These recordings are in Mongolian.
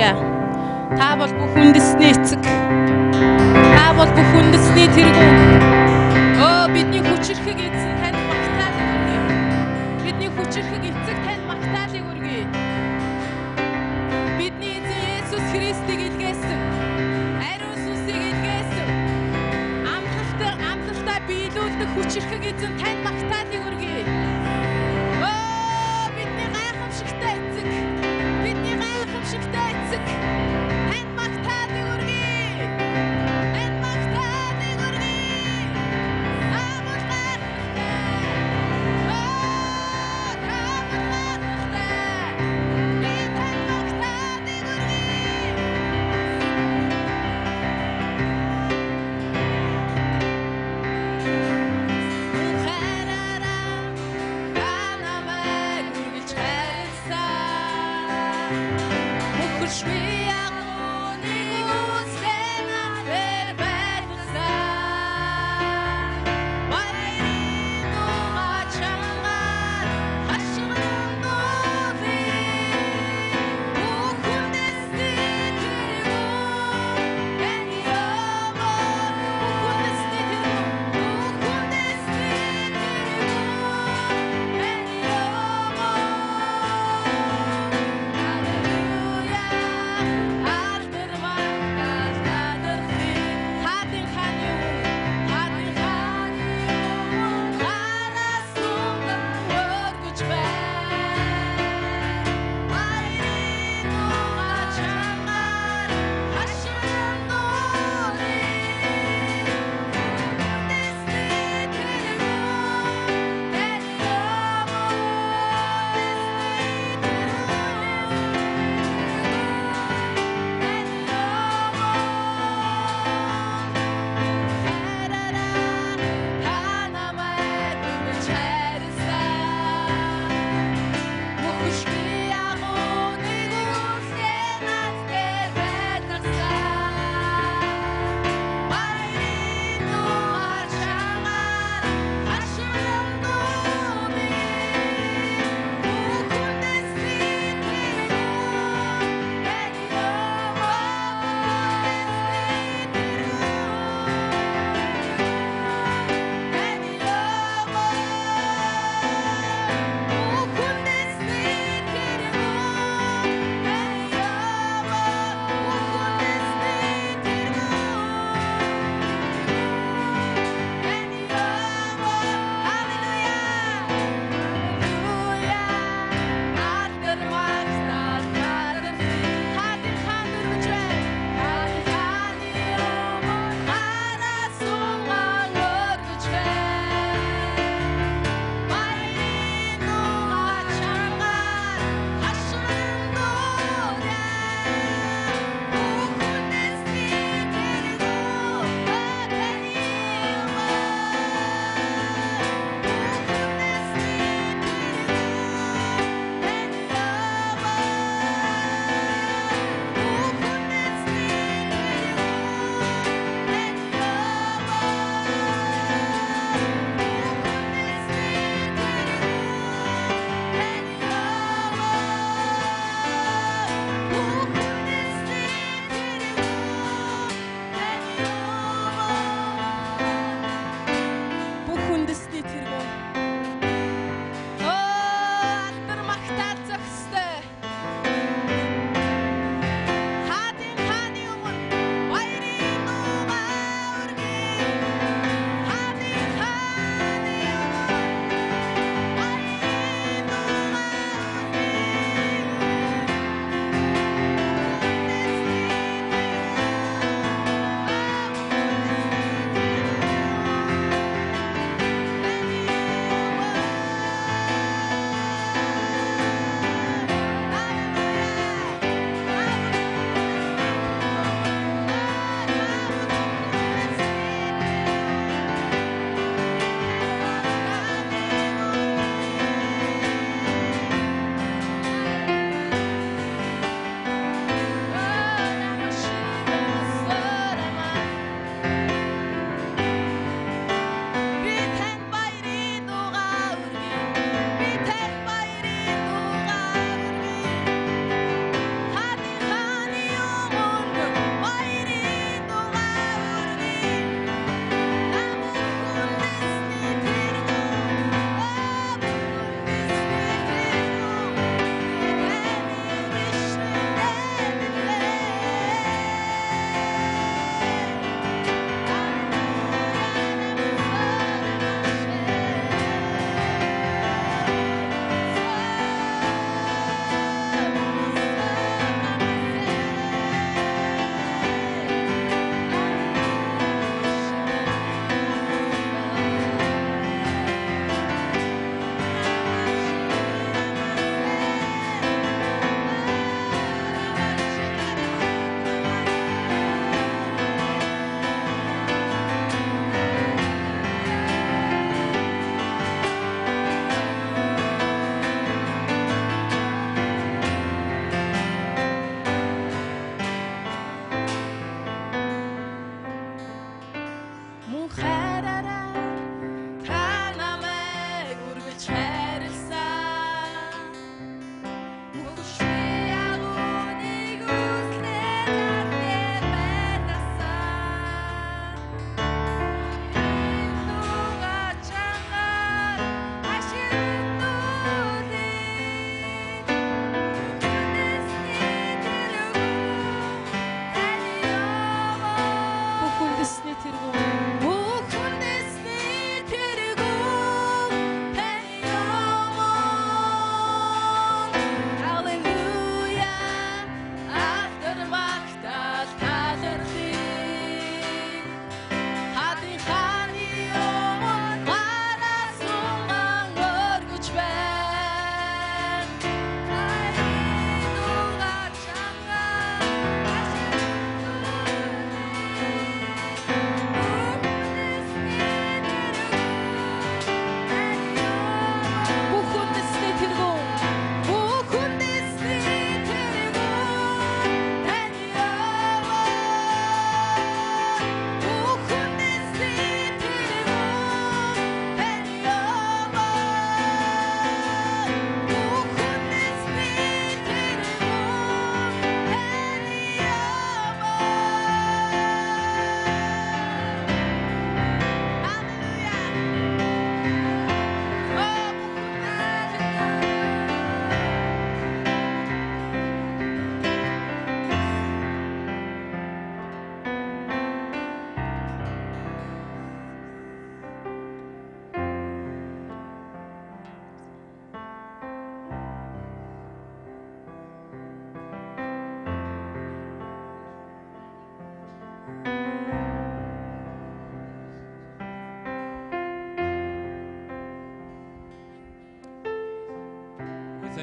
Халелуя. Та бол бүх үндэсний эцэг. Та бол бүх үндэсний тэргүүн. Бидний хүчрхэг эзэн танд магтаалыг өргөе. Бидний хүчрхэг эцэг танд магтаалыг өргөе. Бидний эзэн Есүс Христийг илгээсэн. Ариун сүнсийг илгээсэн. Амлалтаа биелүүлдэг хүчрхэг эзэн танд магтаалыг өргөе. Бидний гайхамшигтай эцэг. Бидний гайхамшигтай эцэг. Танд магтаалыг өргөе. Танд магтаалыг өргөе.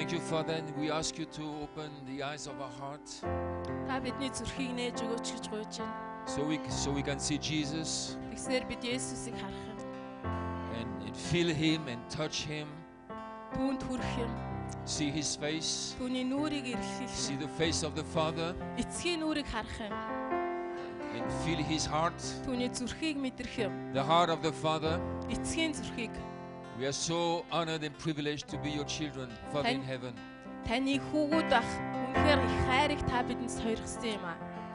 Thank you, Father, and we ask you to open the eyes of our heart Та бидний зүрхийг нээж өгөөч гэж гуйж байна. so we can see Jesus Тэгсээр бид Есүсийг харах юм. and feel him and touch him, Түүнд хүрэх юм. see his face, Түүний нүрийг эрэлхийлэх see юм. the face of the Father, Эцгийн нүрийг харах юм. and feel his heart, Түүний зүрхийг мэдрэх юм. the heart of the Father. Эцгийн зүрхийг We are so honored and privileged to be your children, Father in heaven. таны хүүгүүд бах үнэхээр их хайрыг та бидэнд сойрхсон юм аа.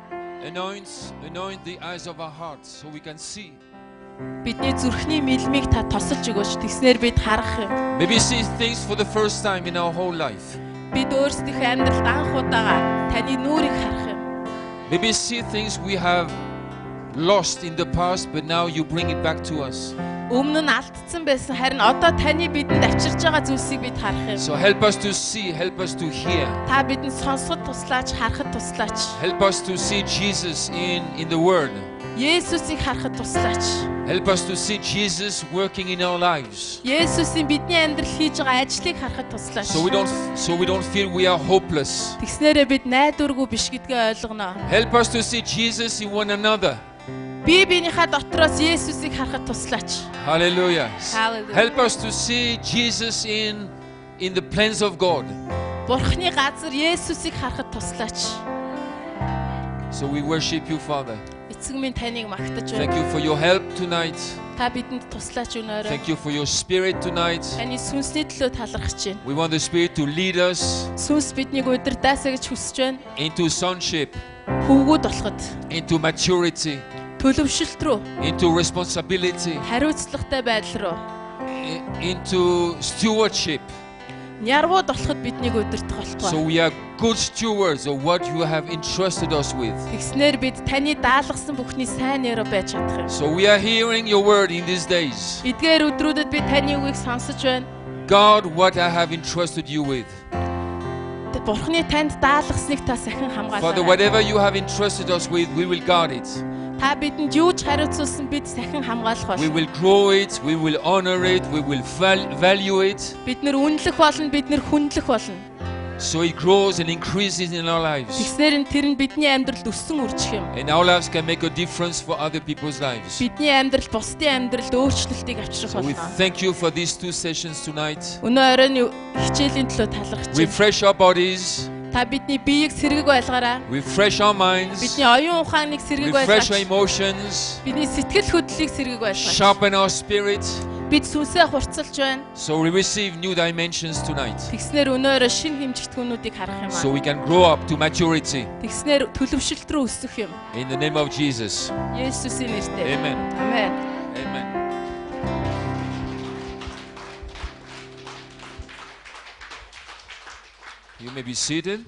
Anoint the eyes of our hearts so we can see. Бидний зүрхний мэлмийг та тосолж өгөөч. Тэгснээр бид харах юм. Maybe see things for the first time in our whole life. Бид өөрсдийнхөө амьдралд анх удаага таны нүрийг харах юм. Maybe see things we have lost in the past, but now you bring it back to us. Өмнө нь алдсан байсан харин одоо таны бидэнд авчирж байгаа зүйлсийг бид харах юм. So help us to see, help us to hear. Та бидэнд сонсоход туслаач, харахад туслаач. Help us to see Jesus in the Word. Есүсийг харахад туслаач. Help us to see Jesus working in our lives. Есүсийн бидний амьдрал хийж байгаа ажлыг харахад туслаач. So we don't feel we are hopeless. Тэгснээрээ бид найдваргүй биш гэдгээ ойлгоно. Help us to see Jesus in one another. Би биенийхээ дотроос Есүсийг харахад туслаач. Hallelujah. Hallelujah. Help us to see Jesus in the plans of God. Бурхны газар Есүсийг харахад туслаач. So we worship you, Father. Эцэг минь таныг магтаж Thank байна. you for your help tonight. Та бидэнд туслаач өнөөрэй. Thank you for your Spirit tonight. Таны сүнсний төлөө талархаж байна. We want the Spirit to lead us Сүнс биднийг удирдаасаа гэж хүсэж байна. into sonship, Хөвгүүд болоход, into maturity, төлөвшөлт рүү, into responsibility, хариуцлагатай байдал руу, into stewardship. нярвууд болоход биднийг удирдах So болтугай. we are good stewards of what you have entrusted us with. Тэгснээр бид таны даалгасан бүхний сайн нэрээр байж чадах юм. So we are hearing your word in these days. Эдгээр өдрүүдэд би таны үгийг сонсож байна. God, what I have entrusted you with. Бурхны танд даалгасныг та сахин Father, хамгаалаа. whatever you have entrusted us with, we will guard it. Та бидэнд юу ч хариуцуулсан бид сахин хамгаалах We болно. will grow it, we will honor it, we will value it. Бид нэр үнэлэх болно, бид нэр хүндлэх болно. So it grows and increases in our lives. Тэгснээр нь тэр нь бидний амьдралд өссөн үржих юм. And our lives can make a difference for other people's lives. Бидний амьдрал бусдын амьдралд өөрчлөлтийг авчрах So we болно. thank you for these two sessions tonight. Өнөө оройн хичээлийн төлөө талархаж байна. Refresh our bodies, Та бидний биеийг сэргэг байлгаарай. refresh our minds, Бидний оюун ухааныг сэргэг refresh our байлгаач. emotions, Бидний сэтгэл хөдлөлийг сэргэг байлгаач. sharpen our spirit. Бид сүнсээ хурцлж байна. So we receive new dimensions tonight. Тэгснээр өнөөрөө шин хэмжигдэхүүнүүдийг харах юм So аа. we can grow up to maturity. Тэгснээр төлөвшөлт рүү өсөх юм. In the name of Jesus. Есүсийн нэрээр. Amen. Амен. Amen. You may be seated.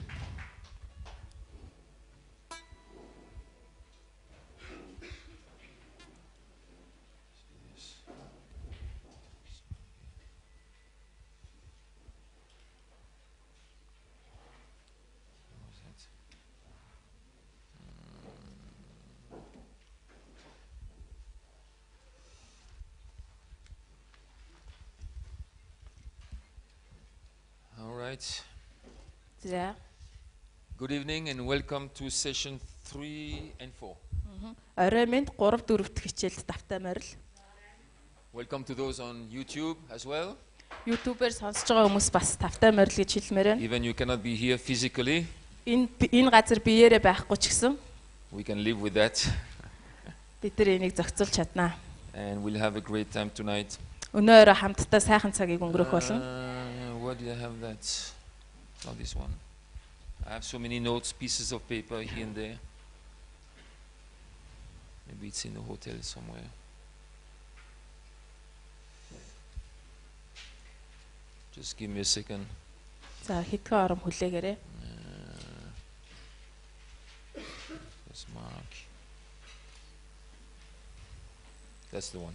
All right. За. Good evening and welcome to session 3 and 4. Орой минь 3 4 дахь хичээлд давтаймаар л. Welcome to those on YouTube as well. YouTube-ээр сонсож байгаа хүмүүс бас давтаймаар л гэж хэлмээр байна. Even you cannot be here physically, Энэ газар биеэрээ байхгүй ч гэсэн we can live with that. бид нар энийг зохицуулж чаднаа. And we'll have a great time tonight. Өнөө орой хамтдаа сайхан цагийг өнгөрөх болно. Where did I have that? Not this one. I have so many notes, pieces of paper here and there. Maybe it's in the hotel somewhere. Just give me a second. За хэдхэн ором хүлээгээрэй. Let's mark. That's the one.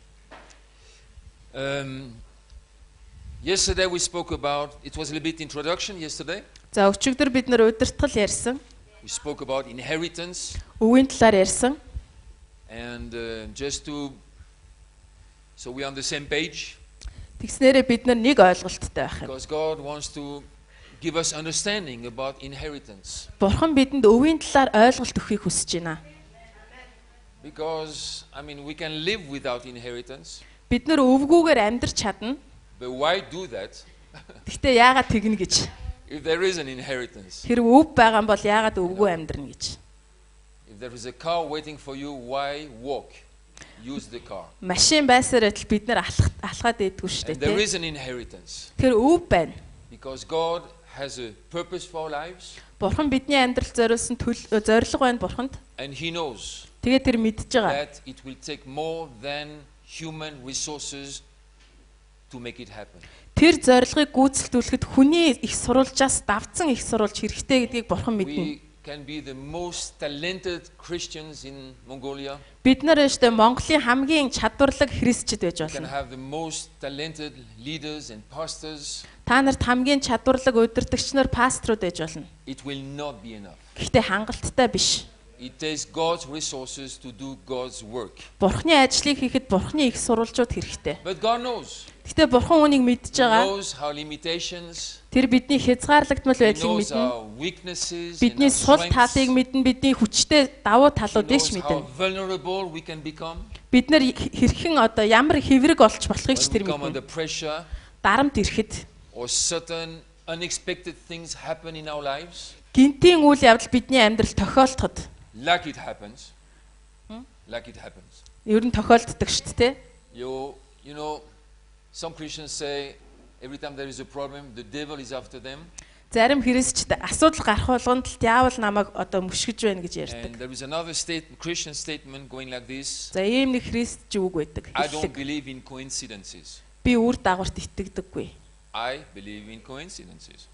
Yesterday we spoke about, it was a little bit introduction yesterday. За өчигдөр бид нэр удирдгал ярьсан. We spoke about inheritance. Өвийн талаар ярьсан. And just to, so we're on the same page. Тэгснээрээ бид нар нэг ойлголттой байх юм. Because God wants to give us understanding about inheritance. Бурхан бидэнд өвийн талаар ойлголт өгөхийг хүсэж байна. Because, I mean, we can live without inheritance. Бид нэр өвгүүгээр амьдрч чадна. But why do that Гэхдээ яагаад тэгнэ гэж. if there is an inheritance? Хэрэг өв байгаа юм бол яагаад өвгөө амьдрна гэж. If there is a car waiting for you, why walk? Use the car. Машин байсаар л бид нэр алхаад идэггүй шүү And there дээ. is an inheritance. Тэр өв байна. Because God has a purpose for our lives. Бурхан бидний амьдралд зориулсан зорилго байна бурханд. And He knows Тэгээд тэр мэдж байгаа. that it will take more than human resources to make it happen. Тэр зорилгыг гүйцэлдүүлэхэд хүний их сурвалжаас давцсан их сурвалж хэрэгтэй гэдгийг бурхан мэднэ. We can be the most talented Christians in Mongolia. Бид нар өштэй Монголын хамгийн чадварлаг христчид байж We can болно. have the most talented leaders and pastors. Та нарт хамгийн чадварлаг удирдагч нар пасторууд байж болно. It will not be enough. Гэхдээ хангалттай биш. It takes God's resources to do God's work. Бурханы ажлыг хийхэд бурханы их сурвалжууд хэрэгтэй. But God knows. Гэхдээ бурхан үнийг мэдж He байгаа. knows our limitations. Тэр бидний хязгаарлагдмал He байдлыг knows мэднэ. our weaknesses and Бидний our сул strengths. талыг мэднэ, бидний хүчтэй давуу He талуудыг ч knows how мэднэ. vulnerable we can become Бид нар хэрхэн одоо ямар хэврэг олж болохыг ч when we тэр come under мэднэ. pressure Дарамт ирэхэд or certain unexpected things happen in our lives. гинтийн үйл явдал бидний амьдрал тохиолдоход Like it happens. Like it happens. ер нь тохиолддог шүү дээ. You know, some Christians say every time there is a problem, the devil is after them. Зарим христчд асуудал гарах болгонд л диавол намайг одоо мөшгөж байна гэж ярьдаг. And there is another Christian statement going like this. За ийм нэг христч үг байдаг. I don't believe in coincidences. Би үр дагаварт итгэдэггүй. I believe in coincidences.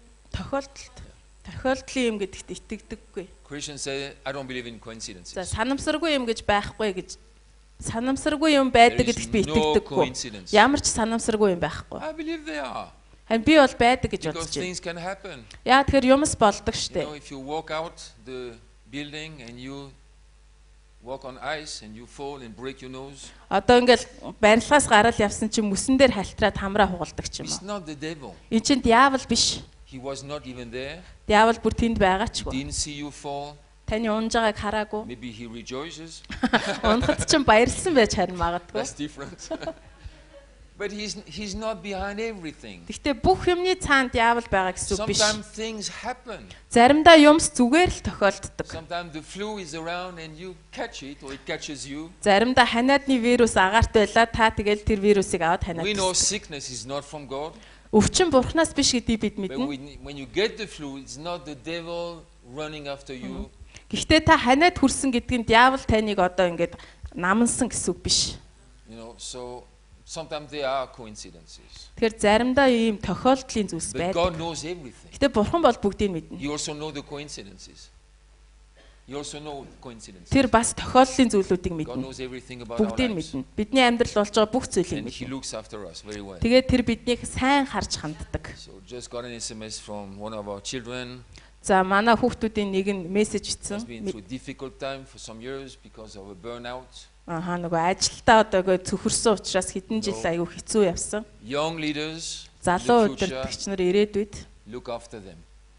Тохиолдлын юм гэдэгт итгэдэггүй. Christians say, I don't believe in coincidences. За санамсаргүй юм гэж байхгүй гэж санамсаргүй юм байдаг гэдэгт би no итгэдэггүй. coincidence. Ямар ч санамсаргүй юм байхгүй. I believe they are. Харин би бол байдаг гэж Because бодож байна. things can happen. Яа тэгэхээр юмс болдог штэ. If you walk out the building and you walk on ice and you fall and break your nose, Одоо ингээл барилгаас гараад явсан чинь мөсөн дээр халтраад хамраа хугалдаг ч юм it's уу. not the devil. Энд чинь диавол биш. He was not even there. Диавол бүр тэнд байгаа ч He гоо. didn't see you fall. Таны унж байгааг хараагүй. Maybe he rejoices. Унахад чинь баярлсан байж харин магадгүй. That's different. But he's not behind everything. Гэхдээ бүх юмны цаанд диавол байгаа гэсэн үг биш. Sometimes things happen. Заримдаа юмс зүгээр л тохиолддог. Sometimes the flu is around and you catch it or it catches you. Заримдаа ханиадны вирус агаарт байлаа та тэгэл тэр вирусыг аваад ханиад. We know sickness is not from God. Өвчин бурхнаас биш гэдгийг бид But мэднэ. when you get the flu, it's not the devil running after you. Гэхдээ та ханиад хүрсэн гэдгийг диавол таныг одоо ингээд намансан гэсэн үг биш. You know, so sometimes there are coincidences. Тэгэхээр заримдаа ийм тохиолдлын зүйлс But байдаг. God knows everything. Гэхдээ бурхан бол бүгдийг мэднэ. You also know the coincidences. You also know coincidences. Тэр бас тохиолдлын зүйлүүдийг God мэднэ. knows everything about our Бүгдийг lives. мэднэ. Бидний амьдрал болж байгаа бүх зүйлийг And He мэднэ. looks after us very well. Тэгээд тэр биднийг сайн харж ханддаг. So just got an SMS from one of our children. За манай хүүхдүүдийн нэг нь мессеж Has been ицсэн. through a difficult time for some years because of a burnout. Ахаа нөгөө ажилдаа одоогөө цөхөрсөн учраас хэдэн жил аягүй хэцүү явсан. Young leaders Залуу in the future, удирдагч нар ирээдүйд look after them.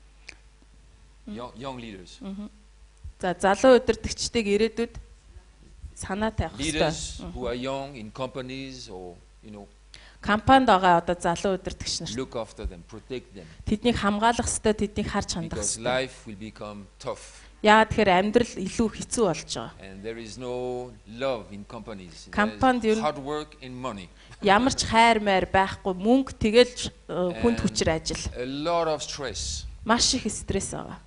Young leaders. за залуу удирдагчдыг ирээдүйд санаа тавих Leaders хэрэгтэй. who are young in companies or, you know, Компанид байгаа одоо залуу удирдагч нар look after them, protect them. тэднийг хамгаалах хэрэгтэй, тэднийг харж хандах Because хэрэгтэй. life will become tough. Яагаад тэгэхээр амьдрал илүү хэцүү болж байгаа. And there is no love in companies. Компанид There is ер нь- hard work and money. Ямар ч хайр майр байхгүй, мөнгө тэгэл хүнд хүчээр ажил. A lot of stress. Маш их стресс байгаа.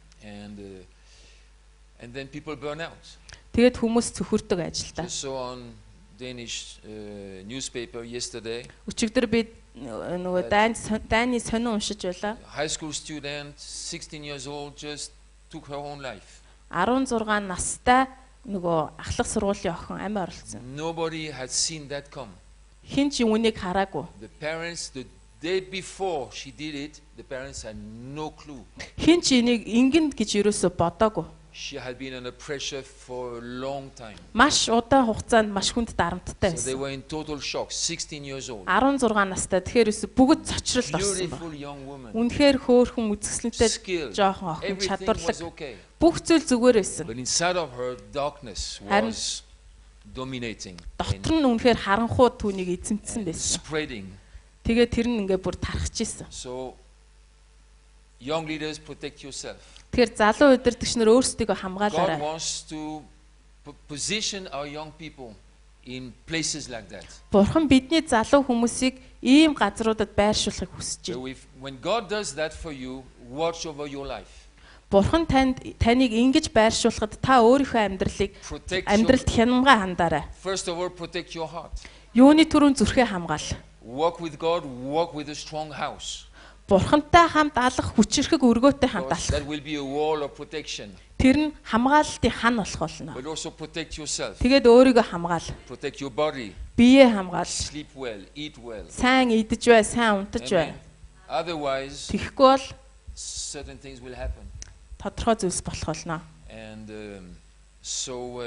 And then people burn out. Тэгээд хүмүүс цөхөрдөг ажилдаа. Just saw on Danish newspaper yesterday, Өчигдөр би нөгөө дайны сонин уншиж байлаа. high school student, 16 years old, just took her own life. 16 настай нөгөө ахлах сургуулийн охин амь оролцсон. Nobody had seen that come. Хин ч үүнийг хараагүй. The parents, the day before she did it, the parents had no clue. Хин ч энийг ингэн гэж юусоо бодоагүй. She had been under pressure for a long time. Маш удаан хугацаанд маш хүнд дарамттай So they байсан. were in total shock. 16 years old. 16 настай. Тэгэхээр өсө бүгд цочролд орсон ба. Beautiful young woman. Үнэхээр хөөрхөн үзэсгэлэнтэй Skilled. жоохон охин Everything чадварлаг. was okay. Бүх зүйл зүгээр байсан. But inside of her, darkness was dominating and Дотор нь үнэхээр харанхуй түүнийг эзэмдсэн байсан. spreading. Тэгээд тэр нь ингээ бүр тархаж исэн. So, young leaders, protect yourself. Тэгэхээр залуу удирдагч нар өөрсдийгөө God хамгаалаарай. wants to position our young people in places like that. Бурхан бидний залуу хүмүүсийг ийм газруудад байршуулахыг хүсэж So байна. when God does that for you, watch over your life. Бурхан таныг ингэж байршуулахад та өөрийнхөө амьдралд хянамга хандаарай. First of all, protect your heart. Юуны түрүүн зүрхээ хамгаал. Walk with God, walk with a strong house. Бурхантай хамт алах хүчирхэг өргөөтэй хамт Because that алах. will be a wall of protection. Тэр нь хамгаалалтын хан болох болно. But also protect yourself. Тэгээд өөрийгөө хамгаал. Protect your body. Биеэ хамгаал. Sleep well, eat well. Сайн идэж бай, сайн унтаж бай. Amen. Otherwise, Тэгэхгүй бол certain things will happen. тодорхой зүйлс болох болно. And so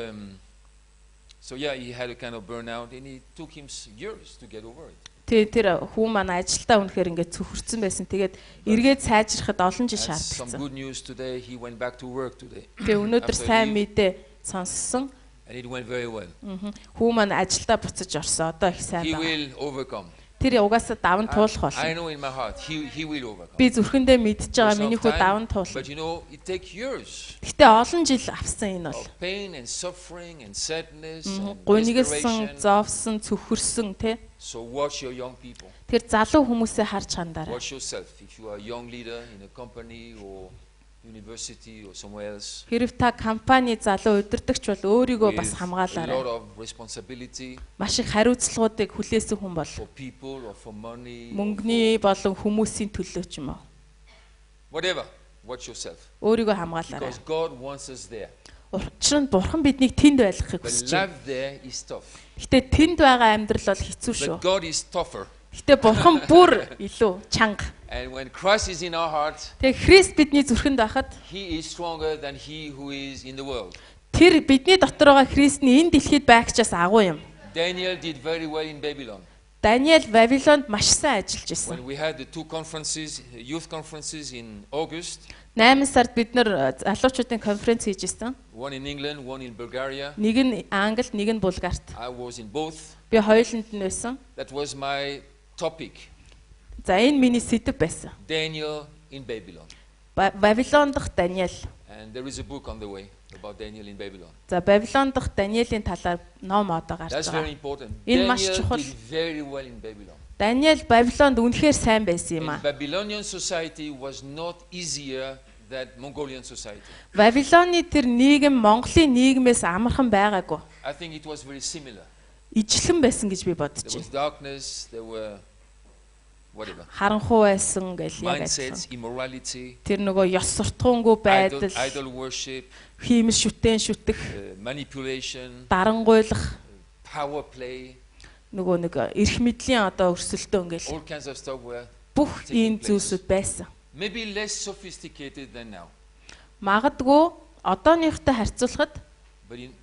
yeah, he had a kind of burnout, and it took him years to get over it. Тэр хүн маань ажилдаа үнэхээр ингээд цөхөрцөн байсан. Тэгээд эргээд сайжрахад олон жил Had some шаардсан. good news today. He went back to work today, Тэгээ өнөөдөр After сайн leave. мэдээ сонссон. and it went very well. Хүн маань ажилдаа буцаж орсон. Одоо их сайн He байна. will overcome. Тэр угаасаа даван туулах I болно. know in my heart he will overcome. Би зүрхэндээ мэдж байгаа Some миний хүү даван time, туулах. but you know, it takes years Гэтэ олон жил авсан энэ бол. of pain and suffering and sadness and Гунигэлсэн, desperation. зовсон, цөхөрсөн тий. So watch your young people. Тэр залуу хүмүүсээ харж хандаарай. Watch yourself. If you are a young leader in a company or university or somewhere else, Хэрв та компани залуу удирдагч бол өөрийгөө бас with a хамгаалаарай. lot of responsibility Маш их хариуцлагуудыг хүлээсэн хүн бол for people or for money, or мөнгөний болон хүмүүсийн төлөө ч юм уу. whatever. Watch yourself. Өөрийгөө хамгаалаарай. Because God wants us there. Учир нь бурхан биднийг тэнд байлгахыг But хүсэж байна. life there is tough. Гэтэ тэнд байгаа амьдрал бол хэцүү шүү. But God is tougher. Гэтэ бурхан бүр илүү чанга. And when Christ is in our heart, Тэгээ Христ бидний зүрхэнд байхад He is stronger than he who is in the world. тэр бидний дотор байгаа Христний энэ дэлхийд байгчаас агуу юм. Daniel did very well in Babylon. Даниэл Вавилонд маш сайн ажиллаж исэн. When we had the two conferences, youth conferences in August, 8 сард бид нар залуучуудын конференц хийж исэн. one in England, one in Bulgaria. Нэг нь Англид, нэг нь Булгарт. I was in both. Би хоёуланд нь байсан. That was my topic. За энэ миний сэдэв байсан. Daniel in Babylon. Вавилон дахь Даниэл. And there is a book on the way about Daniel in Babylon. За Вавилон дахь Даниэлийн талаар ном одоо гарч That's very байгаа. important. Энэ маш Daniel чухал. did very well in Babylon. Даниэл Вавилонд үнэхээр сайн байсан юм And а. Babylonian society was not easier than Mongolian society. Вавилоны тэр нийгэм Монголын нийгмээс амархан байгаагүй. I think it was very similar. Ижилхэн байсан гэж би бодож There was байна. darkness, there were whatever. Харанхуй байсан гэл яг Mindsets, адилхан. immorality, Тэр нөгөө ёс суртахуунгүй байдал, idol worship, хиймэл шүтэн шүтэх, manipulation, дарангуйлах, power play, нөгөө нэг эрх мэдлийн одоо өрсөлдөөн гэл all kinds of stuff were бүх ийм зүйлсүүд байсан. maybe less sophisticated than now. Магадгүй одооныхтой харьцуулахад But in,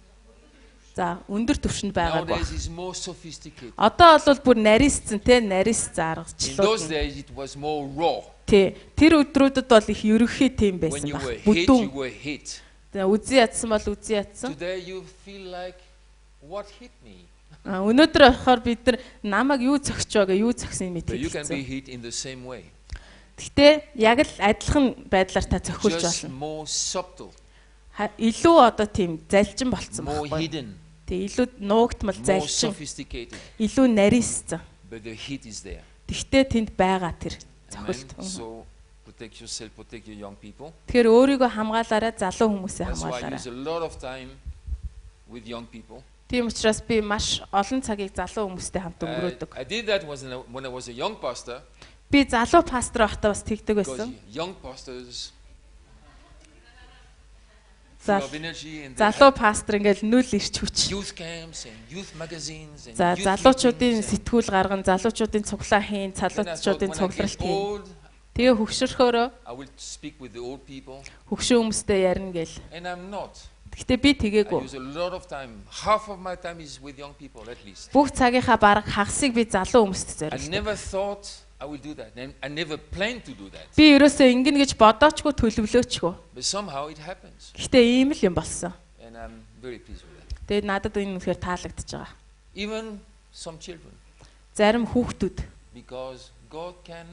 за өндөр түвшинд байгаагүй. nowadays it's more sophisticated. Одоо бол бүр нарийсцэн те нарийс In those заргачлууд. days it was more raw. Тэ тэр өдрүүдэд бол их ерөнхий тийм When байсан you баг. were hit, you Бүдүүн. were hit. За үзий ядсан бол үзий ядсан. Today you feel like, what hit me? Өнөөдөр болохоор бид нар намайг юу зөгчөө гэ юу зөгсөн But you can be мэдээ. hit in the same way. Гэтэ яг л адилхан байдлаар та зохиулж Just болно. more subtle, Илүү одоо тийм залжин болцсон more байхгүй. hidden, Тэг илүү нуугдмал more залжин, sophisticated. илүү нарийсцэн. But the hit is there. Тэгтээ тэнд байгаа тэр Amen. зохиолт. So protect yourself, protect your young people. Тэгэхээр өөрийгөө хамгаалаарай, залуу хүмүүсээ That's why I хамгаалаарай. use a lot of time with young people. Тийм учраас би маш олон цагийг залуу хүмүүстэй хамт өнгөрөөдөг. I did that when I was a young pastor, Би залуу пастор байхдаа бас тэгдэг because байсан. young pastors За full of energy and they залуу had пастор ингээл нүл ирч хүч. youth camps and youth magazines and За youth залуучуудын meetings and сэтгүүл гарган, залуучуудын цуглаан хийн, then I thought, залуучуудын when I get цугларалт хийн. old, Тэгээ хөгшөрхөөрөө I will speak with the old people. хөгшин хүмүүстэй ярина гээл. And I'm not. Гэхдээ би I тэгээгүй. use a lot of time. Half of my time is with young people at least. Бүх цагийнхаа бараг хагасыг би залуу хүмүүст I зориулдаг. never thought I will do that. And I never planned to do that. Би ерөөсөө ингэнэ гэж бодоочгүй төлөвлөөчгүй. But somehow it happens. Гэхдээ ийм л юм болсон. And I'm very pleased with that. Тэгээд надад энэ үнэхээр таалагдчихж байгаа. Even some children. Зарим хүүхдүүд Because God can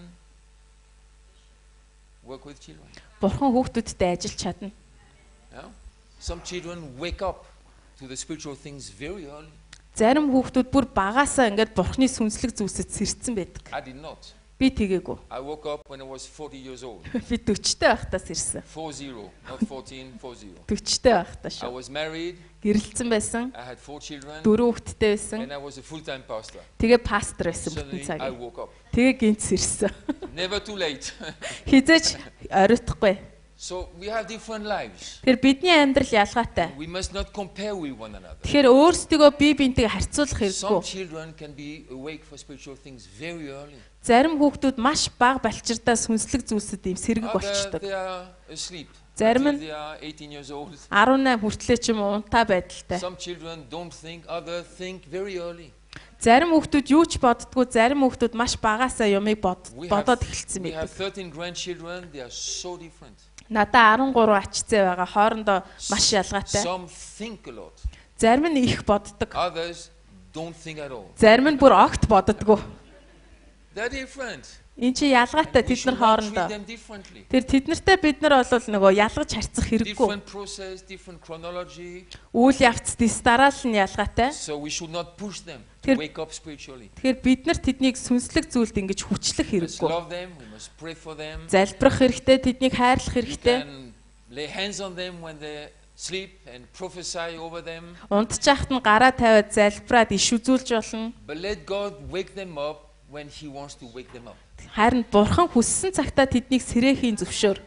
work with children. бурхан хүүхдүүдтэй ажиллаж чадна. Yeah? Some children wake up to the spiritual things very early. Зарим хүүхдүүд бүр багаасаа ингээд бурханы сүнслэг зүйлсэд сэрцсэн байдаг. I did not. Би тэгээгүй. I woke up when I was 40 years old. Би 40-тэй байхдаа сэрсэн. 40, not 14, 40. 40-тэй байхдаа I шүү. was married. Гэрлэлцэн байсан. I had 4 children. 4 хүүхэдтэй байсан. And I was a full-time pastor. Тэгээ пастор байсан бүтэн Suddenly цаг. I woke up. Тэгээ гинт сэрсэн. Never too late. Хизээч оройтхгүй. So we have different lives. Тэгэхээр бидний амьдрал ялгаатай. We must not compare with one another. Тэгэхээр өөрсдөө бие биентэйгээ харьцуулах Some хэрэггүй. children can be awake for spiritual things very early. Зарим хүүхдүүд маш бага балчирдаа сүнслэг зүйлсэд ийм сэрэг Others, болчдөг. they are asleep. Зарим Until нь they are 18 years old. 18 хүртлээ ч юм уу унтаа байдалтай. Some children don't think, others think very early. Зарим хүүхдүүд юу ч боддгоо, зарим хүүхдүүд маш багаасаа юмыг We бодоод эхэлсэн we have байдаг. 13 grandchildren, they are so different. Надаа 13 ачцээ байгаа. Хоорондоо маш ялгаатай. Some think a lot, Зарим нь их боддог. others don't think at all. Зарим нь бүр огт боддгоо. They're different. Энд чи ялгаатай We тэд нар should not treat хоорондоо. them differently. Тэр тэднэртэй бид нар бол нөгөө ялгаж харьцах хэрэггүй. Different process, different chronology. Үйл явц дэс дараал нь ялгаатай. So we should not push them to Тэр- wake up spiritually. Тэгэхээр бид нар тэднийг сүнслэг зүйлд ингэж хүчлэх We must хэрэггүй. love them, we must pray for them. Залбирах хэрэгтэй, тэднийг хайрлах We хэрэгтэй. can lay hands on them when they sleep and prophesy over them. Унтчихт нь гараа тавиад залбираад иш үзүүлж болно. But let God wake them up when He wants to wake them up. Харин бурхан хүссэн цагтаа тэднийг сэрээхийн зөвшөөр.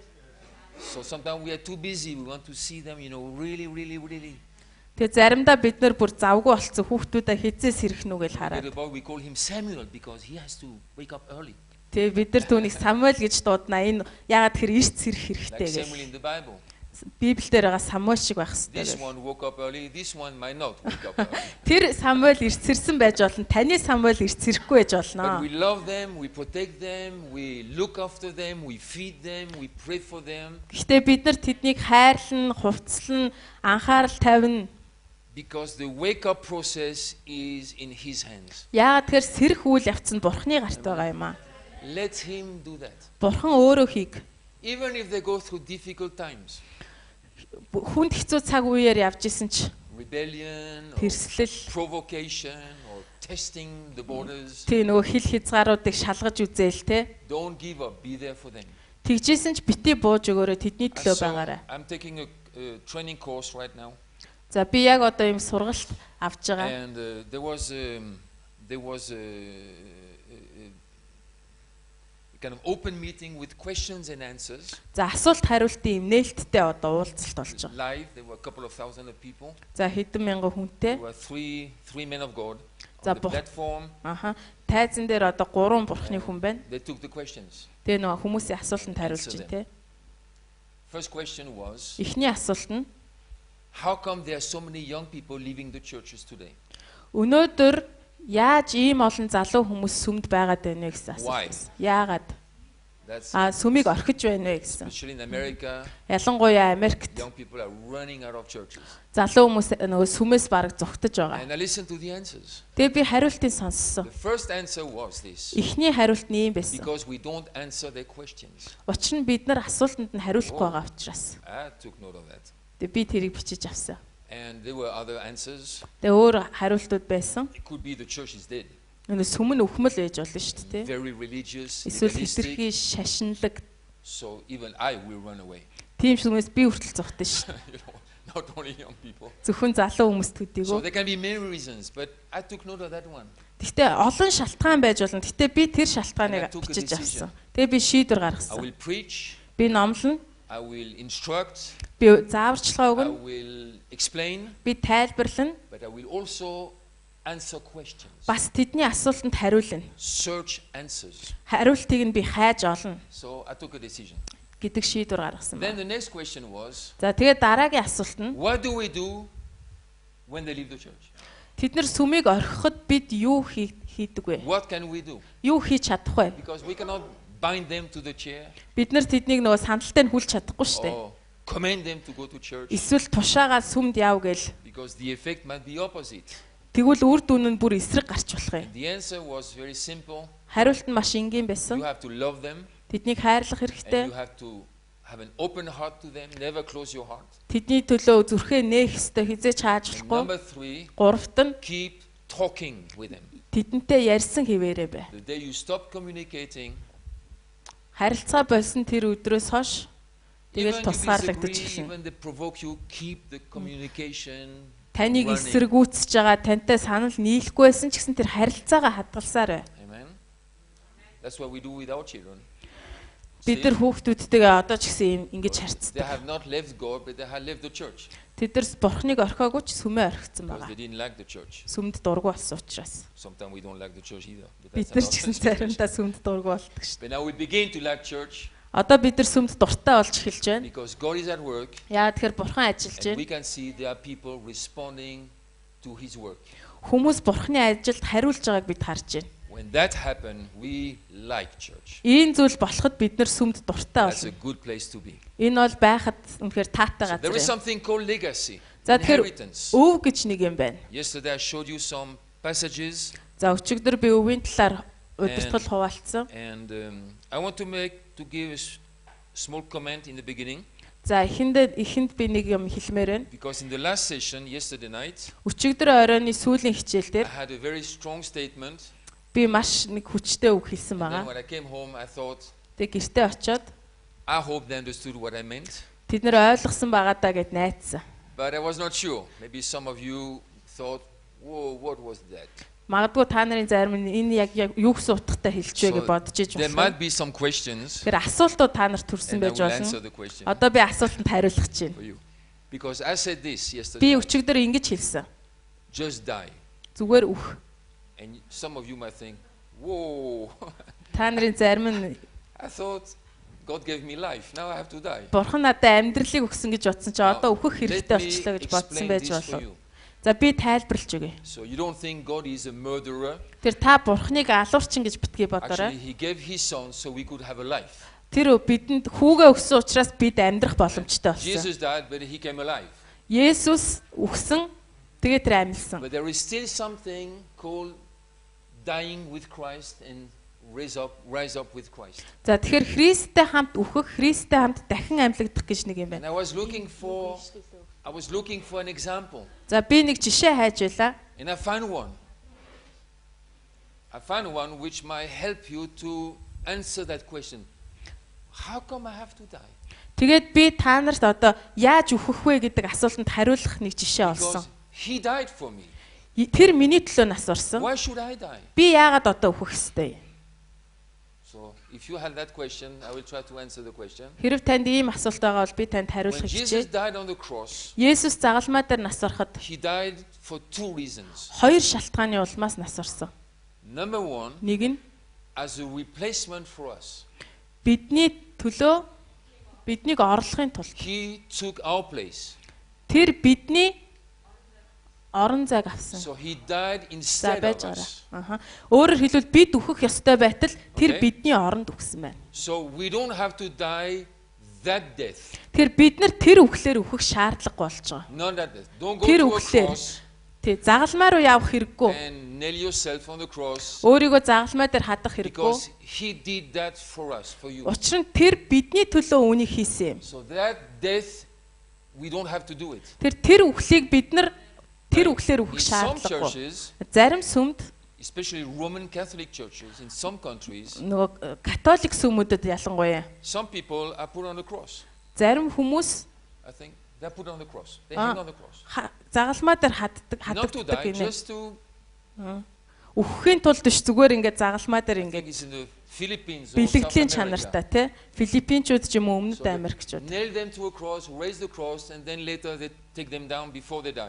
So sometimes we are too busy. We want to see them, really. Тэгээ заримдаа бид нар бүр завгүй болцсон хүүхдүүдэд хизээ сэрэх нүгэл хараад. Little boy, we call him Samuel because he has to wake up early. Тэгээ бид нар түүнийг Самуэль гэж дуудана. Энэ ягаад тэр эрт сэрэх хэрэгтэй Like Samuel гэж. in the Bible. Библиэлд байгаа Самуэль шиг байх This хэрэгтэй. one woke up early, this one might not wake up early. Тэр Самуэль эрт сэрсэн байж болно. Таны Самуэль эрт сэрэхгүй байж But болно. we love them, we protect them, we look after them, we feed them, we pray for them. Гэхдээ бид нар тэднийг хайрлан, хувцлан, анхаарал тавина. Because the wake-up process is in His hands. Яагаад тэр сэрэх үйл явц нь бурхны гарт байгаа юм аа. Let Him do that. Бурхан өөрөө хийг. Even if they go through difficult times, Хүнд хэцүү цаг үеэр явж исэн ч rebellion, or тэрслэл provocation, or testing the borders, тий нөгөө хил хязгааруудыг шалгаж үзээл те. don't give up. Be there for them. Тэгжсэн ч бити бууж өгөөрэй тэдний And төлөө so байгаарай. I'm taking a training course right now, За би яг одоо ийм сургалт авч байгаа. and there was a kind of open meeting with questions and answers За асуулт хариултын ийм нээлттэй одоо уулзалт болж байгаа. live. There were a couple of thousand of people. За хэдэн мянган хүнтэй. There were three men of God За, on the platform. Аха. Тайзан дээр одоо 3 бурхны хүн байна. They took the questions. Тэгээ нөгөө хүмүүсийн асуултанд хариулж байна те. First question was, Эхний асуулт нь how come there are so many young people leaving the churches today? өнөөдөр яаж ийм олон залуу хүмүүс сүмд байгаад байна вэ гэсэн Why? асуулт. Яагаад? That's Сүмийг орхиж байна вэ гэсэн. especially in America. Ялангуяа Америкт Young people are running out of churches. залуу хүмүүс нөгөө сүмээс бараг зогтож байгаа. And I listened to the answers. Тэгээ би хариултыг сонссон. The first answer was this. Эхний хариулт нь ийм байсан. Because we don't answer their questions. Учир нь бид нар асуултанд нь хариулахгүй байгаа учраас. I took note of that. Тэгээ би тэрийг бичиж авсан. And there were other answers. Тэгээ өөр хариултууд байсан. It could be the church is dead. Энэ сүм нь өхмөл байж болно шүү дээ. Very religious, Эсвэл legalistic. хэтэрхий шашинлаг So even I will run away. тийм сүмээс би хүртэл зогтсон шүү. You know, not only young people. Зөвхөн залуу хүмүүст So төдийгөө. there can be many reasons, but I took note of that one. Гэхдээ олон шалтгаан байж болно. Гэхдээ би тэр And I шалтгааныг took a бичиж decision. авсан. Тэгээ би шийдвэр I гаргасан. will preach, Би номлоно, I will instruct, би зааварчилгаа I өгнө, will explain, би тайлбарлана. but I will also answer questions. Бас тэдний асуултанд хариулна. Search answers. Хариултыг нь би хайж олно So I took a decision. гэдэг шийдвэр гаргасан Then байна. the next question was, За тэгээд дараагийн асуулт нь what do we do when they leave the church? тэд нар сүмийг орхиход бид юу хийдэг вэ? What can we do? Юу хийж чадах вэ? Because we cannot bind them to the chair Бид нар тэднийг нөгөө сандалтай нь хүлж чадахгүй шүү дээ. or command them to go to church, Эсвэл тушаагаад сүмд яв гээл. because the effect might be opposite. Тэгвэл үр дүн нь бүр эсрэг гарч болох юм. And the answer was very simple. Хариулт нь маш энгийн You байсан. have to love them Тэднийг хайрлах and хэрэгтэй. you have to have an open heart to them. Never close your heart. Тэдний төлөө зүрхээ нээх ёстой, хизээч хааж And болохгүй. number 3, Гуравт нь keep talking with them. тэдэнтэй ярьсан хിവэрэ бай. The day you stop communicating, Харилцаа болсон тэр өдрөөс хойш even тэгэл if тусгаарлагдаж disagree, эхэлнэ. even they provoke you, keep the communication. Таныг running. эсэргүүцэж байгаа, тантай санал нийлэхгүйсэн ч гэсэн тэр харилцаагаа хадгалсаар бай. Amen. That's what we do with our children. Бид See, нар хүүхдүүдтэйгээ одоо ч гэсэн юм ингэж they харцдаг. have not left God, but they have left the church Тэд нар бурхныг орхиогүй ч сүмээ орхисон because байгаа. they didn't like the church. Сүмд дургу болсон учраас. Sometimes we don't like the church either. But Бид that's нар ч another гэсэн situation. заримдаа сүмд дургу болдог шүү. But now we begin to like church Одоо бид нар сүмд дуртай болж эхэлж байна. because God is at work, Яа тэгэхээр бурхан ажиллаж and we байна. can see there are people responding to His work. Хүмүүс бурханы ажилд хариулж байгааг бид харж байна. When that happens, we like church. Ийм зүйл болоход бид нар сүмд дуртай That's a болно. good place to be. Энэ бол байхад үнэхээр таатай So there is газар. something called legacy, За тэгэхээр inheritance. өв гэж нэг юм байна. Yesterday I showed you some passages, За өчигдөр би өвийн талаар удирдгал хуваалцсан. and I want to give a small comment in the beginning, За эхэнд би нэг юм хэлмээр байна. because in the last session yesterday night Өчигдөр оройны сүүлийн хичээл I дээр had a very strong statement, би маш нэг хүчтэй үг хэлсэн and then байгаа. when I came home I thought, Тэг гэртээ очиод I hope they understood what I meant, тэд нэр ойлгосон байгаа даа гэд найдсан. but I was not sure. Maybe some of you thought, whoa, what was that? Магадгүй та нарын зарим нь энэ яг юу гэсэн утгатай хэлж вэ гэж бодож иж There байна. might be some questions, Тэр асуултууд та нарт төрсэн and I байж will answer болно. the question Одоо би асуултанд хариулах гэж for байна. you. Because I said this Би yesterday, өчигдөр ингэж хэлсэн. just die. Зүгээр үх. And some of you might think, whoa, Та нарын зарим нь I thought God gave me life, now I have to die. бурхан надад амьдралыг өгсөн гэж бодсон чи одоо өөхөх Let хэрэгтэй me болчлоо гэж бодсон explain байж this for болов. you. За би тайлбарлаж өгье. So you don't think God is a murderer. Тэр та бурханыг алуурчин гэж битгий бодоорой. Actually, He gave His Son so we could have a life. Тэр бидэнд хүүгээ өгсөн учраас бид амьдрах боломжтой болсон. Jesus died, but He came alive. Есүс өгсөн тэгээ тэр амьдсан. But there is still something called dying with Christ and rise up with Christ. За тэгэхээр Христтэй хамт өөхөх, Христтэй хамт дахин амьлагдах гэж нэг юм And байна. I was looking for an example, За би нэг жишээ хайж байлаа. and I found one. I found one which might help you to answer that question. How come I have to die? Тэгээд би та нарт одоо яаж өөхөх вэ гэдэг асуултанд хариулах нэг жишээ олсон. Because He died for me. Тэр миний төлөө нас орсон. Why should I die? Би яагаад одоо өөхөх ёстой? So, if you have that question, I will try to answer the question. Хэрв танд ийм асуулт байгаа бол би танд When хариулахыг Jesus хичээе. died on the cross, Есүс загалмай дээр нас ороход He died for two reasons. хоёр шалтгааны улмаас нас орсон. Number one, Нэг нь as a replacement for us. бидний төлөө биднийг орлохын тулд He took our place. тэр бидний орон зайг авсан. So He died За instead байж of байгаа. us. Аха. Өөрөөр хэлбэл бид өөхөх ёстой байтал тэр Okay. бидний оронд өгсөн байна. So we don't have to die that death. Тэр бид нар тэр үхлээр өөхөх шаардлагагүй болж байгаа. Not that death. Don't go Тэр to a үхлээр cross тий загалмай руу явах хэрэггүй. and nail yourself on the cross Өөрийгөө загалмай дээр хадах хэрэггүй. because He did that for us, for you. Учир нь тэр бидний төлөө үнийг хийсэн юм. So that death, we don't have to do it. Тэр үхлийг бид нар тэр үхлээр In өөхөх some шаардлагагүй. churches, Зарим сүмд especially Roman Catholic churches, in some countries, нөгөө католик сүмүүдэд ялангуяа some people are put on the cross. зарим хүмүүс I think they're put on the cross. They hang on the cross. загалмай дээр Not to хадагддаг die, гинэ. just to. Өөхөхийн тулд биш зүгээр ингээд загалмай дээр I ингээд think it's in the Philippines or South бэлгэдлийн America. чанартай тий Филиппинчууд ч юм уу Өмнөд So they Америкчууд. nail them to a cross, raise the cross, and then later they take them down before they die.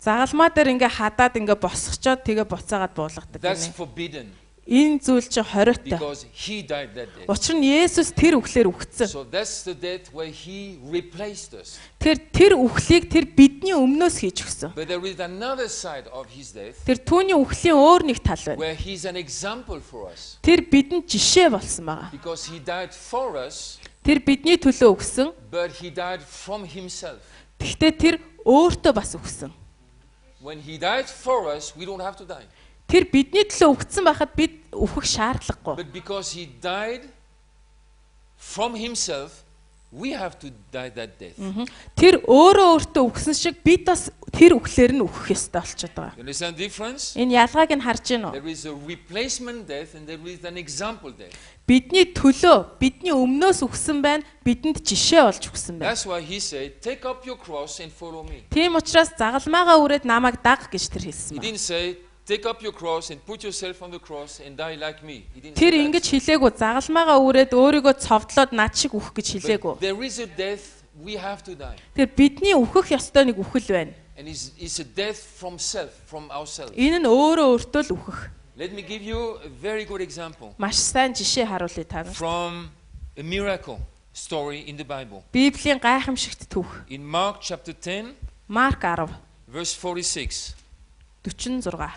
Загалмаа дээр ингээ хадаад ингээ босгочоод тэгээ буцаагаад буулгадаг That's гинэ. forbidden Энэ зүйл чи хориотой. because he died that day. Учир нь Есүс тэр үхлээр үхсэн. So that's the death where he replaced us. Тэр үхлийг тэр бидний өмнөөс хийж өгсөн. But there is another side of his death Тэр түүний үхлийн өөр нэг тал байна. where he's an example for us. Тэр бидэнд жишээ болсон байгаа. Because he died for us, Тэр бидний төлөө үхсэн. but he died from himself. Гэхдээ тэр өөртөө бас үхсэн. When he died for us, we don't have to die. Тэр бидний төлөө үхсэн байхад бид үхэх шаардлагагүй. But because he died from himself, we have to die that death. Тэр өөртөө үхсэн шиг бид бас тэр үхлээр нь үхэх ёстой болчиход байгаа. You understand the difference? Энэ ялгааг нь харж байна уу? There is a replacement death and there is an example death. Бидний төлөө бидний өмнөөс үхсэн байна, бидэнд жишээ болж үхсэн байна. That's why he said, take up your cross and follow me. Тийм учраас загалмаагаа үрээд намайг даг гэж тэр хэлсэн He байна. didn't say, take up your cross and put yourself on the cross and die like me. He didn't Тэр say that. ингэж хэлээгүй, загалмаагаа үрээд өөрийгөө цовдлоод над шиг үхэх гэж But хэлээгүй. there is a death we have to die. Тэр бидний үхэх ёстой нэг үхэл байна. And it's a death from self, from ourselves. Энэ нь өөртөө л үхэх. Let me give you a very good example Маш сайн жишээ харуулъя та нарт. from a miracle story in the Bible. Библийн гайхамшигт түүх. In Mark chapter 10, Марк 10 verse 46. 46.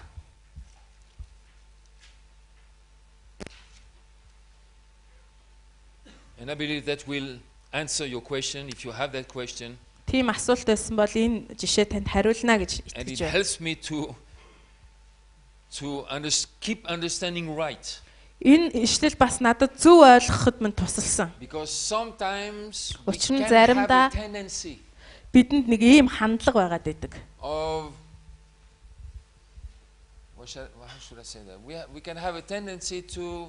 And I believe that will answer your question if you have that question. Тийм асуулт байсан бол энэ жишээ танд хариулна гэж And it итгэж байна. helps me to keep understanding right. Энэ ишлэл бас надад зөв ойлгоход минь тусалсан. Because sometimes we Учир нь can have заримдаа a tendency бидэнд нэг ийм хандлага байгаад байдаг. of how should I say that? We can have a tendency to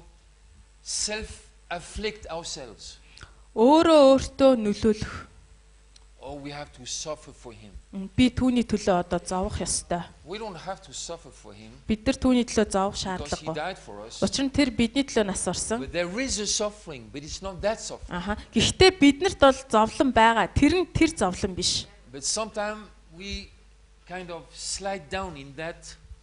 self-afflict ourselves. Өөртөө нөлөөлөх. Or we have to suffer for him. Би түүний төлөө одоо зовох ёстой. We don't have to suffer for him Бид нар түүний төлөө зовох because he шаардлагагүй. died for us. Учир нь тэр бидний төлөө нас орсон. But there is a suffering, but it's not that suffering. Гэхдээ биднэрт бол зовлон байгаа. Тэр нь тэр зовлон биш. But sometimes we kind of slide down in that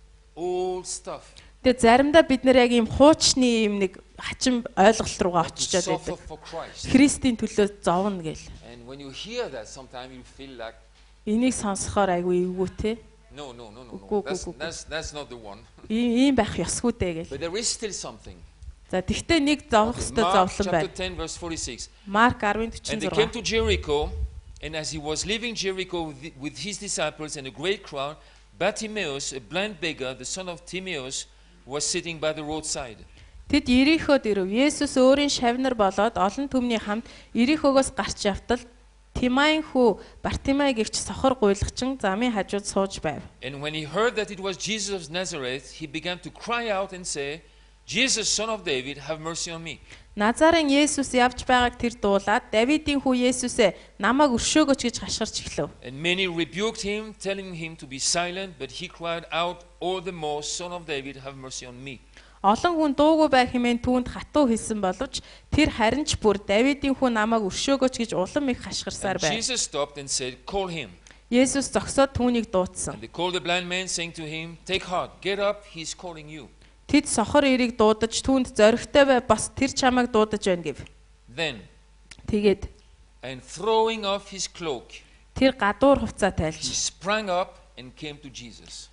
old stuff. Тэгээ заримдаа бид нэр яг ийм хуучны ийм нэг хачин ойлголт руугаа To очичоод suffer байдаг. for Christ. Христийн төлөө зовно гэл. And when you hear that, sometimes you feel like, Энийг сонсохоор айгүй эвгүй те. no. Go. That's not the one. Ийм байх ёсгүй дээ гэл. But there is still something. За тэгтээ нэг зовох ёстой Mark зовлон chapter байна. 10, verse 46. Марк 10:46. And they came to Jericho, and as he was leaving Jericho with his disciples and a great crowd, Bartimaeus, a blind beggar, the son of Timaeus, was sitting by the roadside. Тэд Ириход ирэв. Есүс өөрийн шавнар болоод олон түмний хамт Ирихогоос гарч явтал Тимайн хүү Бартимай гэгч сохор гуйлагчин замын хажууд сууж байв. And when he heard that it was Jesus of Nazareth, he began to cry out and say, Jesus, son of David, have mercy on me. Назарын Есүс явж байгааг тэр дуулаад Давидын хүү Есүсээ намайг өршөөгөөч гэж хашгирч эхлэв. And many rebuked him, telling him to be silent, but he cried out all the more, Son of David, have mercy on me. Олон хүн дуугүй байх хэмээн түүнд хатуу хэлсэн боловч тэр харин ч бүр Давидын хүү намайг өршөөгөөч гэж улам их хашгирсаар And байв. Jesus stopped and said, call him. Есүс зогсоод түүнийг дуудсан. And they called the blind man, saying to him, take heart, get up, he's calling you. Тэд сохор ирийг дуудаж түүнд зоригтой бай бас тэр чамайг дуудаж байна гэв. Then, Тэгээд and throwing off his cloak, тэр гадуур хувцаа he тайлж sprang up and came to Jesus.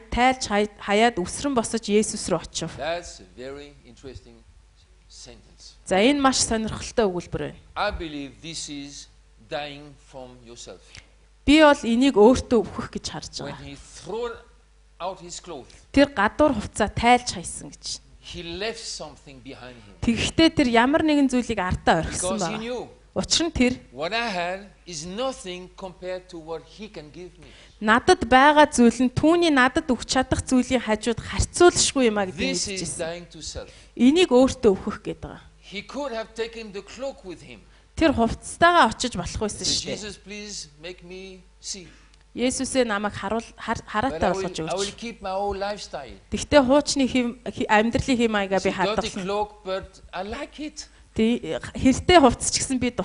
хаяад үсрэн босож Есүс рүү очив. That's a very interesting sentence. За энэ маш сонирхолтой өгүүлбэр байна. I believe this is dying from yourself. Би бол энийг өөртөө өөхөх гэж харж When байгаа. he threw out his clothes, Тэр гадуур хувцаа тайлж хайсан гэж. he left something behind him. Тэгэхдээ тэр ямар нэгэн зүйлийг ардаа орхисон Because he байна. knew Учир нь тэр what I had is nothing compared to what he can give me. надад байгаа зүйл нь түүний надад өгч чадах зүйлийн хажууд харьцуулшгүй юм а гэдгийг This is мэдчихсэн. dying to self. Энийг өөртөө өөхөх гэдэг байгаа. He could have taken the cloak with him. Тэр хувцастайгаа очиж болох байсан Say, шүү дээ. Jesus, please make me see. Есүсээ намайг хараатай But I болгож will өгч. keep my old lifestyle. Тэгтээ хуучны амьдралын хэмээгээ би It's a dirty хадгална. cloak, but I like it. Хэртэй хувцс ч гэсэн би дуртай.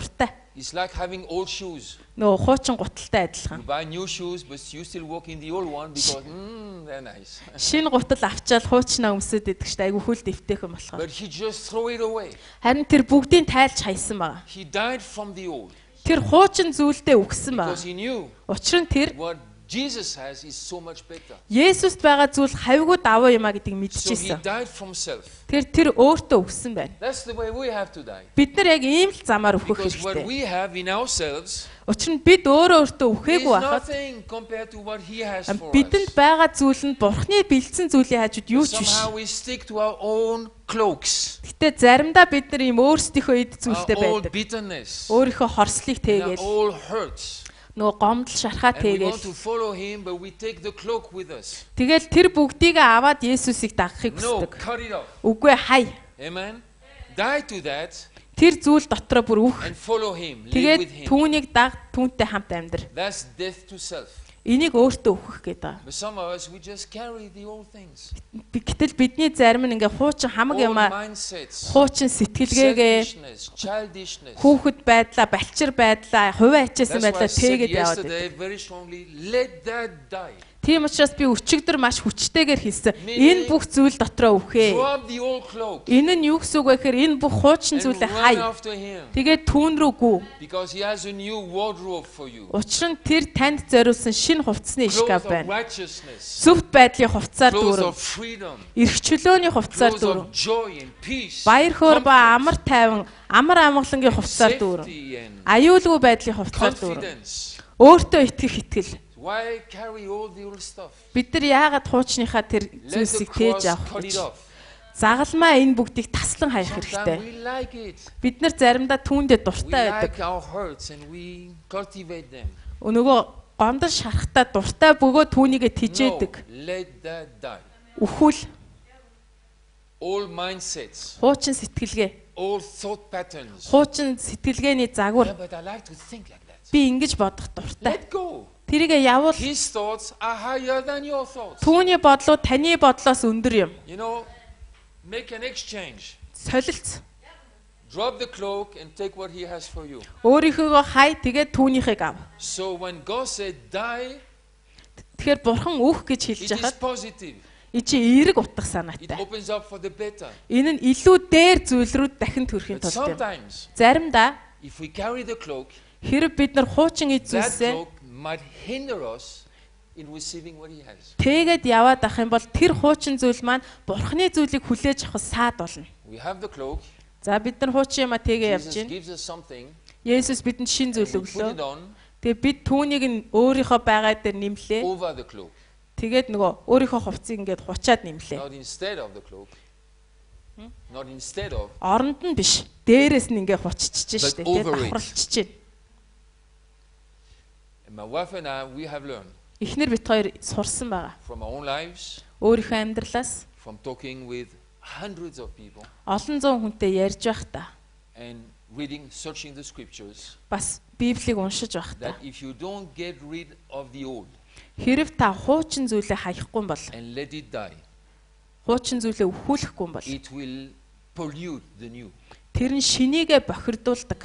It's like having old shoes. Нөгөө хуучин гуталтай адилхан. You buy new shoes, but you still walk in the old one because they're nice. Шинэ гутал авчаал хуучнаа өмсөд идэх штэ айгу хүл дэвтэйхэн болохоор. But he just throw it away. Харин тэр бүгдийг тайлж хайсан байгаа. He died from the old Тэр хуучин зүйлдээ үхсэн because байгаа. he knew Учир нь тэр what Jesus has is so much better. Есүст байгаа зүйл хавьгүй даваа юмаа гэдгийг So he мэдчихсэн. died from self. Тэр өөртөө үхсэн байна. That's the way we have to die. Бид нар яг ийм л замаар үхэх Because what хэрэгтэй. we have in ourselves Учир нь бид өөртөө is үхээгүй байхад nothing compared to what he has for бидэнд us. байгаа зүйл нь Бурхны бэлдсэн зүйлийн хажууд юу ч биш. Somehow we stick to our own cloaks, Гэтэ заримдаа бид нар ийм өөрсдийнхөө эд our зүйлтэй old байдаг. bitterness, Өөрийнхөө хорслыг and our тээгээл old hurts. нөгөө гомдол шархаа And we want тээгээл to follow him, but we take the cloak with us. тэгэл тэр бүгдийг аваад Есүсийг дагахыг No, хүсдэг. cut it off. Үгүй хай. Amen. Die to that Тэр зүйл дотроо бүр үх. and follow him. Live with Тэгээд him. түүнийг даг, түүнтэй хамт амьдр. That's death to self. Энийг өөртөө үхэх гэдэг. But some of us, we just carry the old things. Гэтэл бидний зарим нь ингээ хуучин хамаг Old юмаа mindsets, хуучин сэтгэлгээгээ selfishness, childishness. хүүхэд байдлаа, балчир байдлаа, хувиа ачаасан That's why I байдлаа said тээгээд яваад байдаг. yesterday very strongly, let that die. Тийм учраас би өчигдөр маш хүчтэйгээр хэлсэн. Энэ бүх зүйл дотроо үхээ. Drop the old cloak Энэ нь юу гэсэн үг вэ гэхээр энэ бүх хуучин and зүйлээ run хай. after him. Тэгээд түүн рүү гүү. Because he has a new wardrobe for you. Учир нь тэр танд зориулсан шинэ хувцсны шкаф Clothes of байна. righteousness, Зөвхт байдлын хувцаар clothes дүүрэн. of freedom, Эрх чөлөөний хувцаар clothes дүүрэн. of joy and peace, Баяр хөөр ба comfort, амар тайван, амар амгалангийн хувцаар дүүрэн. safety and Аюулгүй байдлын хувцаар дүүрэн. confidence. Өөртөө итгэх итгэл. Why carry all the old stuff? Бид нар яагаад хуучныхаа тэр Let the зүйлсийг тээж cross авах cut it гэж. off. Загалмаа энэ бүгдийг таслан хаях Sometimes хэрэгтэй. we like it. Бид нар заримдаа түүндээ We дуртай байдаг. like our hurts and we cultivate them. Нөгөө гомдол шарахтаа дуртай бөгөө түүнийгээ No, тижээдэг. let that die. Үхвэл Old mindsets, хуучин сэтгэлгээ, old thought patterns. хуучин сэтгэлгээний загвар Yeah, but I like to think like that. би ингэж бодох дуртай. Let go. Тэрийгээ явуул. His thoughts are higher than your thoughts. Түүний бодлоо таны бодлоос өндөр юм. You know, make an exchange. Солилцсон. Drop the cloak and take what he has for you. Өөрийнхөө хай тэгээд түүнийхээ ав. So when God said die, Тэгэхээр бурхан үх гэж хэлж it is хахад positive. энэ чи эерэг утга It санаатай. opens up for the better. Энэ нь илүү дээр зүйл рүү дахин төрхийн But тулд юм. sometimes, Заримдаа if we carry the cloak, хэрэг бид нар хуучин that эзүүлсээ cloak might hinder us in receiving what he has. тэгээд яваад ах юм бол тэр хуучин зүйл маань бурханы зүйлийг хүлээж авах саад болно. We have the cloak. За бид нар хуучин юмаа тэгээ явж Jesus байна. gives us something. Есүс бидэнд шин And зүйл we put it өглөө. on Тэгээ бид түүнийг нь өөрийнхөө байгаа дээр нэмлээ. over the cloak, Тэгээд нөгөө өөрийнхөө хувцсыг ингээд хучаад нэмлээ. not instead of the cloak. Not instead of. Оронд нь биш. Дээрээс нь ингээд хуччихж штэ. But Тэгээд over it. давхарлчихж байна. And my wife and I, we have learned Эхнэр бит хоёр сурсан байгаа. from our own lives, Өөрийнхөө амьдралаас from talking with hundreds of people олон зуун хүнтэй ярьж байх та. and reading, searching the scriptures, Бас Библийг уншиж байх та. that if you don't get rid of the old Хэрв та хуучин зүйлээ хаяхгүй юм бол, and let it die, хуучин зүйлээ өхүүлэхгүй юм бол, it will pollute the new. тэр нь шинийгээ бохирдуулдаг.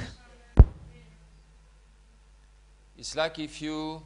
It's like if you.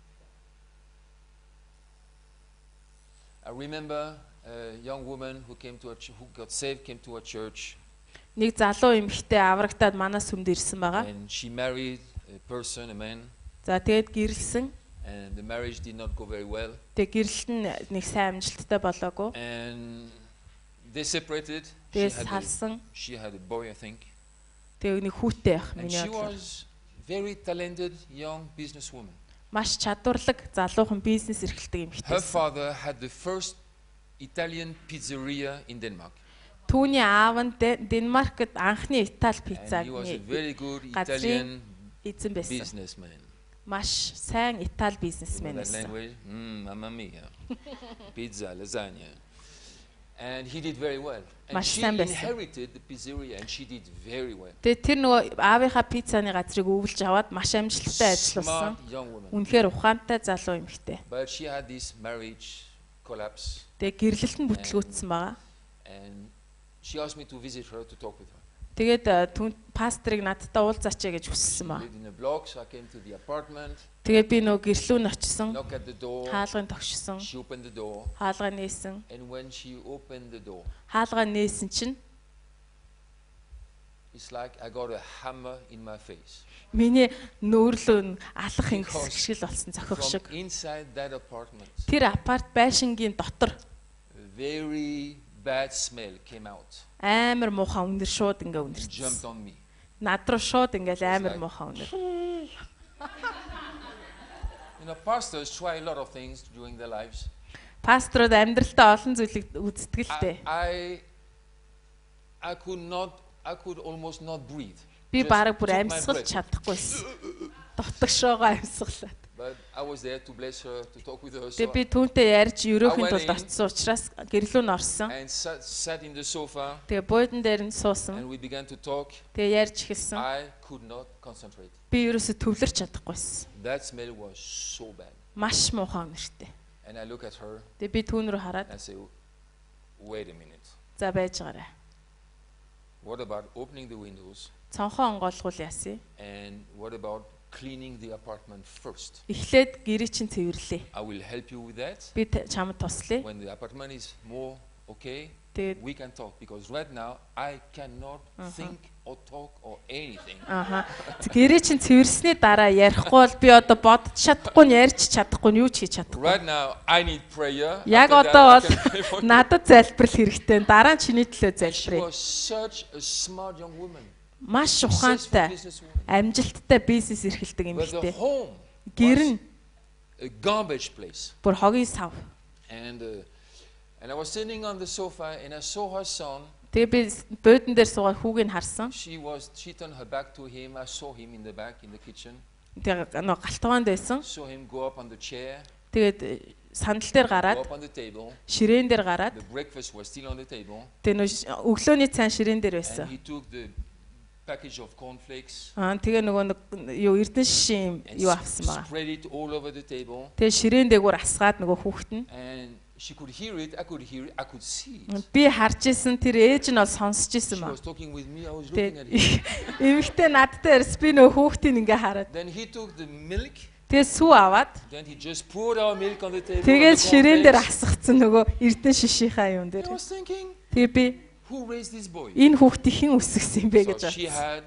I remember a young woman who came to who got saved, came to a church, Нэг залуу эмэгтэй аврагтаад манаас хүмд ирсэн байгаа. and she married a person, a man, За тэгээд гэрлсэн. and the marriage did not go very well, Тэгээд гэрлэлт нь нэг сайн амжилттай болоогүй. and they separated. Тэгээд салсан. She had a boy, I think, Тэгээд нэг хүүтэй байх and миний she бодлоор. was very talented young businesswoman. Маш чадварлаг залуухан бизнес эрхэлдэг Her эмэгтэй. father had the first Italian pizzeria in Denmark, Түүний аав нь Денмаркт анхны Итали and пиццаг he was a very good газрын Italian эзэн байсан. businessman. Маш сайн Итали You know бизнесмен that байсан. language? Mamma mia. Pizza, lasagna. And he did very well. And Маш she сайн байсан. inherited the pizzeria and she did very well. Тэгээд тэр нөгөө аавынхаа пиццаны газрыг өвлж аваад маш амжилттай ажилласан. Smart young woman. Үнэхээр ухаантай залуу эмэгтэй. But she had this marriage collapse Тэгээд гэрлэлт нь бүтлгүүцсэн байгаа. and she asked me to visit her to talk with her. Тэгээд пастрыг надтай уулзаач гэж хүссэн ба. Lived in a block, so I came to the apartment. Тэгээд би нөө гэрлүүн очсон. Knock at the door. Хаалгын тогшсон. She opened the door. Хаалгаа нээсэн. And when she opened the door, Хаалгаа нээсэн чинь it's like I got a hammer in my face. миний нөөрлөө алах ингэсгшил болсон зохих шиг. From inside that apartment, Тэр апарт байшингийн дотор a very bad smell came out. амар муухай өндөр шууд ингээ And өнөрсөн. jumped on me. Над руу шууд ингээл амар муухай өнөр. You know, pastors try a lot of things during their lives. Пасторууд амьдралтаа олон зүйлийг үздэг л дээ. I could almost not breathe. Би Just бараг бүр took my амьсгалж breath. чадахгүйсэн. Дотгошоогоо амьсгалаад. But I was there to bless her, to talk with her. So Тэгээ би түүнтэй ярьж өрөөхийн I тулд went in. очсон учраас гэрлүүн орсон. and sat in the sofa, Тэгээ буудан дээр нь суусан. and we began to talk. Тэгээ ярьж эхэлсэн. I could not concentrate. Би ерөөсө төвлөрч чадахгүйсэн. That smell was so bad. Маш муухай өнөртэй. And I look at her Тэгээ би түүн рүү хараад and I say, wait a minute. за байж байгаарай. What about opening the windows? Цонхоо онгойлгуул яасыг. And what about cleaning the apartment first? Эхлээд гэрээ чинь цэвэрлэе. I will help you with that. Би чамд туслая. When the apartment is more okay, Тэгээд we can talk. Because right now, I cannot think or talk or anything. гэрээ чинь цэвэрсний дараа ярихгүй бол би одоо бодож чадахгүй, ярьж чадахгүй, юу ч хийж чадахгүй. Right now, I need prayer. Яг After that, одоо I бол can pray for you. надад залбирал хэрэгтэй. Дараа нь чиний төлөө She залбирая. was such a smart young woman. Маш Successful ухаантай, businesswoman. амжилттай бизнес эрхэлдэг юм But the бэлтэй. home Гэр was нь a garbage place. бүр хогийн сав. And I was sitting on the sofa and I saw her son. Тэгээ би буудан дээр суугаад хүүгийг харсан. She turned her back to him. I saw him in the back in the kitchen. Тэгээ нөө галтгоонд байсан. Saw him go up on the chair, Тэгээд сандал дээр go гараад, up on the table. ширээн дээр гараад, The breakfast was still on the table. тэгээ нөө өглөөний цайн ширээн дээр байсан. And he took the package of cornflakes Тэгээ нөгөө юу эрдэн шишин and юу авсан байгаа. spread it all over the table. Тэгээ ширээн дээгүүр асгаад нөгөө хүүхэд нь And she could hear it. I could hear it. I could see it. би харж исэн тэр ээж нь бол сонсч исэн She ба. was talking with me. I was looking at him. Тэгээ эмэгтэй надтай ирс би нөгөө хүүхдийг ингээ хараад. Then he took the milk. Тэгээ сүү аваад Then he just poured our milk on the table. тэгээд on the ширээн дээр cornflakes. асгацсан нөгөө эрдэн шишийнхаа юм I дээр. was thinking, Тэгээ би who raised this boy? энэ хүүхдийг хэн өсгсөн юм бэ гэж So she бодсон.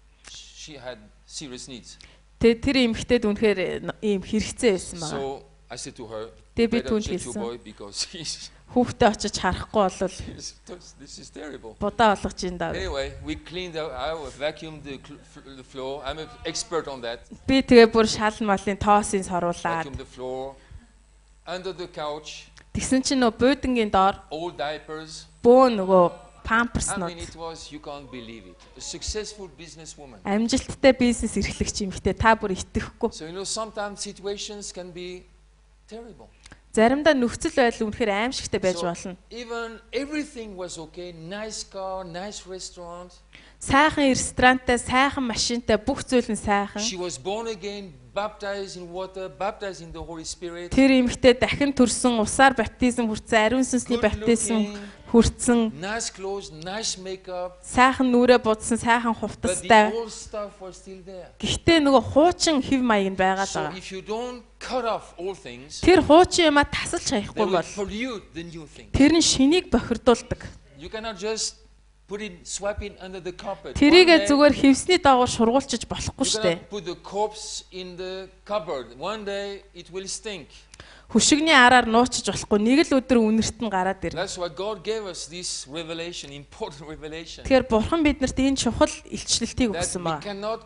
had serious needs. Тэгээ тэр эмэгтэйд үнэхээр ийм хэрэгцээ байсан байгаа. So I said to her, Тэг би better түүнд check your хэлсэн. boy because Хүүхдээ очиж харахгүй бол this is terrible. будаа болгож ин даа. Anyway, we cleaned out, I vacuumed the floor. I'm an expert on that. Би тэгээ бүр шал малын тоосыг соруулаад Vacuumed the floor, under the couch, тэгсэн чинь нөгөө буудангийн доор old diapers. бөө нөгөө I mean, памперснууд it was, you can't believe it. A successful businesswoman. амжилттай бизнес эрхлэгч юмхтэй та бүр итгэхгүй. So, you know, sometimes situations can be terrible. Заримдаа нөхцөл байдал үнэхээр аимшигтай байж So, болно. even everything was okay, nice car, nice restaurant. Сайхан ресторантай, сайхан машинтай бүх зүйл нь сайхан. She was born again, baptized in water, baptized in the Holy Spirit. Тэр эмэгтэй дахин төрсөн усаар баптизм хүртсэн, ариун сүнсний Good баптизм looking. хүртсэн, Nice clothes, nice makeup. сайхан нүрэ будсан, сайхан But the хувцастай. old stuff was still there. Гэхдээ нөгөө хуучин хэв маяг нь байгаа So даа. if you don't cut off all things, Тэр хуучин юмаа тасалж they хаяхгүй will бол pollute the new thing. тэр нь шинийг бохирдуулдаг. You cannot just put it, swap it under the carpet. One Тэрийгэ day, зүгээр хевсний доогоор шургуулчих болохгүй you штэ. cannot put the corpse in the cupboard. One day it will stink. Хөшигний араар нуучиж болохгүй. Нэг л өдөр үнэрт нь гараад ирнэ. That's why God gave us this revelation, important revelation. Тэгэхээр бурхан биднэрт энэ чухал илчлэлтийг That өгсөн we ба. cannot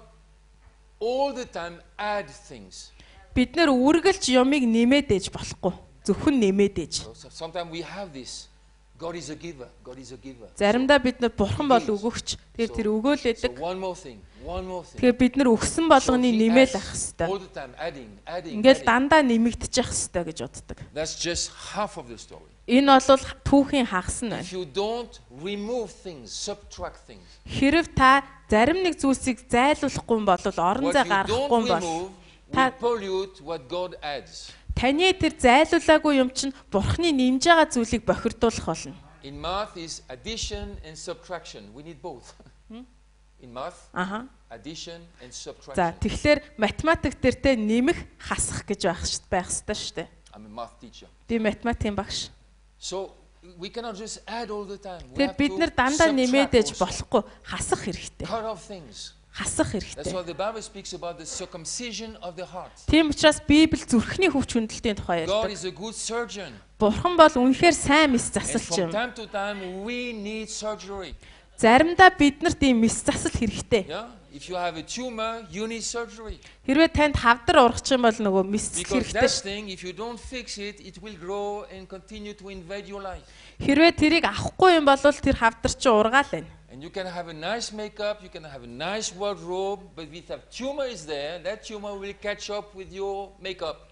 all the time add things. Бид нэр үргэлж юмыг нэмээд ээж болохгүй. Зөвхөн нэмээд ээж. So sometimes we have this. God is a giver. God is a giver. Заримдаа бид нар бурхан бол өгөгч. Тэгэхээр тэр So өгөөлэдэг. one more thing. One more thing. Тэгэхээр бид нар өгсөн болгоны he нэмээл ах adds хэвээр. all the time, adding. Ингээл дандаа нэмэгдэж явах хэвээр гэж боддог. That's just half of the story. Энэ бол түүхийн хагас нь байна. If you don't remove things, subtract things, Хэрв та зарим нэг зүйлсийг зайлуулахгүй бол орон what зай you гаргахгүй don't бол remove will та- pollute what God adds. таны тэр зайлуулаагүй юм чинь бурхны нэмж байгаа зүйлийг бохирдуулах болно. In math is addition and subtraction. We need both. in math, Аха. addition and За subtraction. тэгэхээр математик дээр те нэмэх, хасах гэж байх ёстой шүү дээ. I'm a math teacher. Би математикийн багш. So we cannot just add all the time. We Тэгэхээр have бид нэр to дандаа нэмээд ээж subtract also. болохгүй, хасах хэрэгтэй. Cut off things. Хасах That's хэрэгтэй. why the Bible speaks about the circumcision of the heart. Тийм учраас Библи зүрхний хөвч хүндэлтийн тухай God ярьдаг. is a good surgeon. Бурхан бол үнэхээр сайн мис And засалч from юм. time to time we need surgery. Заримдаа биднэрт ийм мис засал хэрэгтэй. Yeah? If you have a tumor, you need surgery. Хэрвээ танд хавдар ургах юм бол нөгөө мис Because хэрэгтэй. that thing, if you don't fix it, it will grow and continue to invade your life. Хэрвээ тэрийг авахгүй юм бол тэр хавдар чи ургаал байна. And you can have a nice makeup, you can have a nice wardrobe, but if a tumor is there, that tumor will catch up with your makeup.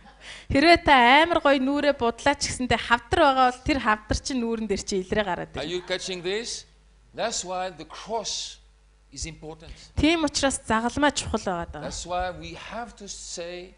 Хэрвээ та амар гоё нүрээ будлаач гэсэндээ хавдар байгаа бол тэр хавдар чи нүүрэн дээр чи илрээ гараад Are байна. you catching this? That's why the cross is important. Тийм учраас загалмаа чухал байгаа даа. That's why we have to say,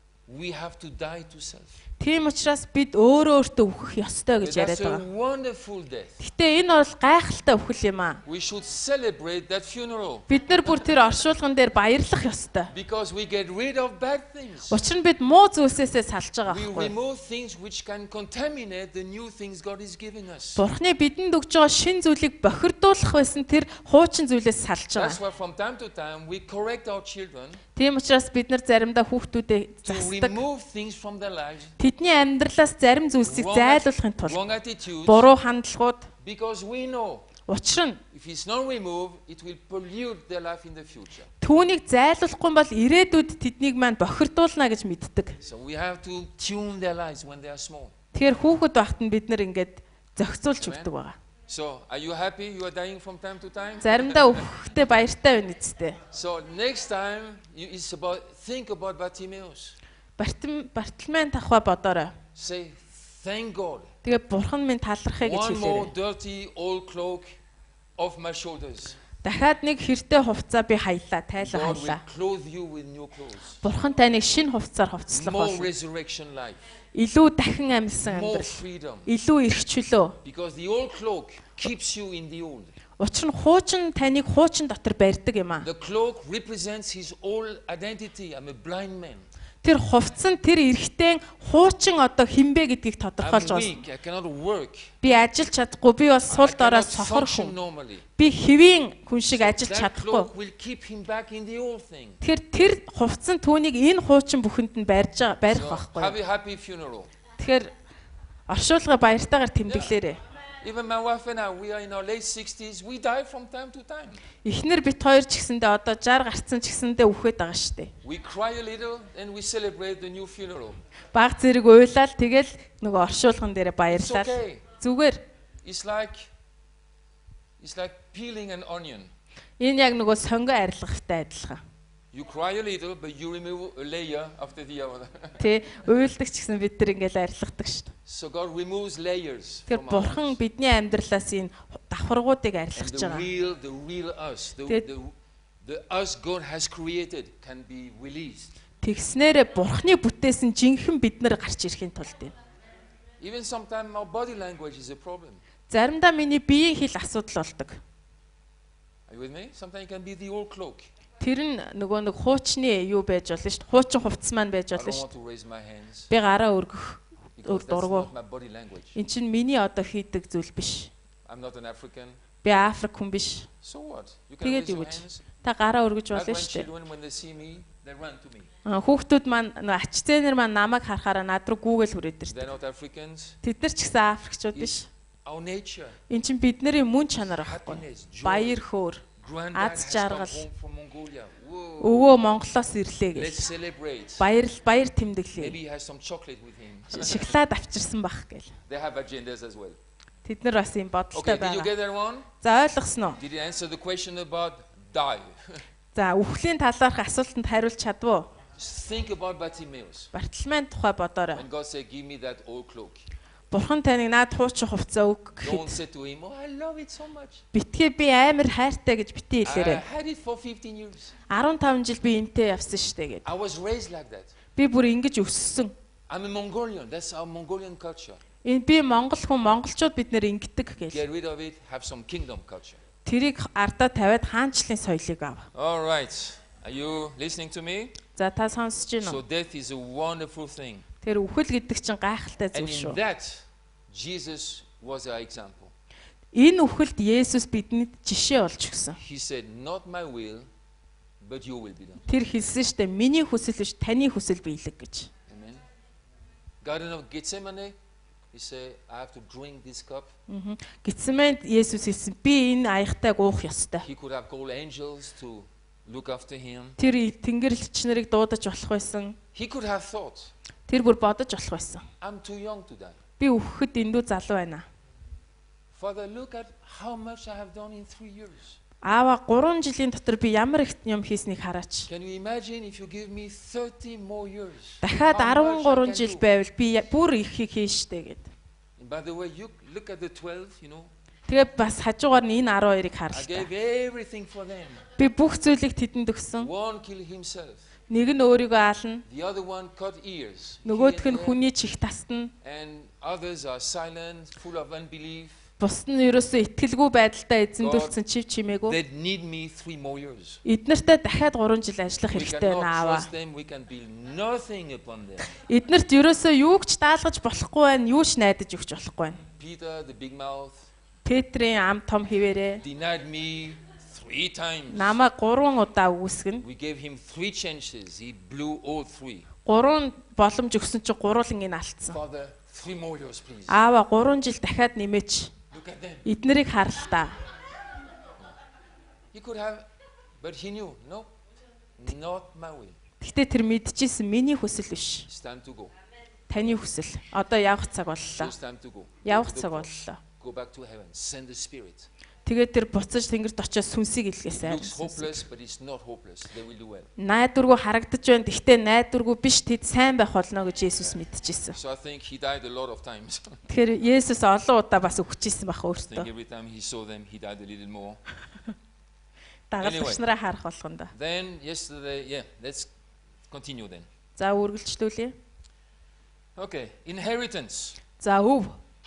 we have to die to self. Тийм учраас бид өөрөө өөртөө үхэх ёстой гэж яриад That's a байгаа. wonderful death. Гэтэ энэ бол гайхалтай үхэл юм аа. We should celebrate that funeral Бид нар бүр тэр оршуулган дээр баярлах ёстой. because we get rid of bad things. Учир нь бид муу зүйлсээсээ салж байгаа We байхгүй. remove things which can contaminate the new things God is giving us. Бурхны бидэнд өгж байгаа шин зүйлийг бохирдуулах байсан тэр хуучин зүйлээс салж That's байгаа. why from time to time we correct our children Тийм учраас бид нар заримдаа хүүхдүүдэд to засдаг. remove things from their lives, Тэдний амьдралаас зарим зүйлсийг зайлуулахын тулд wrong attitudes, буруу хандлагууд because we know учир нь if it's not removed, it will pollute their life in the future. түүнийг зайлуулахгүй бол ирээдүйд тэднийг маань бохирдуулна гэж мэддэг. So we have to tune their lives when they are small. Тэгэхээр хүүхэд багт нь бид нар ингээд зохицуулж өгдөг байгаа. So are you happy you are dying from time to time? Заримдаа өөхтэй баяртай байна эцтэй. So next time it's about think about Bartimaeus. Бартоломей тахва бодоорой. Say thank God. Тэгээ бурхан минь талархъя гэж One more хэлээрэй. dirty old cloak off my shoulders. Дахиад нэг хэртэй хувцас би хаялаа, тайлаа God will хаялаа. clothe you with new clothes. Бурхан таныг шинэ хувцасаар хувцаслах More болно. resurrection life. Илүү дахин амьсан More амьдрал, freedom. илүү эрх чөлөө. Because the old cloak keeps you in the old. Учир нь хуучин таныг хуучин дотор барьдаг юм аа. The cloak represents his old identity. I'm a blind man. Тэр хувцас нь тэр эрхтэн хуучин одоо хинбэ гэдгийг I'm тодорхойлж байна. weak. I cannot work. Би ажиллаж чадахгүй, би бас I сул дорой cannot сохор function хүн. normally. Би хэвийн хүн шиг ажиллаж That чадахгүй. cloak will keep him back in the old thing. Тэгэхээр тэр хувцас нь түүнийг энэ хуучин бүхэнд нь барьж барих So байхгүй. have a happy funeral. Тэгэхээр оршуулга баяртайгаар тэмдэглээрэй. Even my wife and I, we are in our late 60s. We die from time to time. Эхнэр бит хоёр ч гэсэндээ одоо 60 гарцсан ч гэсэндээ үхээд байгаа шүү дээ. We cry a little and we celebrate the new funeral. Баг зэрэг уйлал тэгэл нөгөө оршуулган дээрээ It's баярлал. okay. Зүгээр It's like peeling an onion. энэ яг нөгөө сонгоо арилгахтай адилхан. You cry a little, but you remove a layer after the other. Тэ уйлдаг ч гэсэн бид нар ингээл арилгадаг шүү дээ. So God removes layers Тэгэхээр from our бурхан lives. бидний амьдралаас энэ давхаргуудыг And арилгаж the байгаа. real us, That- the us God has created can be released. Тэгснээрээ бурханы бүтээсэн жинхэнэ бид нар гарч ирэхин тулд юм. Even sometimes our body language is a problem. Заримдаа миний биеийн хэл асуудал болдог. Are you with me? Sometimes it can be the old cloak. Тэр нь нөгөө нэг хуучны юу байж болно шүү дээ. Хуучин хувцас маань байж I болно don't шүү want to raise my hands дээ. Би гараа өргөх because that's дургу. not my body language. Эн чинь миний одоо хийдэг зүйл биш. I'm not an African. Би Африк хүн биш. So what? You can Тэгээд raise your юу гэж? hands. Та гараа өргөж My болно шүү дээ. grandchildren, when they see me, they run to me. Хүүхдүүд маань нөгөө ач зээнэр маань намайг харахаараа над руу гүүгээл хүрээд They're ирдэг. not Africans. Тэд нар ч гэсэн Африкчууд It's биш. our nature. Эн чинь бидний мөн чанар байхгүй. Happiness, joy. Баяр хөөр. Granddad Аз has come жаргал. home from Mongolia. Whoa. Өвөө Монголоос ирлээ гэж. Let's celebrate. Баяр тэмдэглэе. Maybe he has some chocolate with him. Шоколад авчирсан бах гээл. They have agendas as well. Тэд нар бас юм Okay, бодолтой did you байгаа. get that one? За ойлгосноо. Did you answer the question about die? За үхлийн талаарх асуултанд хариулж чадвуу. Just think about Bartimaeus. Бартоломей тухай бодоорой. When God said, give me that old cloak. Бурхан таныг наад хуучин хувцас өг Don't гэхэд say to him, oh, I love it so much. битгий би амар хайртай гэж битгий I хэлээрэй. had it for 15 years. 15 жил би энтэй явсан штэ гэд. I was raised like that. Би бүр ингэж өссөн. I'm a Mongolian. That's our Mongolian culture. Энэ би монгол хүн монголчууд бид нэр ингэдэг гэл. Get rid of it, have some kingdom culture. тэрийг ардаа тавиад хаанчлалын соёлыг ав. All right. Are you listening to me? За та сонсож байна So уу? death is a wonderful thing. Тэр үхэл гэдэг чинь гайхалтай And зүйл шүү. in that, Jesus was our example. Энэ үхэлд Есүс бидэнд жишээ болж өгсөн. He said, not my will, but your will be done. Тэр хэлсэн штэ миний хүсэл биш таны хүсэл биелэг гэж. Amen. Garden of Gethsemane, he said, I have to drink this cup. Гитсмэнд Есүс хэлсэн би энэ аягтайг уух ёстой. He could have called angels to look after him. Тэр тэнгэрлэгч нарыг дуудаж болох байсан. He could have thought, Тэр бүр бодож болох байсан. I'm too young to die. Би үхэхэд эндүү залуу байна. Father, look at how much I have done in 3 years. Аава 3 жилийн дотор би ямар их юм хийснийг хараач. Can you imagine if you give me 30 more years? Дахиад How much I 13 can жил do? байвал би бүр ихийг хийн штэ гэд. And by the way, you look at the 12, you know, Тэгээ бас хажуугаар нь энэ 12-ыг I харалтаа. gave everything for them. Би бүх зүйлийг тэдэнд өгсөн. One killed himself. Нэг нь өөрийгөө аална, The other one cut ears. нөгөөх Here нь and there. хүний чих тасна. And others are silent, full of unbelief. Бус нь ерөөсөө итгэлгүй байдалтай эзэмдүүлсэн чив чимээгүй. They need me 3 more years. Эднэртэй дахиад 3 жил ажиллах We хэрэгтэй байна cannot аава. trust them. We can build nothing upon them. Эднэрт ерөөсөө юуг ч даалгаж болохгүй байна, юу ч найдаж өгч болохгүй байна. Peter, the big mouth, Петрийн ам том хിവэрэ denied me 3 times. намайг 3 удаа үгүйсгэн. We gave him 3 chances. He blew all 3. 3 боломж өгсөн чи гурвуулангийн алдсан. Father, 3 more years, please. Аава 3 жил дахиад нэмээч. Look at them. Эднэрийг харалтаа. He could have, but he knew, no, not my will. Гэтэ тэр мэдчихсэн миний хүсэл биш. It's time to go. Таны хүсэл. Одоо явах цаг боллоо. It's time to go. Явах Go to the цаг cross. боллоо. Go back to heaven. Send the Spirit. Тэгээд тэр буцаж тэнгэрд очиж сүнсийг илгээсэн. Looks hopeless, but it's not hopeless. They will do well. Найдваргүй харагдаж байна. Гэхдээ найдваргүй биш тэд сайн байх болно гэж Есүс мэдчихсэн. So I think he died a lot of times. Тэгэхээр Есүс олон удаа бас өгчихсэн баха I think өөртөө. every time he saw them, he died a little more. Дагалдагч нараа харах болгондоо. Then yesterday, yeah, let's continue then. За үргэлжлүүлье. Okay, inheritance. За өв.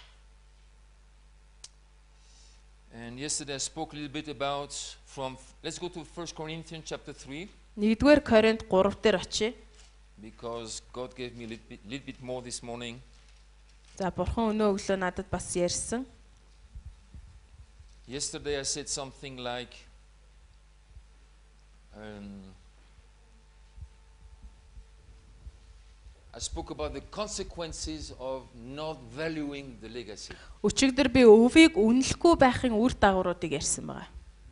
And yesterday I spoke a little bit about let's go to 1 Corinthians chapter 3, 1-р Коринт 3 дээр очие. because God gave me a little bit more this morning. За бурхан өнөө өглөө надад бас ярьсан. Yesterday I said something like, I spoke about the consequences of not valuing the legacy. Өчигдөр би өвийг үнэлэхгүй байхын үр дагавруудыг ярьсан байгаа.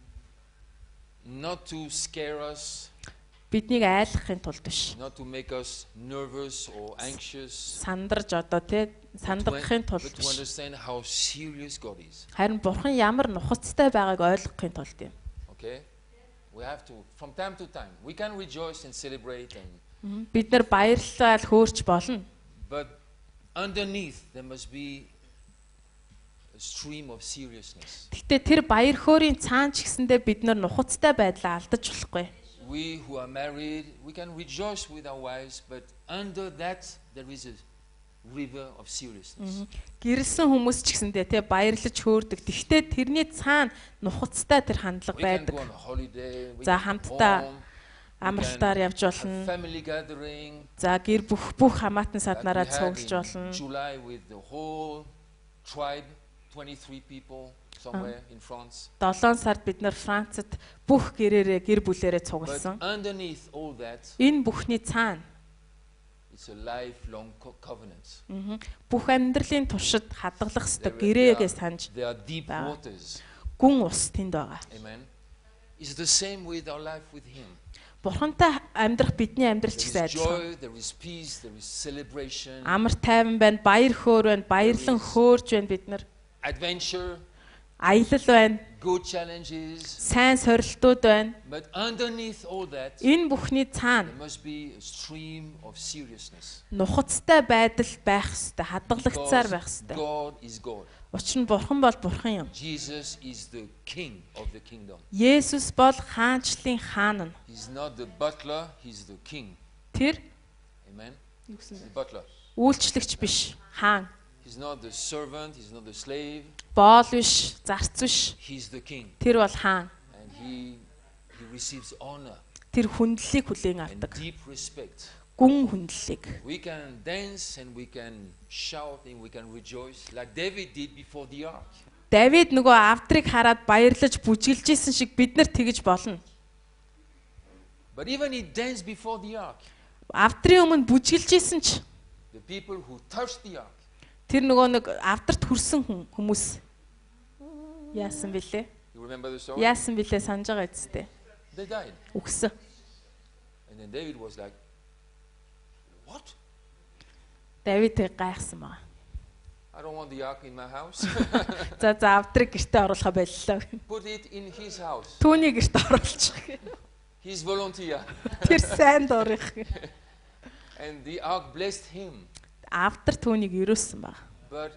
Not to scare us, Биднийг айлгахын тулд биш. not to make us nervous or anxious, Сандарж одоо тий сандагахын тулд but to биш. understand how serious God is. Харин бурхан ямар нухацтай байгааг ойлгохын тулд юм. Okay? We have to, from time to time, we can rejoice and celebrate, Бид нар баярлал хөөрч болно. but underneath there must be a stream of seriousness. Гэхдээ тэр баяр хөөрийн цаан ч гэсэндээ бид нар нухацтай байдлаа алдаж болохгүй. We who are married, we can rejoice with our wives, but under that there is a river of seriousness. Гэрэлсэн хүмүүс ч гэсэндээ тий баярлаж хөөрдөг. Гэхдээ тэрний цаана нухацтай тэр хандлага We can байдаг. go on a holiday, we За can хамтдаа home, амралтаар явж a болно. family gathering. За гэр бүх хамаатан that саднараа we had цуглаж in болно. July with the whole tribe, 23 people somewhere in France. 7 сард бид нар Францад бүх гэрээрээ гэр бүлээрээ But цугласан. underneath all that, Энэ бүхний цаана it's a lifelong covenant. бүх амьдралын туршид хадгалах ёстой There гэрээгээ are- санаж There are deep Wow. waters. гүн ус тэнд байгаа. Amen. It's the same with our life with Him. Бурхантай амьдрах бидний амьдрал ч There гэсэн is адилхан. joy, there is peace, there is celebration, Амар тайван байна, баяр хөөр байна, баярлан хөөрж байна бид нар. adventure, Аялал байна, good challenges. сайн сорилтууд байна. But underneath all that, Энэ бүхний цаана there must be a stream of seriousness. нухацтай байдал байх ёстой, хадгалагцаар байх Because ёстой. God is God. Учир нь бурхан бол бурхан юм. Jesus is the king of the kingdom. Есүс бол хаанчлалын хаан нь. He's not the butler, he's the king. Тэр Amen. The butler. үйлчлэгч биш, хаан. He's not the servant, he's not the slave. Боол биш, зарц биш. He's the king. Тэр бол хаан. And he receives honor Тэр хүндлэлийг хүлээн and авдаг. deep respect. Гүн хүндлэлийг. We can dance and we can shout and we can rejoice like David did before the ark. Давид нөгөө авдрыг хараад баярлаж бүжгэлж исэн шиг бид нар тэгж болно. But even he danced before the ark. Авдрын өмнө бүжгэлж исэн ч The people who touched the ark, тэр нөгөө нэг авдарт хүрсэн хүмүүс яасан бэлээ? you remember the story? Яасан бэлээ санаж байгаа үсттэй. They died. Үгсэн. And then David was like, what? Давид гайхсан байна. I don't want the ark in my house. За авдрыг гэртээ оруулахаа боллоо. Put it in his house. Түүний гэрт оруулчих. He's volunteer. Тэр сайн дурах. And the ark blessed him. Авдар түүнийг юрөөсөн баг. But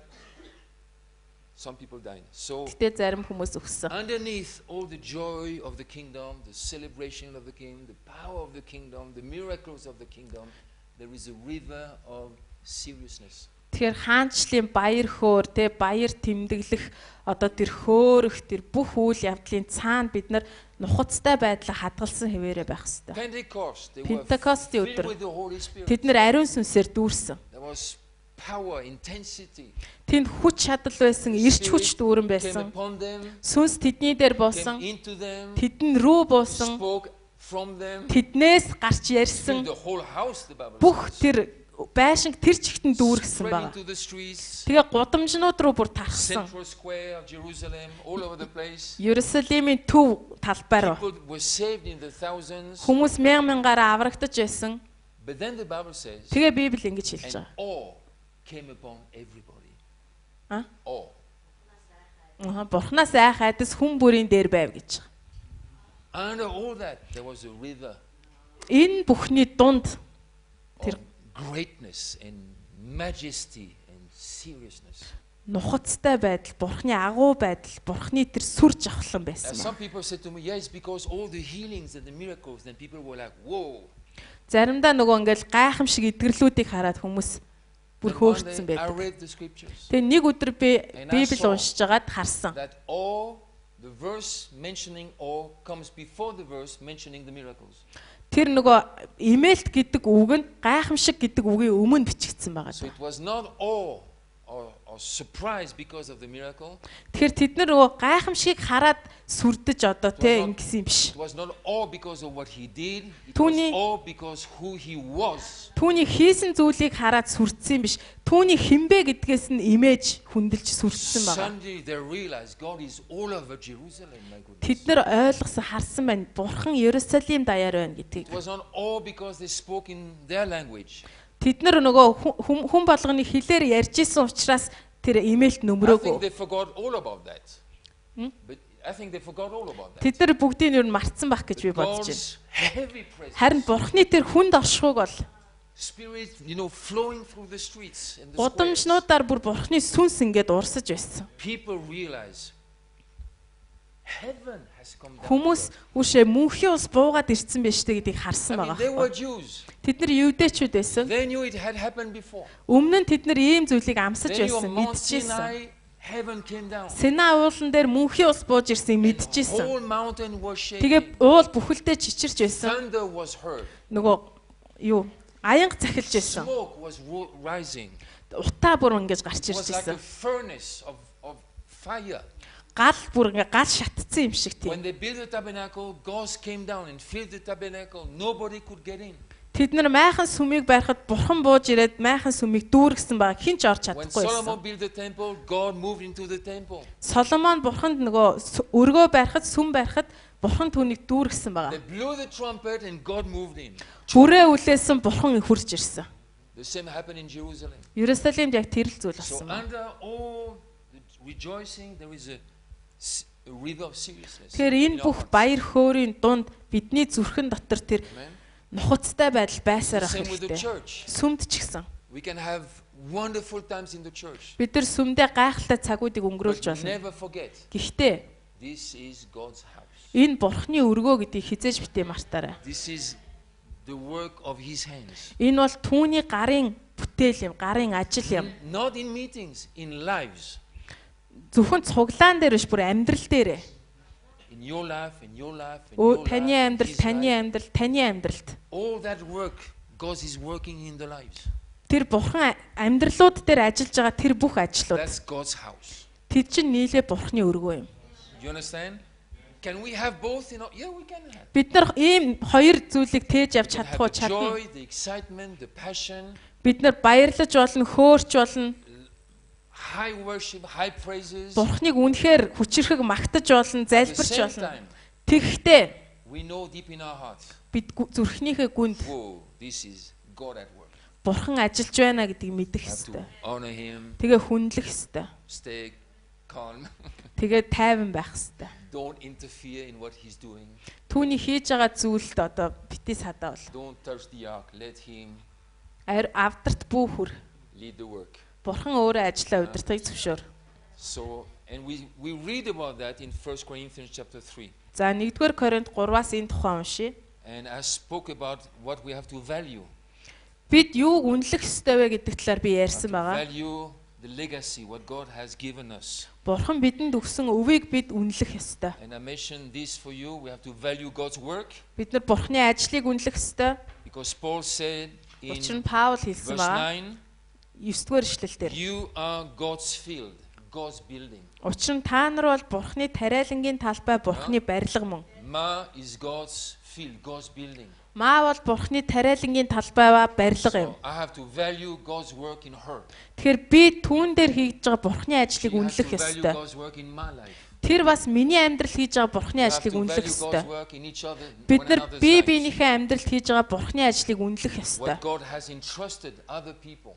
some people died. So Гэтэ зарим хүмүүс өгсөн. underneath all the joy of the kingdom, the celebration of the king, the power of the kingdom, the miracles of the kingdom, there is a river of seriousness. Тэгэхээр хаанчлын баяр хөөр, тэ баяр тэмдэглэх одоо тэр хөөрөх тэр бүх үйл явдлын цаана бид нар нухацтай байдлаа хадгалсан хэвээрээ байх хэрэгтэй. Pentecost, they were Пентекостын filled өдөр with the Holy Spirit. тэд нар ариун сүнсээр дүүрсэн. There was power, intensity Тэнд хүч чадал байсан, ирч хүч дүүрэн came байсан. upon them, Сүнс тэдний дээр came буусан, into them, тэдэн рүү буусан, spoke from them, тэднээс гарч filled ярьсан. the whole house, the Bible Бүх says. тэр байшинг тэр чигтэн дүүргэсэн Spread байна. into the streets, Тэгээ гудамжнууд руу бүр тархсан. Central Square of Jerusalem, all over the place. Иерусалимийн төв талбай руу People were saved in the thousands. хүмүүс мянгаар аврагдаж байсан. But then the Bible says, Тэгээ Библи ингэж хэлж and байгаа. awe came upon everybody. А? Awe. Бурхнаас айх айдас хүн бүрийн дээр байв гэж. Under all that, there was a river Энэ бүхний дунд of greatness and majesty and seriousness. нухацтай байдал, бурхны агуу байдал, бурхны тэр сүр жавхлан байсан And байна. some people said to me, yeah, it's because all the healings and the miracles. Then people were like, whoa. Заримдаа нөгөө ингээл гайхамшиг эдгэрлүүдийг хараад хүмүүс бүр And one хөөрцөн day I байдаг. read the scriptures. Тэгээ нэг өдөр би And I Библи saw уншиж байгаад харсан. That all the verse mentioning awe comes before the verse mentioning the miracles. Тэр нөгөө имэйлт гэдэг үг нь гайхамшиг гэдэг үгийн өмнө бичигдсэн байгаа. So it was not awe or surprise because of the miracle. Тэгэхээр тэд нар нөгөө гайхамшигыг хараад сүрдэж одоо тэ ингэсэн юм биш. It was not awe because of what he did. It was Түүний- awe because who he was. Түүний хийсэн зүйлийг хараад сүрдсэн юм биш. Түүний хинбэ гэдгээс нь имэж хүндэлж сүрдсэн байгаа. Suddenly they realized God is all over Jerusalem. My goodness. Тэд нар ойлгосон харсан байна. Бурхан Иерусалим даяар байна гэдгийг. It was not awe because they spoke in their language. Тэд нар нөгөө хүн болгоны хэлээр ярьж исэн учраас тэр имэйлт I think нөмрөөгүй. they forgot all about that. But I think they forgot all about that. Тэд нар бүгдийг нь мартсан байх гэж би бодож байна. God's heavy presence. Харин Бурханы тэр хүнд оршихуйг бол Spirit, flowing through the streets and the squares. гудамжнуудаар бүр Бурханы сүнс ингээд урсаж байсан. People realize heaven has come down. Хүмүүс үшээ мөнхийн ус буугаад ирсэн байж тээ гэдгийг харсан I mean, they were байгаа. Jews. Тэд нар юудэчүүд байсан. They knew it had happened before. Өмнө нь тэд нар ийм зүйлийг амсаж They knew байсан, on Mount мэдчихсэн. Sinai, heaven came down. Синай уулан дээр мөнхийн ус бууж ирсэн The мэдчихсэн. whole mountain was Тэгээ shaking. уул бүхэлдээ чичирч байсан. Thunder was heard. Нөгөө юу аянга цахилж байсан. Smoke was rising. Утаа бүр ингэж гарч It ирж was like a байсан. furnace of fire. Гал бүр ингээ гал шатцсан юм шиг When тийм. they built the tabernacle, ghosts came down and filled the tabernacle. Nobody could get in. Тэд нар майхан сүмийг барихад бурхан бууж ирээд майхан сүмийг дүүргэсэн байгаа. Хин ч орч When чадахгүй Solomon байсан. built the temple, God moved into the temple. Соломон бурханд нөгөө өргөө барихад сүм барихад бурхан түүнийг дүүргэсэн They байгаа. blew the trumpet and God moved in. Хүрээ үлээсэн бурхан хурж ирсэн. The same happened in Jerusalem. Иерусалимд яг тэр л зүйл So болсон байна. under all the rejoicing, there is a river of seriousness. Тэгэхээр in энэ our бүх hearts. баяр хөөрийн дунд бидний зүрхэн дотор тэр Amen. нухацтай байдал байсаар ах Same with the хэрэгтэй. church. Сүмд ч гэсэн. We can have wonderful times in the church. Бид нар сүмдээ гайхалтай цагуудыг өнгөрүүлж But болно. never forget, Гэхдээ this is God's house. энэ бурхны өргөө гэдгийг хизээж битээ мартаарай. This is the work of His hands. Энэ бол түүний гарын бүтээл юм, гарын ажил юм. Not in meetings, in lives. Зөвхөн цуглаан дээр биш, бүр амьдрал дээр. In your life, in your life, in your life. Таны амьдрал, his таны life. амьдрал, таны амьдралд. All that work, God is working in the lives. Тэр бурхан амьдралууд дээр ажиллаж байгаа тэр бүх ажлууд. That's God's house. Тэд чинь нийлээ бурханы өргөө юм. You understand? Can we have both? Yeah, we can have. Бид нар ийм хоёр зүйлийг тээж авч We can чадах have уу the чадна. joy, the excitement, the passion, Бид нар баярлаж болно, хөөрч болно. high worship, high praises. Бурханыг үнэхээр хүчрхэг магтаж болно, At the залбирч same болно. time, Тэгэхдээ we know deep in our hearts, бид зүрхнийхээ гүнд whoa, this is God at work. бурхан ажиллаж байна гэдгийг мэдэх We have to ёстой. honor Him, Тэгээ хүндлэх ёстой. stay calm, Тэгээ тайван байх ёстой. don't interfere in what He's doing, Түүний хийж байгаа зүйлд одоо битээ садаавал. don't touch the ark, let Him Авдарт бүүхүр. lead the work. Бурхан өөрөө ажиллаа удирдахыг зөвшөөр. So, and we read about that in 1 Corinthians chapter 3. За 1-р Коринт 3-аас энэ тухай уншия. And I spoke about what we have to value. Бид юу үнэлэх ёстой вэ гэдэг талаар би ярьсан байгаа. Value the legacy, what God has given us. Бурхан бидэнд өгсөн өвийг бид үнэлэх ёстой. And I mentioned this for you. We have to value God's work Бид нар Бурханы ажлыг үнэлэх ёстой. because Paul said in Учир нь Паул хэлсэн verse байгаа. 9, 9-р эшлэл дээр. you are God's field, God's building. Учир нь та нар бол Бурханы тариалангийн талбай, Бурханы барилга мөн. Ma is God's field, God's building. Маа бол Бурханы тариалангийн талбайва барилга юм. So I have to value God's work in her. Тэгэхээр би түүн дээр хийж байгаа Бурханы She ажлыг has to үнэлэх value ёстой. God's work in my life. Тэр бас миний амьдрал хийж байгаа Бурханы We have ажлыг to үнэлэх value ёстой. God's work in each other, Бид one нар another's бие lives. биенийхээ амьдралд хийж байгаа Бурханы ажлыг үнэлэх ёстой. What God has entrusted other people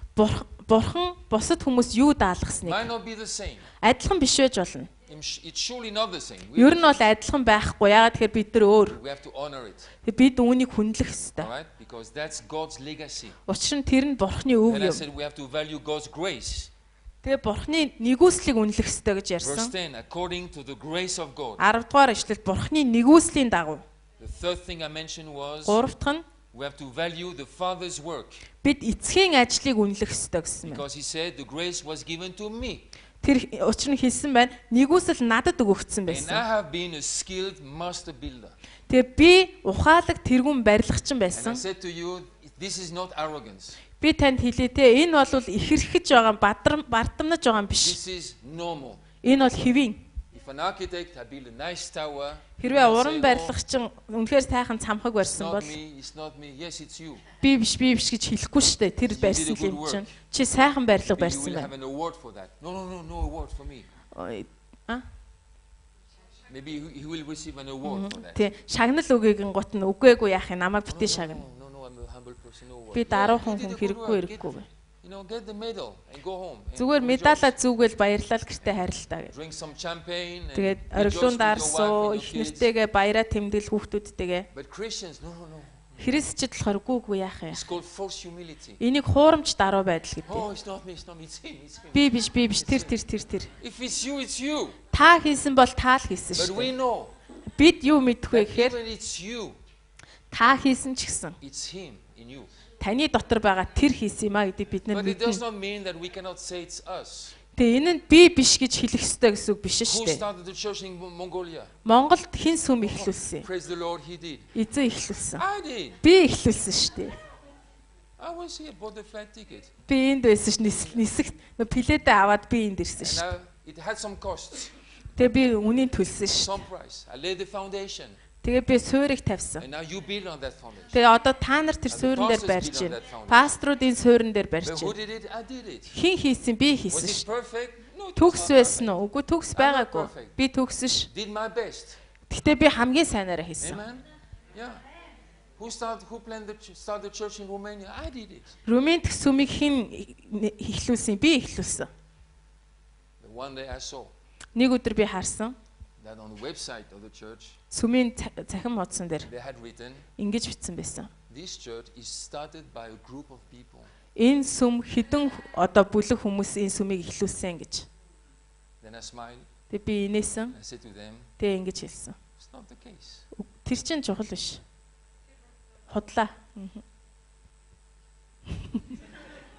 Бурхан бусад хүмүүс юу даалгасныг might not be the same. адилхан биш байж болно. It's surely not the same. Ер нь бол адилхан байхгүй. Яагаад тэгэхээр бид нар өөр. We have to honor it, Бид үүнийг хүндлэх all ёстой. right? Because that's God's legacy. Учир нь тэр нь Бурханы өв And I юм. said we have to value God's grace. Тэгээ Бурханы нэгүслийг үнэлэх ёстой гэж Verse ярьсан. 10, according to the grace of God. 10 дугаар эшлэл Бурханы нэгүслийн дагуу. The third thing I mentioned was 3 дахь нь we have to value the Father's work бид эцгийн ажлыг үнэлэх ёстой гэсэн юм. because He said the grace was given to me. Тэр учир нь хэлсэн байна. Нэгүсэл надад өгөгдсөн And I байсан. have been a skilled master builder. Тэгээ би ухаалаг тэргүүн барилгачин And I байсан. said to you, this is not arrogance. Би танд хэлээ те энэ бол ихэрхэж байгаа бардамнаж байгаа юм биш. This is normal. Энэ бол хэвийн. If an architect had built a nice tower, Хэрвээ and I уран say, барилгачин үнэхээр сайхан цамхаг it's барьсан not бол me, it's not me. Yes, it's you. би биш гэж хэлэхгүй шүү дээ. Тэр барьсан юм чинь. Чи сайхан барилга Maybe you барьсан will have байна. an award for that. No award for me. Maybe he will receive an award for that. Тий, шагнал өгөөгөн гут нь үгүйгүй яах юм намайг битээ шагна. No, I'm a humble person. No award. Би Yeah, даруухан you did хүн a good хэрэггүй work. хэрэггүй. Get the medal and go home. and Зүгээр rejoice. медалаа зүгэл баярлал гэртээ харилтаа гэж. Drink some champagne and Тэгээд rejoice ориглон with your дарсуу wife and их your kids. нэртэйгээ баяраа тэмдэглэл хүүхдүүдтэйгээ. But Christians, no. Христчд болохоор үгүй яах юм. It's called false humility. Энийг хуурамч даруй байдал гэдэг. Oh, it's not me, it's him. Би биш тэр. If it's you, it's you. Та хийсэн бол та л хийсэн But шүү we дээ. know Бид юу мэдэх вэ that гэхээр even it's you, та хийсэн ч гэсэн it's him in you. таны дотор байгаа тэр хийсэн юм а гэдэг бид нар But it does мэднэ. not mean that we cannot say it's us. Тэгээ энэ нь би биш гэж хэлэх ёстой гэсэн үг биш Who шүү дээ. started the church in Mongolia? Монголд хэн сүм эхлүүлсэн? Praise the Lord, he did. Эзэн эхлүүлсэн. I did. Би эхлүүлсэн шүү дээ. I was here, bought the flight ticket. Би энд байсан ш нисэгт пледээ аваад би энд ирсэн ш. And it had some costs, Тэгээ би үнийн төлсөн ш. some price. I laid the foundation. Тэгээ би суурийг тавьсан. And now you build on that foundation. Тэгээ одоо та нар тэр суурин дээр барьж байна. Пасторууд энэ суурин дээр барьж But who байна. did it? I did it. Хин хийсэн би Was хийсэн it ш. perfect? No, it was Төгс not байсан уу? Үгүй төгс байгаагүй. Би төгсөн ш. perfect. Did my best. Гэтэ би хамгийн сайнаараа хийсэн. Amen? Yeah. Who planned started the church in Romania? I did it. Румынд сүмийг хэн эхлүүлсэн? Би эхлүүлсэн. But one day I saw Нэг өдөр би харсан. that on the website of the church, Сүмийн цахим модсон дээр they had written, ингэж бичсэн байсан. this church is started by a group of people. Энэ сүм хідэн одоо бүлэг хүмүүс энэ сүмийг эхлүүлсэн гэж. Then I smiled. Тэгээ би инээсэн. I said to them, Тэгээ ингэж хэлсэн. it's not the case. Тэр чинь чухал биш. Худлаа.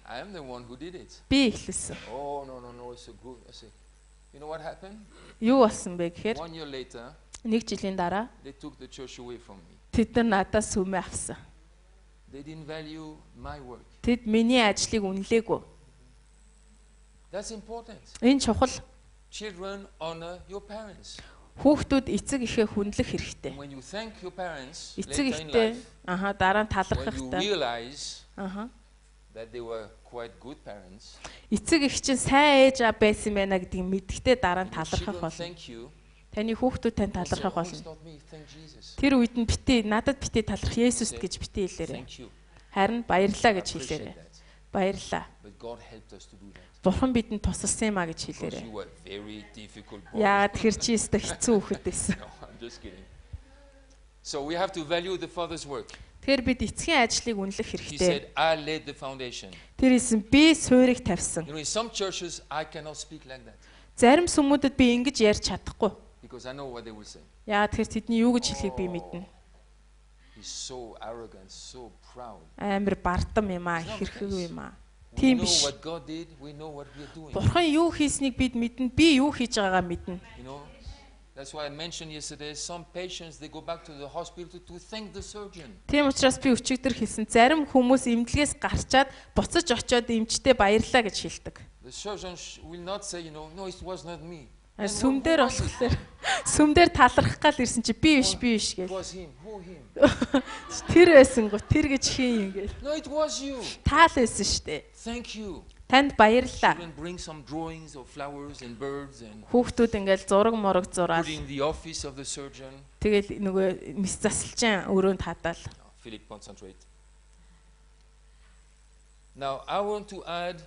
I am the one who did it. Би эхлэсэн. Oh, no, it's a good. I say, you know what happened? Юу болсон бэ гэхээр 1 year later, 1 жилийн дараа they took the church away from me. тэд нар надаас сүмээ авсан. They didn't value my work. Тэд миний ажлыг үнэлээгүй. That's important. Энэ чухал. Children honor your parents. Хүүхдүүд эцэг эхээ хүндлэх хэрэгтэй. When you thank your parents Эцэг later in эхтэй life, дараа нь when you талархахтай. realize that they were quite good parents, Эцэг эх чинь сайн ээж аав байсан байна гэдгийг мэдхдээ дараа нь талархах children болно. thank you. Таны хүүхдүүд тань Say, талархах "Oh, it's болно. not me, thank Jesus." Тэр үед нь битээ надад битээ таларх Есүст гэж битээ хэлээрэй. Thank you. Харин баярлалаа I гэж appreciate хэлээрэй. that. Баярлалаа. But God helped us to do that. Бурхан бидэнд тусалсан юм а гэж Because хэлээрэй. you were very difficult boy. Яагаад тэр чи өстө хэцүү хүүхэд байсан. No, I'm just kidding. So we have to value the Father's work. Тэгэхээр бид эцгийн ажлыг үнэлэх He хэрэгтэй. said, I laid the foundation. Тэр хэлсэн би суурийг тавьсан. You know, in some churches, I cannot speak like that Зарим сүмүүдэд би ингэж ярьж чадахгүй. because I know what they will say. Яагаад тэр тэдний юу гэж хэлхийг би мэднэ. He's so arrogant, so proud. Амар бардам юм аа, хэрхэг юм аа. We Тийм know биш. what God did. We know what we are doing. Бурхан юу хийснийг бид мэднэ. Би юу хийж байгаагаа мэднэ. You know, that's why I mentioned yesterday. Some patients they go back to the hospital to thank the surgeon. Тийм учраас би өчигдөр хэлсэн зарим хүмүүс эмнэлгээс гарчаад буцаж очиод эмчтэй баярлаа гэж хэлдэг. The surgeon will not say, you know, no, it was not me. Сүмдэр болохоор сүмдэр талархах гал ирсэн чи би биш It гэл. was him. Who him? Тэр байсан гоо тэр гэж хийн юм гээл. No, it was you. Таал байсан штэ. Thank you. Танд баярлалаа. Children bring some drawings of flowers and birds and Хүүхдүүд ингээл зураг морог зураал. put in the office of the surgeon. Тэгэл нөгөө мис засалчин өрөөнд хадаал. Philip, concentrate. Now, I want to add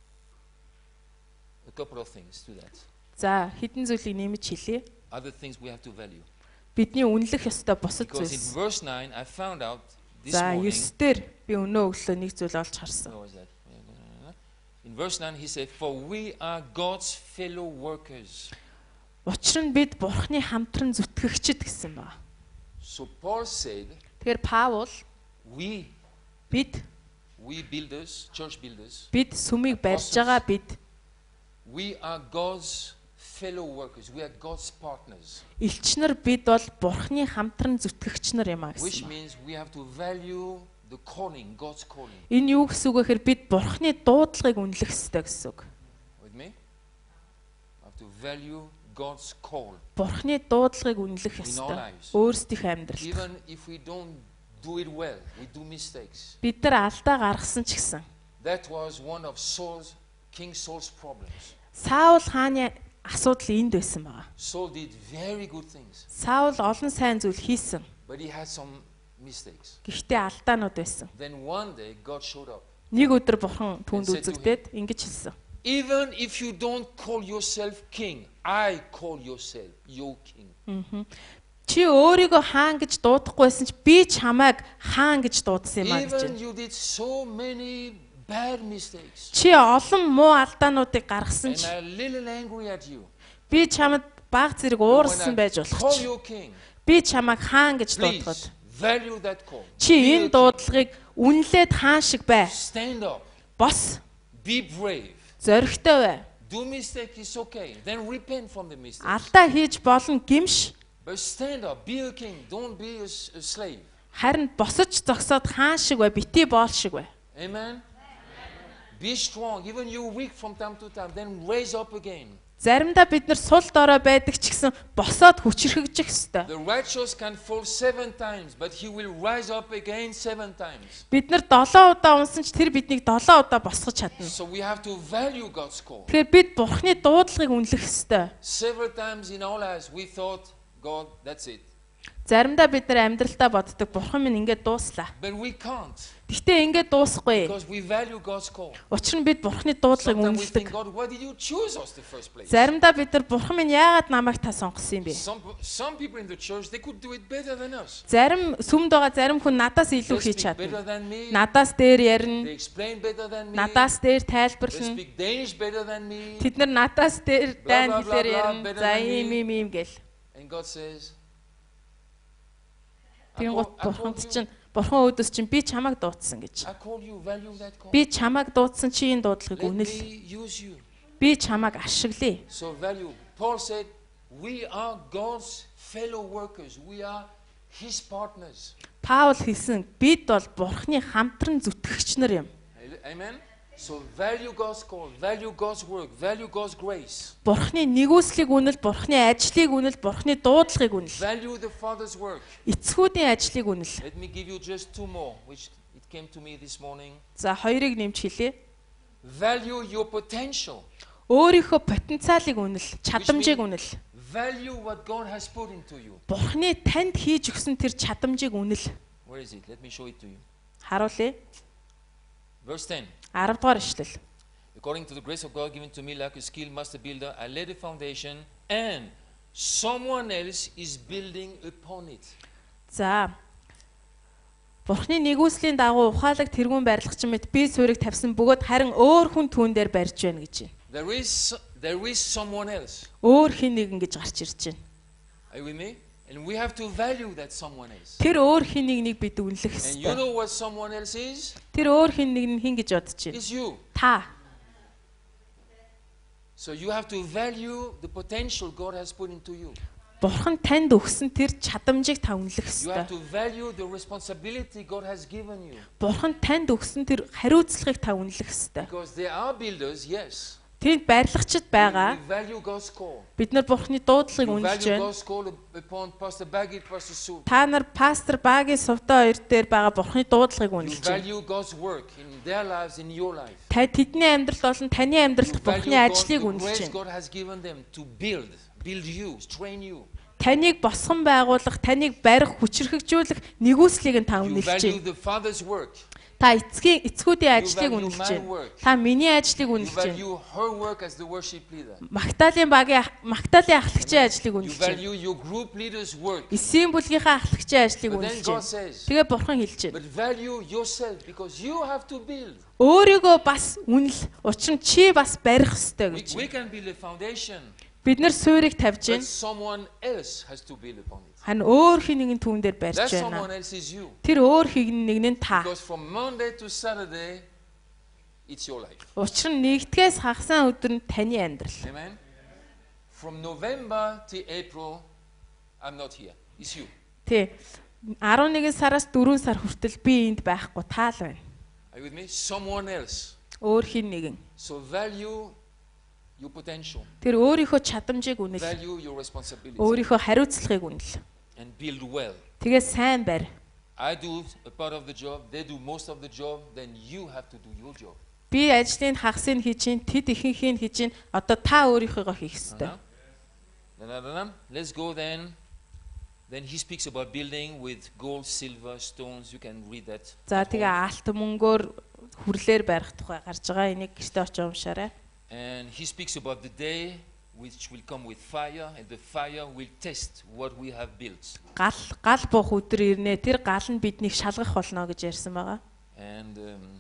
a couple of things to that. За хэдэн зүйлийг нэмж хэлье. Other things we have to value. Бидний үнэлэх ёстой бусад Because in зүйлс. verse 9, I found out this За morning. 9-дэр би өнөө өглөө нэг зүйл олж харсан. Where was that? In verse 9, he said, For we are God's fellow workers. Учир нь бид Бурхны хамтран зүтгэгчд гэсэн ба. So Paul said, Тэгэхээр Паул we builders, church builders, бид сүмийг барьж байгаа бид we are God's fellow workers. We are God's partners. элчнэр бид бол Бурхны хамтран зүтгэгч нар юм а Which гэсэн ба. means we have to value the calling, God's calling. Энэ юу гэсэн үг вэ гэхээр бид Бурхны дуудлагыг үнэлэх ёстой гэсэн үг. With me? Have to value God's call. Бурхны дуудлагыг үнэлэх In our ёстой. lives. Өөрсдийнхөө амьдралд. Even if we don't do it well, we do mistakes. Бид нар алдаа гаргасан ч гэсэн. That was one of King Saul's problems. Саул хааны асуудал энд байсан байгаа. Saul did very good things, Саул олон сайн зүйл хийсэн. but he had some mistakes. Гэхдээ алдаанууд байсан. Then one day God showed up. Нэг өдөр Бурхан түүнд And said to үзэгдээд ингэж хэлсэн. Even if you don't call yourself king, I call yourself your king. Чи өөрийгөө хаан гэж дуудахгүйсэн ч би чамайг хаан гэж дуудсан юм а гэж Even байна. you did so many bad mistakes, Чи олон муу алдаануудыг гаргасан and ч I'm a little angry at you. би чамд баг зэрэг When уурсан I байж call болох ч you king, би чамайг хаан гэж please дуудахад value that call. чи Be a энэ king. дуудлагыг үнэлээд хаан шиг бай. Stand up, Бос. be brave. Зоригтой бай. Do mistake, it's okay. Then repent from the mistake. Алдаа хийж болно гимш. But stand up, be a king. Don't be a slave. Харин босож зогсоод хаан шиг бай, бити боол шиг бай. Amen. Be strong. Even you're weak from time to time, then raise up again. Заримдаа бид нар сул дорой байдаг ч гэсэн босоод хүчрхэгжих ёстой. The righteous can fall 7 times, but he will rise up again 7 times. Бид нар 7 удаа унсан ч тэр биднийг 7 удаа босгож чадна. So we have to value God's call. Тэгэхээр бид Бурхны дуудлагыг үнэлэх ёстой. Several times in our lives, we thought, God, that's it. Заримдаа бид нар амьдралдаа боддог Бурхан минь ингээд дууслаа. But we can't Гэхдээ ингээд дуусахгүй. because we value God's call. Учир нь бид Бурхны дуудлагыг Sometimes we think, үнэлдэг. God, why did you choose us in the first place? Заримдаа бид нар Бурхан минь яагаад намайг та сонгосон юм бэ? Some people in the church, they could do it better than us. Зарим сүмд байгаа зарим хүн надаас They илүү хийж speak better чадна. than me. Надаас дээр ярина. They explain better than me. Надаас дээр They тайлбарлана. speak Danish better than me. Тэд нар надаас дээр Blah, дайн blah, хэлээр blah, ярина. better За than me. ийм гэл. And God says, Тэнгуут I Бурханд called you. чинь Бурхан өөдөөс чинь би чамайг дуудсан гэж. I call you, value that call. Би чамайг дуудсан чи энэ дуудлагыг Let үнэл. me use you. Би чамайг ашиглая. So value. Paul said, we are God's fellow workers. We are His partners. Паул хэлсэн бид бол Бурханы хамтран зүтгэгч нар юм. Amen. So value God's call, value God's work, value God's grace. Бурханы нэгүслийг үнэл, Бурханы ажлыг үнэл, Бурханы дуудлагыг үнэл. Value the Father's work. Эцгүүдийн ажлыг үнэл. Let me give you just two more, which it came to me this morning. За хоёрыг нэмж хэлье. Value your potential. Өөрийнхөө потенциалыг үнэл, чадамжийг үнэл. Value what God has put into you. Бурханы танд хийж өгсөн тэр чадамжийг үнэл. Where is it? Let me show it to you. Харуулъя. Verse 10. 10 дугаар ишлэл. According to the grace of God given to me like a skilled master builder, I laid a foundation and someone else is building upon it. За. Бурханы нэгүслийн дагуу ухаалаг тэргүүн барилгач мэт би суурийг тавьсан бөгөөд харин өөр хүн түүн дээр барьж байна гэж байна. There is someone else. Өөр хин нэгэн гэж гарч ирж байна. Are you with me? And we have to value that someone else. Тэр өөр хин нэгнийг бид үнэлэх And you ёстой. know what someone else is? Тэр өөр хин нэг нь хин гэж бодож байна. It's you. Та. So you have to value the potential God has put into you. Бурхан танд өгсөн тэр чадамжийг та үнэлэх You have ёстой. to value the responsibility God has given you. Бурхан танд өгсөн тэр хариуцлагыг та үнэлэх ёстой. Because there are builders, yes. Тэнд барилгачид We байгаа. value God's call. Бид нар Бурханы дуудлагыг You үнэлж value байна. God's call upon Pastor Baggy, Pastor Sue. Та нар пастор Баги Сувта хоёр дээр байгаа Бурханы дуудлагыг You үнэлж байна. value God's work in their lives, in your life. Тэдний амьдрал болон таны You амьдралд Бурханы value ажлыг the үнэлж grace байна. God has given them to build you, train you. Таныг босгон байгуулах, таныг барих, хүчрхэгжүүлэх нэгүслийг нь та You үнэлж value байна. the Father's work. Та эцгүүдийн ажлыг value үнэлж my байна. work. Та миний ажлыг You үнэлж байна. value her work as the worship leader. Магтаалын ахлагчийн ажлыг You үнэлж байна. value your group leader's work. Эсийн бүлгийнхаа ахлагчийн ажлыг But then үнэлж God байна. says, Тэгээ Бурхан хэлж байна. but value yourself because you have to build. Өөрийгөө бас үнэл. Учир нь чи бас барих ёстой гэж. We can build a foundation, Бид нар суурийг тавьж but байна. someone else has to build upon it. Харин өөр хин нэгэн түүн дээр барьж That someone байна. else is you. Тэр өөр хин нэг нь та. Because from Monday to Saturday, it's your life. Учир нь нэгдгээс хагасан өдөр нь таны амьдрал. Amen. From November to April, I'm not here. It's you. Тэ 11 сараас 4 сар хүртэл би энд байхгүй таа л байна. Are you with me? Someone else. Өөр хин нэгэн. So value your potential. Тэр өөрийнхөө чадамжийг үнэл. Value your responsibility. Өөрийнхөө хариуцлагыг үнэл. And build well. Тэгээ сайн барь. I do a part of the job, they do most of the job, then you have to do your job. Би ажлын хагасыг хийж чинь, тэд ихэнхийг хийж чинь. Одоо та өөрийнхөө хийх ёстой. Let's go then. Then he speaks about building with gold, silver, stones. You can read that. За тэгээ алт мөнгөөр хүрлээр барих тухай гарч байгаа. Энийг гэртээ очиж уншаарай. And he speaks about the day which will come with fire, and the fire will test what we have built. Гал буух өдөр ирнэ. Тэр гал нь биднийг шалгах болно гэж ярьсан байгаа. And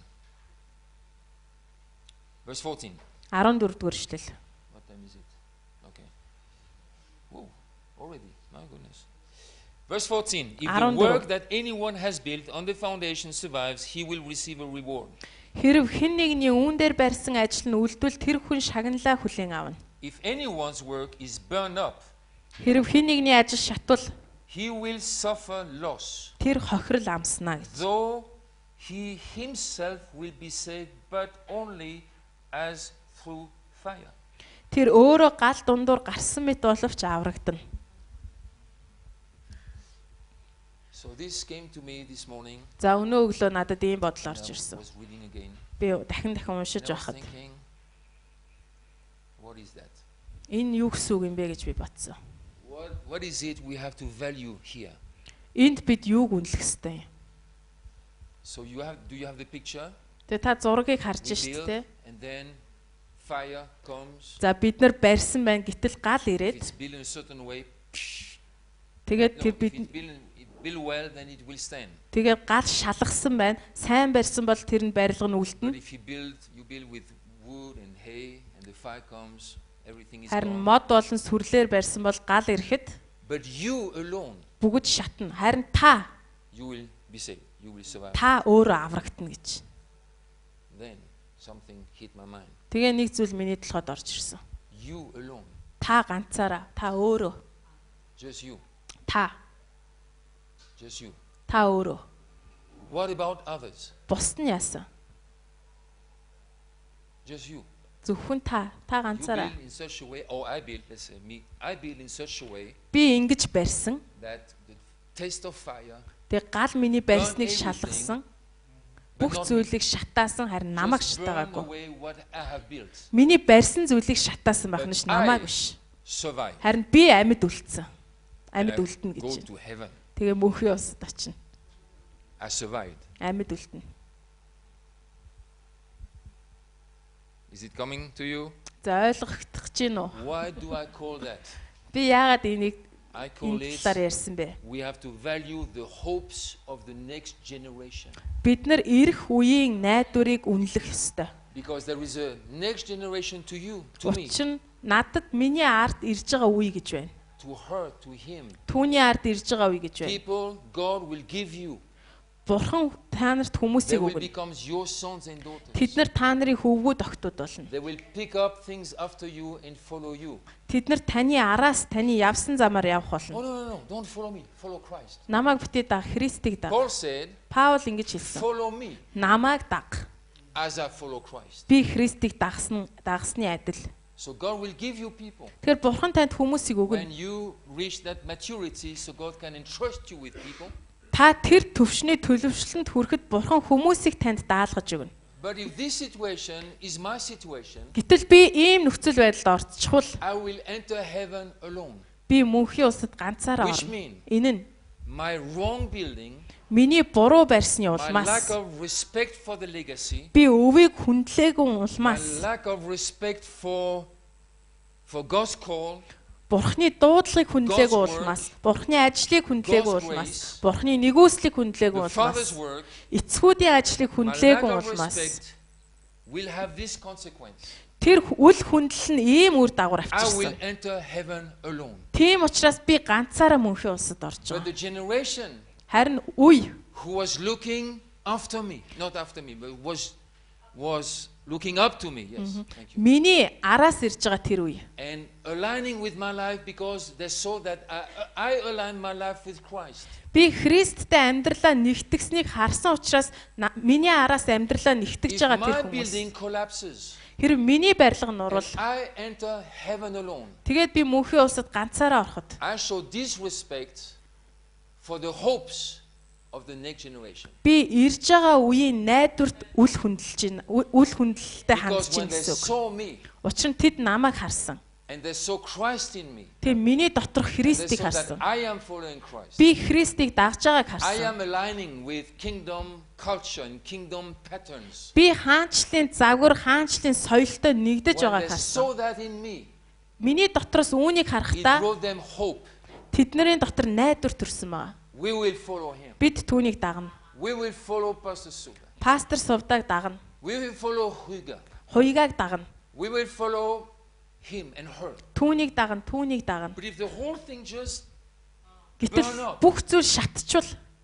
verse 14. 14 дугаар эшлэл. What time is it? Okay. Whoa, already. My goodness. Verse 14. If the work that anyone has built on the foundation survives, he will receive a reward. Хэрв хэн нэгний үүн дээр барьсан ажил нь үлдвэл тэр хүн шагналаа хүлээн авна. If anyone's work is burned up, Хэрв хэн нэгний ажил шатвал he will suffer loss. Тэр хохирол амснаа гэж. Though he himself will be saved, but only as through fire. Тэр өөрөө гал дундуур гарсан мэт боловч аврагдана. So this came to me this morning. За өнөө өглөө надад ийм бодол орж I ирсэн. was reading again. Би дахин уншиж And I was байхад thinking, what is that? энэ юу гэсэн үг юм бэ гэж би бодсон. What is it we have to value here? Энд бид юуг үнэлэх ёстой юм? So do you have the picture? Тэгээ та зургийг харж We штэ build, тэ. and then fire comes. За бид нар барьсан байна гэтэл гал If ирээд it's built in a certain way, тэгээд no, тэр if бид it's built well, then it will stand. тэгээ гал шалгасан байна. Сайн барьсан бол тэр нь барилга нь But үлдэнэ. if you build with wood and hay, and the fire comes, everything is Харин gone. мод болон сүрлээр барьсан бол гал ирэхэд But you alone, бүгд шатна. Харин та you will be saved. you will survive. Та өөрөө аврагдана гэж. Then something hit my mind. Тэгээ нэг зүйл миний толгойд орж ирсэн. You alone, Та ганцаараа, та өөрөө, just you, та just you. өөрөө. What about others? Бусд нь яасан? Just you. Зөвхөн та You ганцаараа. build in such a way, or I build, let's say me, I build in such a way Би ингэж барьсан. that the taste of fire, Тэгээ гал миний барьсныг шалгасан. but Бүх not me, зүйлийг шатаасан харин намайг just burn шатаагаагүй. away what I have буilt. Миний барьсан зүйлийг шатаасан байх нь ш намайг биш. Survive. Харин би амьд үлдсэн. And Амьд I үлдэнэ go гэж. to heaven. Тэгээ мөнхийн усад очино. I survived. Амьд үлдэнэ. Is it coming to you? За ойлгох гэж гин үү? Why do I call that? Би яагаад энийг I call энэ it талаар ярьсан бэ? we have to value the hopes of the next generation. Бид нар ирэх үеийн найдварыг үнэлэх ёстой. Because there is a next generation to you, to me, Учир нь надад миний ард ирж байгаа үе гэж байна. to her, to him. Түүний ард ирж байгаа үе гэж байна. People God will give you. Бурхан та нарт They хүмүүсийг will өгнө. become your sons and daughters. Тэд нар та нарын хөвгүүд охтууд болно. They will pick up things after you and follow you. Тэд нар таны араас таны явсан замаар явах Oh, болно. no, don't follow me. Follow Christ. Намайг битээ даг, Христийг даг. Paul said, Паул ингэж хэлсэн. follow me Намайг даг. as I follow Christ. Би Христийг дагсны адил. So God will give you people. Тэгэхээр Бурхан танд хүмүүсийг өгнө. When you reach that maturity, so God can entrust you with people. Та тэр төвшний төлөвшлөнд хүрэхэд Бурхан хүмүүсийг танд даалгаж өгнө. But if this situation is my situation, Гэтэл би ийм нөхцөл байдалд орцчихвол I will enter heaven alone. би мөнхийн улсад ганцаараа Which орно. mean Энэ нь my wrong building, миний буруу барьсны my lack улмаас, of respect for the legacy, би өвийг хүндлээгүй my улмаас, lack of respect for God's call, Бурхны дуудлагыг хүндлээгүй улмаас, Бурхны ажлыг хүндлээгүй улмаас, Бурхны нэгүслийг хүндлээгүй the Father's улмаас, work, эцгүүдийн ажлыг my lack хүндлээгүй of улмаас respect will have this consequence. тэр үл хүндэл нь ийм үр дагавар I will авчирсан. enter heaven alone. Тийм учраас би ганцаараа мөнхийн улсад орж But байгаа. the generation Харин үе who was looking after me, not after me, but was looking up to me, yes, thank you, миний араас ирж байгаа тэр үе. and aligning with my life because they saw that I aligned my life with Christ. Би Христтэй амьдралаа нэгтгэснийг харсан учраас миний араас амьдралаа нэгтгэж If байгаа my тэр хүмүүс. building collapses, Хэрэг миний барилга нурвал and I enter heaven alone, тэгээд би мөнхийн улсад ганцаараа ороход I show disrespect for the hopes of the next generation. би ирж байгаа үеийн найдварт үл хүндэлж байна. Үл хүндэлтэй хандж Because when байна they гэсэн үг. saw me Учир нь тэд намайг харсан. and they saw Christ in me, Тэг миний доторх they Христийг saw that харсан. I am following Christ. Би Христийг дагж байгааг I харсан. am aligning with kingdom culture and kingdom patterns. Би хаанчлалын загвар, хаанчлалын соёлтой нэгдэж When байгааг they харсан. saw that in me, Миний дотроос үүнийг it харахтаа brought them hope. тэдний дотор найдвар төрсөн байгаа. We will follow him. Бид түүнийг дагна. We will follow Pastor Suga. Пастор Сувдаг дагна. We will follow Huga. Хуйгааг дагна. We will follow him and her. Түүнийг дагна, түүнийг дагна. But if the whole thing just, Гэтэл бүх зүйл шатчвал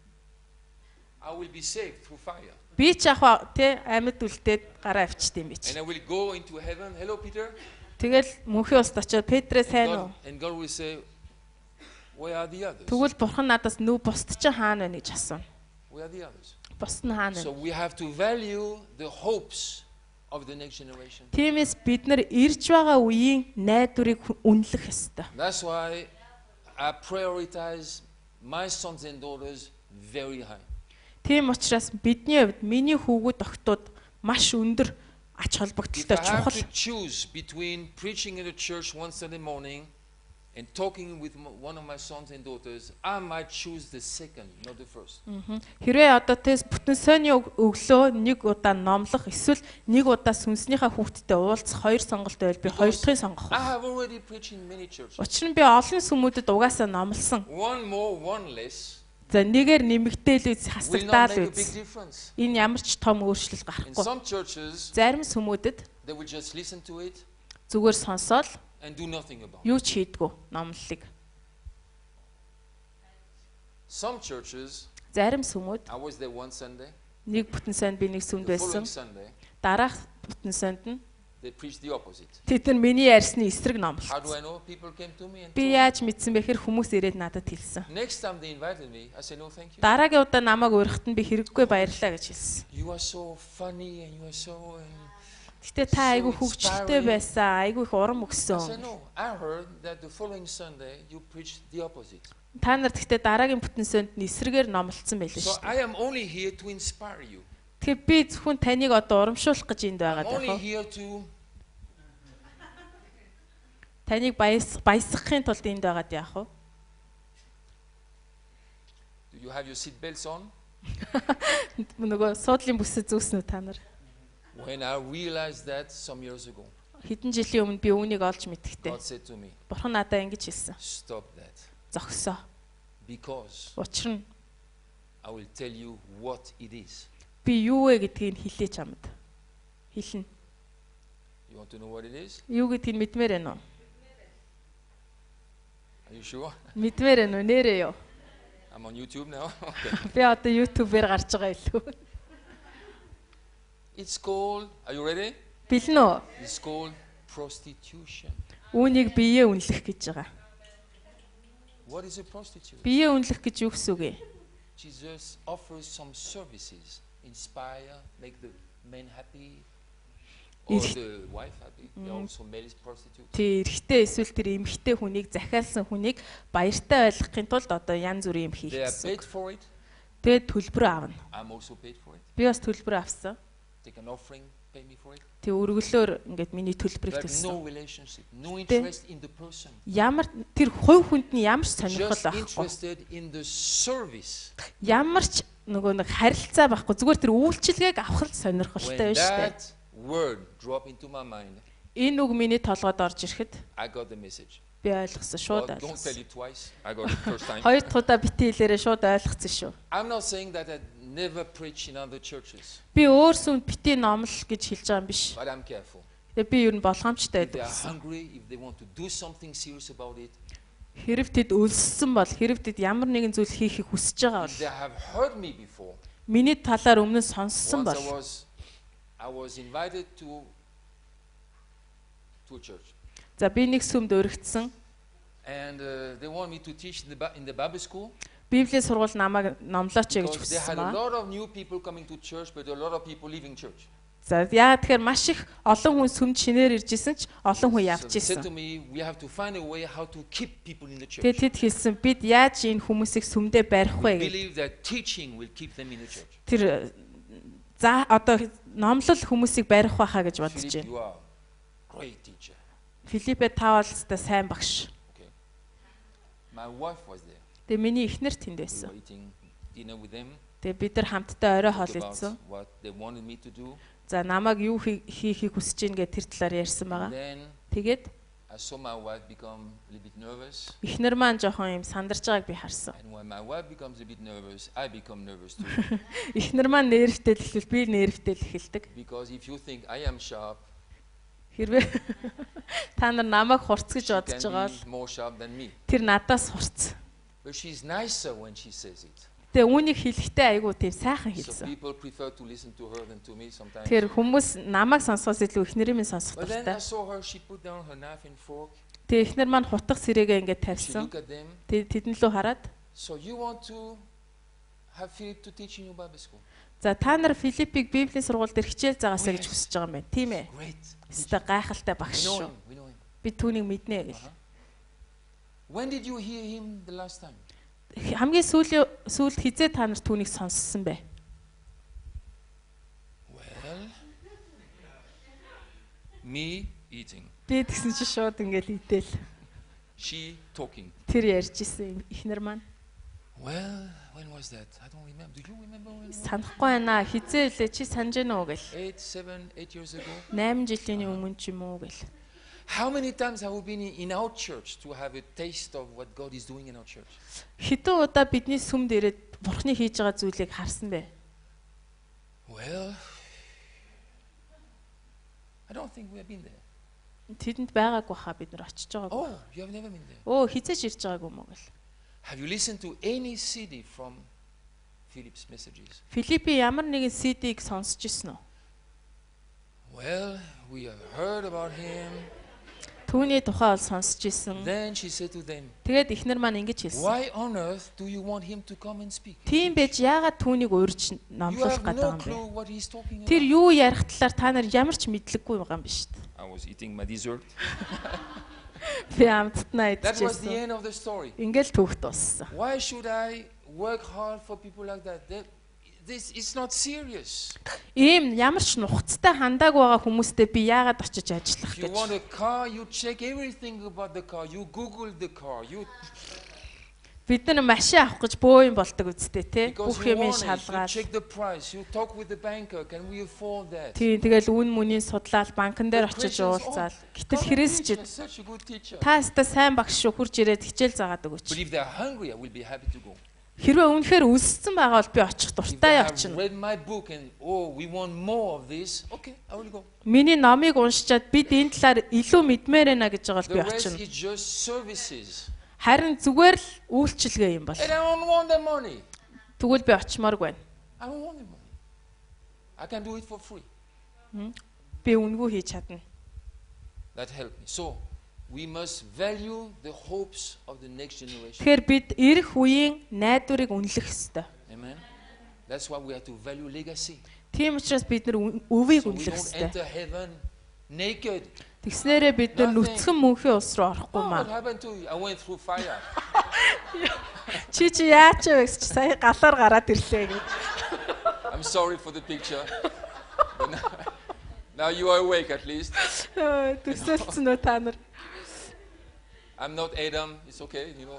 I will be saved through fire. би ч яг тэ амьд үлдээд гараа авчт юм бич. And I will go into heaven. Hello, Peter. Тэгэл мөнхийн улсад очиод Петрэ сайн уу? And God will say, where are the others? Тэгвэл бурхан надаас нүү бусд чи хаана вэ гэж асууна. Where are the others? Бусд нь хаана So вэ? we have to value the hopes of the next generation. Тиймээс бид нар ирж байгаа үеийн найдварыг үнэлэх ёстой. That's why I prioritize my sons and daughters very high. Тийм учраас бидний хувьд миний хүүгүүд охтууд маш өндөр ач If холбогдолтой I have чухал. to choose between preaching in the church one Sunday morning and talking with one of my sons and daughters, I might choose the second, not the first. Хэрвээ одоо тэс бүтэн сойны өглөө нэг удаа номлох эсвэл нэг удаа сүнснийхаа хүүхдтэй уулзах хоёр сонголт байвал би хоёр дахыг сонгох. I have already preached in many churches. Учир нь би олон сүмүүдэд угаасаа номлосон. One more, one less За нэгээр нэмэгдээл үз will not хасагдаад make a big үз. difference. Энэ ямар ч том өөрчлөлт In гарахгүй. some churches, Зарим сүмүүдэд they will just listen to it зүгээр сонсоод and do nothing about it. юу ч хийдгүү номлолыг. Some churches, Зарим сүмүүд I was there one Sunday. нэг бүтэн санд би нэг сүмд The following байсан. Sunday, Дараах бүтэн санд нь they preached the opposite. тэд нар миний ярьсны эсрэг How do номлолцсон. I know? People came to me and Би told me. яаж мэдсэн бэхээр хүмүүс ирээд надад хэлсэн. Next time they invited me, I said, no, thank you. Дараагийн удаа намайг урьхад нь би хэрэггүй баярлаа гэж хэлсэн. You are so funny and you are so... Гэтэ та айгүй хөвгчлөлтэй байсан, айгүй их урам I said, өгсөн. no, I heard that the following Sunday you preached the opposite. Та нар гэхдээ дараагийн бүтэн санд нь эсрэгээр номлолцсон байлээ So шүү дээ. I am only here to inspire you. Тэгэхээр би зөвхөн таныг одоо урамшуулах гэж энд I'm байгаад only байна. here to... Таныг баясгахын тулд энд байгаад яах вэ? Do you have your seat belts on? Нөгөө суудлын бүсэд зүүснэ үү та нар? When I realized that some years ago, Хэдэн жилийн өмнө би үүнийг олж мэдхтэй. God said to me, Бурхан надад ингэж хэлсэн. stop that. Зогсоо. Because Учир нь I will tell you what it is. би юу вэ гэдгийг хэлээ чамд. Хэлнэ. You want to know what it is? Юу гэдгийг мэдмээр байна уу? Are you sure? Мэдмээр байна уу? Нэрээ юу? I'm on YouTube now. Okay. Би одоо YouTube-ээр гарч байгаа илүү. It's called, are you ready? Бэлэн үү? It's called prostitution. Үүнийг биеэ үнэлэх гэж байгаа. What is a prostitute? Биеэ үнэлэх гэж юу гэсэн үг вэ? Jesus offers some services, inspire, make the men happy, or the wife happy. There are also male prostitutes. Тэ эрэгтэй эсвэл тэр эмэгтэй хүнийг захиалсан хүнийг баяртай байлгахын тулд одоо янз бүрийн юм хийх They are гэсэн. paid for it. Тэгээд төлбөр аавна. I'm also paid for it. Би бас төлбөр авсан. Take an offering, pay me for it. Тэг өргөлөөр ингээд миний төлбөрийг But төлсөн. no relationship, no interest in the person. Ямар тэр хувь хүнд нь ямар ч сонирхол Just байхгүй. interested in the service. Ямар ч нөгөө нэг харилцаа байхгүй. Зүгээр тэр үйлчилгээг авах л When сонирхолтой байна шүү дээ. that word dropped into my mind, Энэ үг миний толгойд орж ирэхэд I got the message. би ойлгосон, шууд Well, don't tell ойлгосон. it twice. I got it first time. Хоёр дахь удаа бити хэлээрээ шууд ойлгосон шүү. I'm not saying that I never preach in other churches, Би өөр сүмд бити номл гэж хэлж байгаа юм биш. but I'm careful. Тэгээ би юу н болгоомжтой If they байдаг. are hungry, if they want to do something serious about it, Хэрв тэд өлссөн бол хэрв тэд ямар нэгэн зүйл хийхийг хүсэж байгаа if бол they have heard me before. миний талаар өмнө нь сонссон Once бол I was invited to a church, за би нэг сүмд өргөцсөн. and they want me to teach in the Bible school Библийн сургууль намайг номлооч гэж because they had хүссэн a ба. lot of new people coming to church, but a lot of people leaving church. За яагаад тэгэхээр маш их олон хүн сүмд шинээр ирж исэн ч олон хүн So явж they said to исэн. me, we have to find a way how to keep people in the church. Тэгээд тэд хэлсэн бид яаж энэ хүмүүсийг сүмдээ барих We вэ гэж. believe that teaching will keep them in the church. Тэр за одоо номлол хүмүүсийг барих байхаа гэж бодож Philip, байна. you are a great teacher. Филиппе таавалстай сайн багш. Okay. My wife was there. Тэгээ миний эхнэр тэнд We байсан. were eating dinner with them. Тэгээ бид нар хамтдаа орой хоол Talked идсэн. about what they wanted me to do. За намайг юу хийхийг хүсэж ийн гэж тэр талаар ярьсан байгаа. Then Тэгээд I saw my wife become a little bit nervous. эхнэр маань жоохон юм сандарч байгааг би харсан. And when my wife becomes a bit nervous, I become nervous too. Эхнэр маань нервтэй л эхлэв, би нервтэй л эхэлдэг. Because if you think I am sharp, Хэрвээ та нар намайг хурц гэж she бодож байгаа can бол be more sharp than me. тэр надаас хурц. But she's nicer when she says it. Тэгээ үүнийг хэлэхдээ айгүй тийм сайхан So хэлсэн. people prefer to listen to her than to me sometimes. Тэр хүмүүс намайг сонсохоос илүү эхнэрийн минь сонсох But then I дуртай. saw her, she put down her knife and fork. Тэгээ эхнэр маань хутга сэрээгээ ингээд She тавьсан. looked at them. Тэдэн лөө хараад So you want to have Philip to teach in your Bible school? за та нар Филиппийг Библийн сургуульд хичээл заагаасаа гэж хүсэж байгаа юм байна. Тийм ээ. Great. Өстой гайхалтай багш We know шүү. him. We know him. Би түүнийг мэднэ гэх. When did you hear him the last time? Хамгийн сүүлд хизээ та нар түүнийг сонссон бэ? Well, me eating. Би тэгсэн чи шууд ингээд идээл. She talking. Тэр ярьж исэн эхнэр маань. Well, when was that? I don't remember. Do you remember when? Санахгүй байна. Хизээ лээ чи санаж гэнэ үү гэл. 8 years ago. 8 жилийн өмнө ч юм уу гэл. How many times have we been in our church to have a taste of what God is doing in our church? Хэдэн удаа бидний сүмд ирээд Бурхны хийж байгаа зүйлийг харсан бэ? Well, I don't think we have been there. Тэдэнд байгаагүй хаа бид нар очиж байгаагүй. Oh, you have never been there. Өө хизээж ирж байгаагүй юм уу гэл. Have you listened to any CD from Philip's messages. Филиппи ямар нэгэн CD-г сонсч ирсэн үү? Well, we have heard about him. Түүний тухай бол сонсч ирсэн. Then she said to them, Тэгээд эхнэр маань ингэж хэлсэн. why on earth do you want him to come and speak? Тийм байж яагаад түүнийг урьж You номлуулах have гэдэг no юм бэ? clue what he's talking Тэр about. юу ярих талаар та нар ямар ч мэдлэггүй байгаа юм биш үү? I was eating my dessert. Би амттнаа That was the идчихсэн. end of the story. Ингээл түүх дууссан. Why should I work hard for people like that? This is not serious. Ийм ямар ч нухацтай хандааг байгаа хүмүүстэй би яагаад очиж ажиллах If you want гэж. a car, you check everything about the car. You Google the car. You Бид нар машин авах гэж бөө юм болдог үсттэй те. because Бүх you юм want it. You шалгаад. check the price. You talk with the banker. Can we afford that? Тийм тэгэл үн мүнийг судлаад банкн дээр The очиж Christians, уулзаал. oh, Гэтэл come and Христчид teach us, such a good teacher. та өстө сайн багш шүү хурж ирээд хичээл заагаад But өгөөч. if they're hungry, I will be happy to go. Хэрвээ үнэхээр өссөн байгаа бол би очих If they дуртай have очино. read my book and we want more of this, okay, I will go. Миний номыг уншичаад бид энэ талаар илүү мэдмээр байна гэж байгаа бол би The rest очино. is just services. Харин зүгээр л үйлчлэгээ юм бол. And I don't want the money. Тэгвэл би очимооргүй байна. I don't want the money. I can do it for free. Би үнгүй хийж чадна. That helped me. So we must value the hopes of the next generation. Тэгэхээр бид ирэх үеийн найдварыг үнэлэх ёстой. Amen. That's why we have to value legacy. Тийм учраас бид нар өвийг So we үнэлэх don't ёстой. enter heaven naked. Тэгснээрээ бид нар нүцгэн мөнхийн ус руу орохгүй Oh, what маа. happened to you? I went through fire. Чи яач вэ гэж сая галаар гараад ирлээ гэж. I'm sorry for the picture. But now you are awake at least. Төсөөлцөн үү та нар? I'm not Adam. It's okay, you know.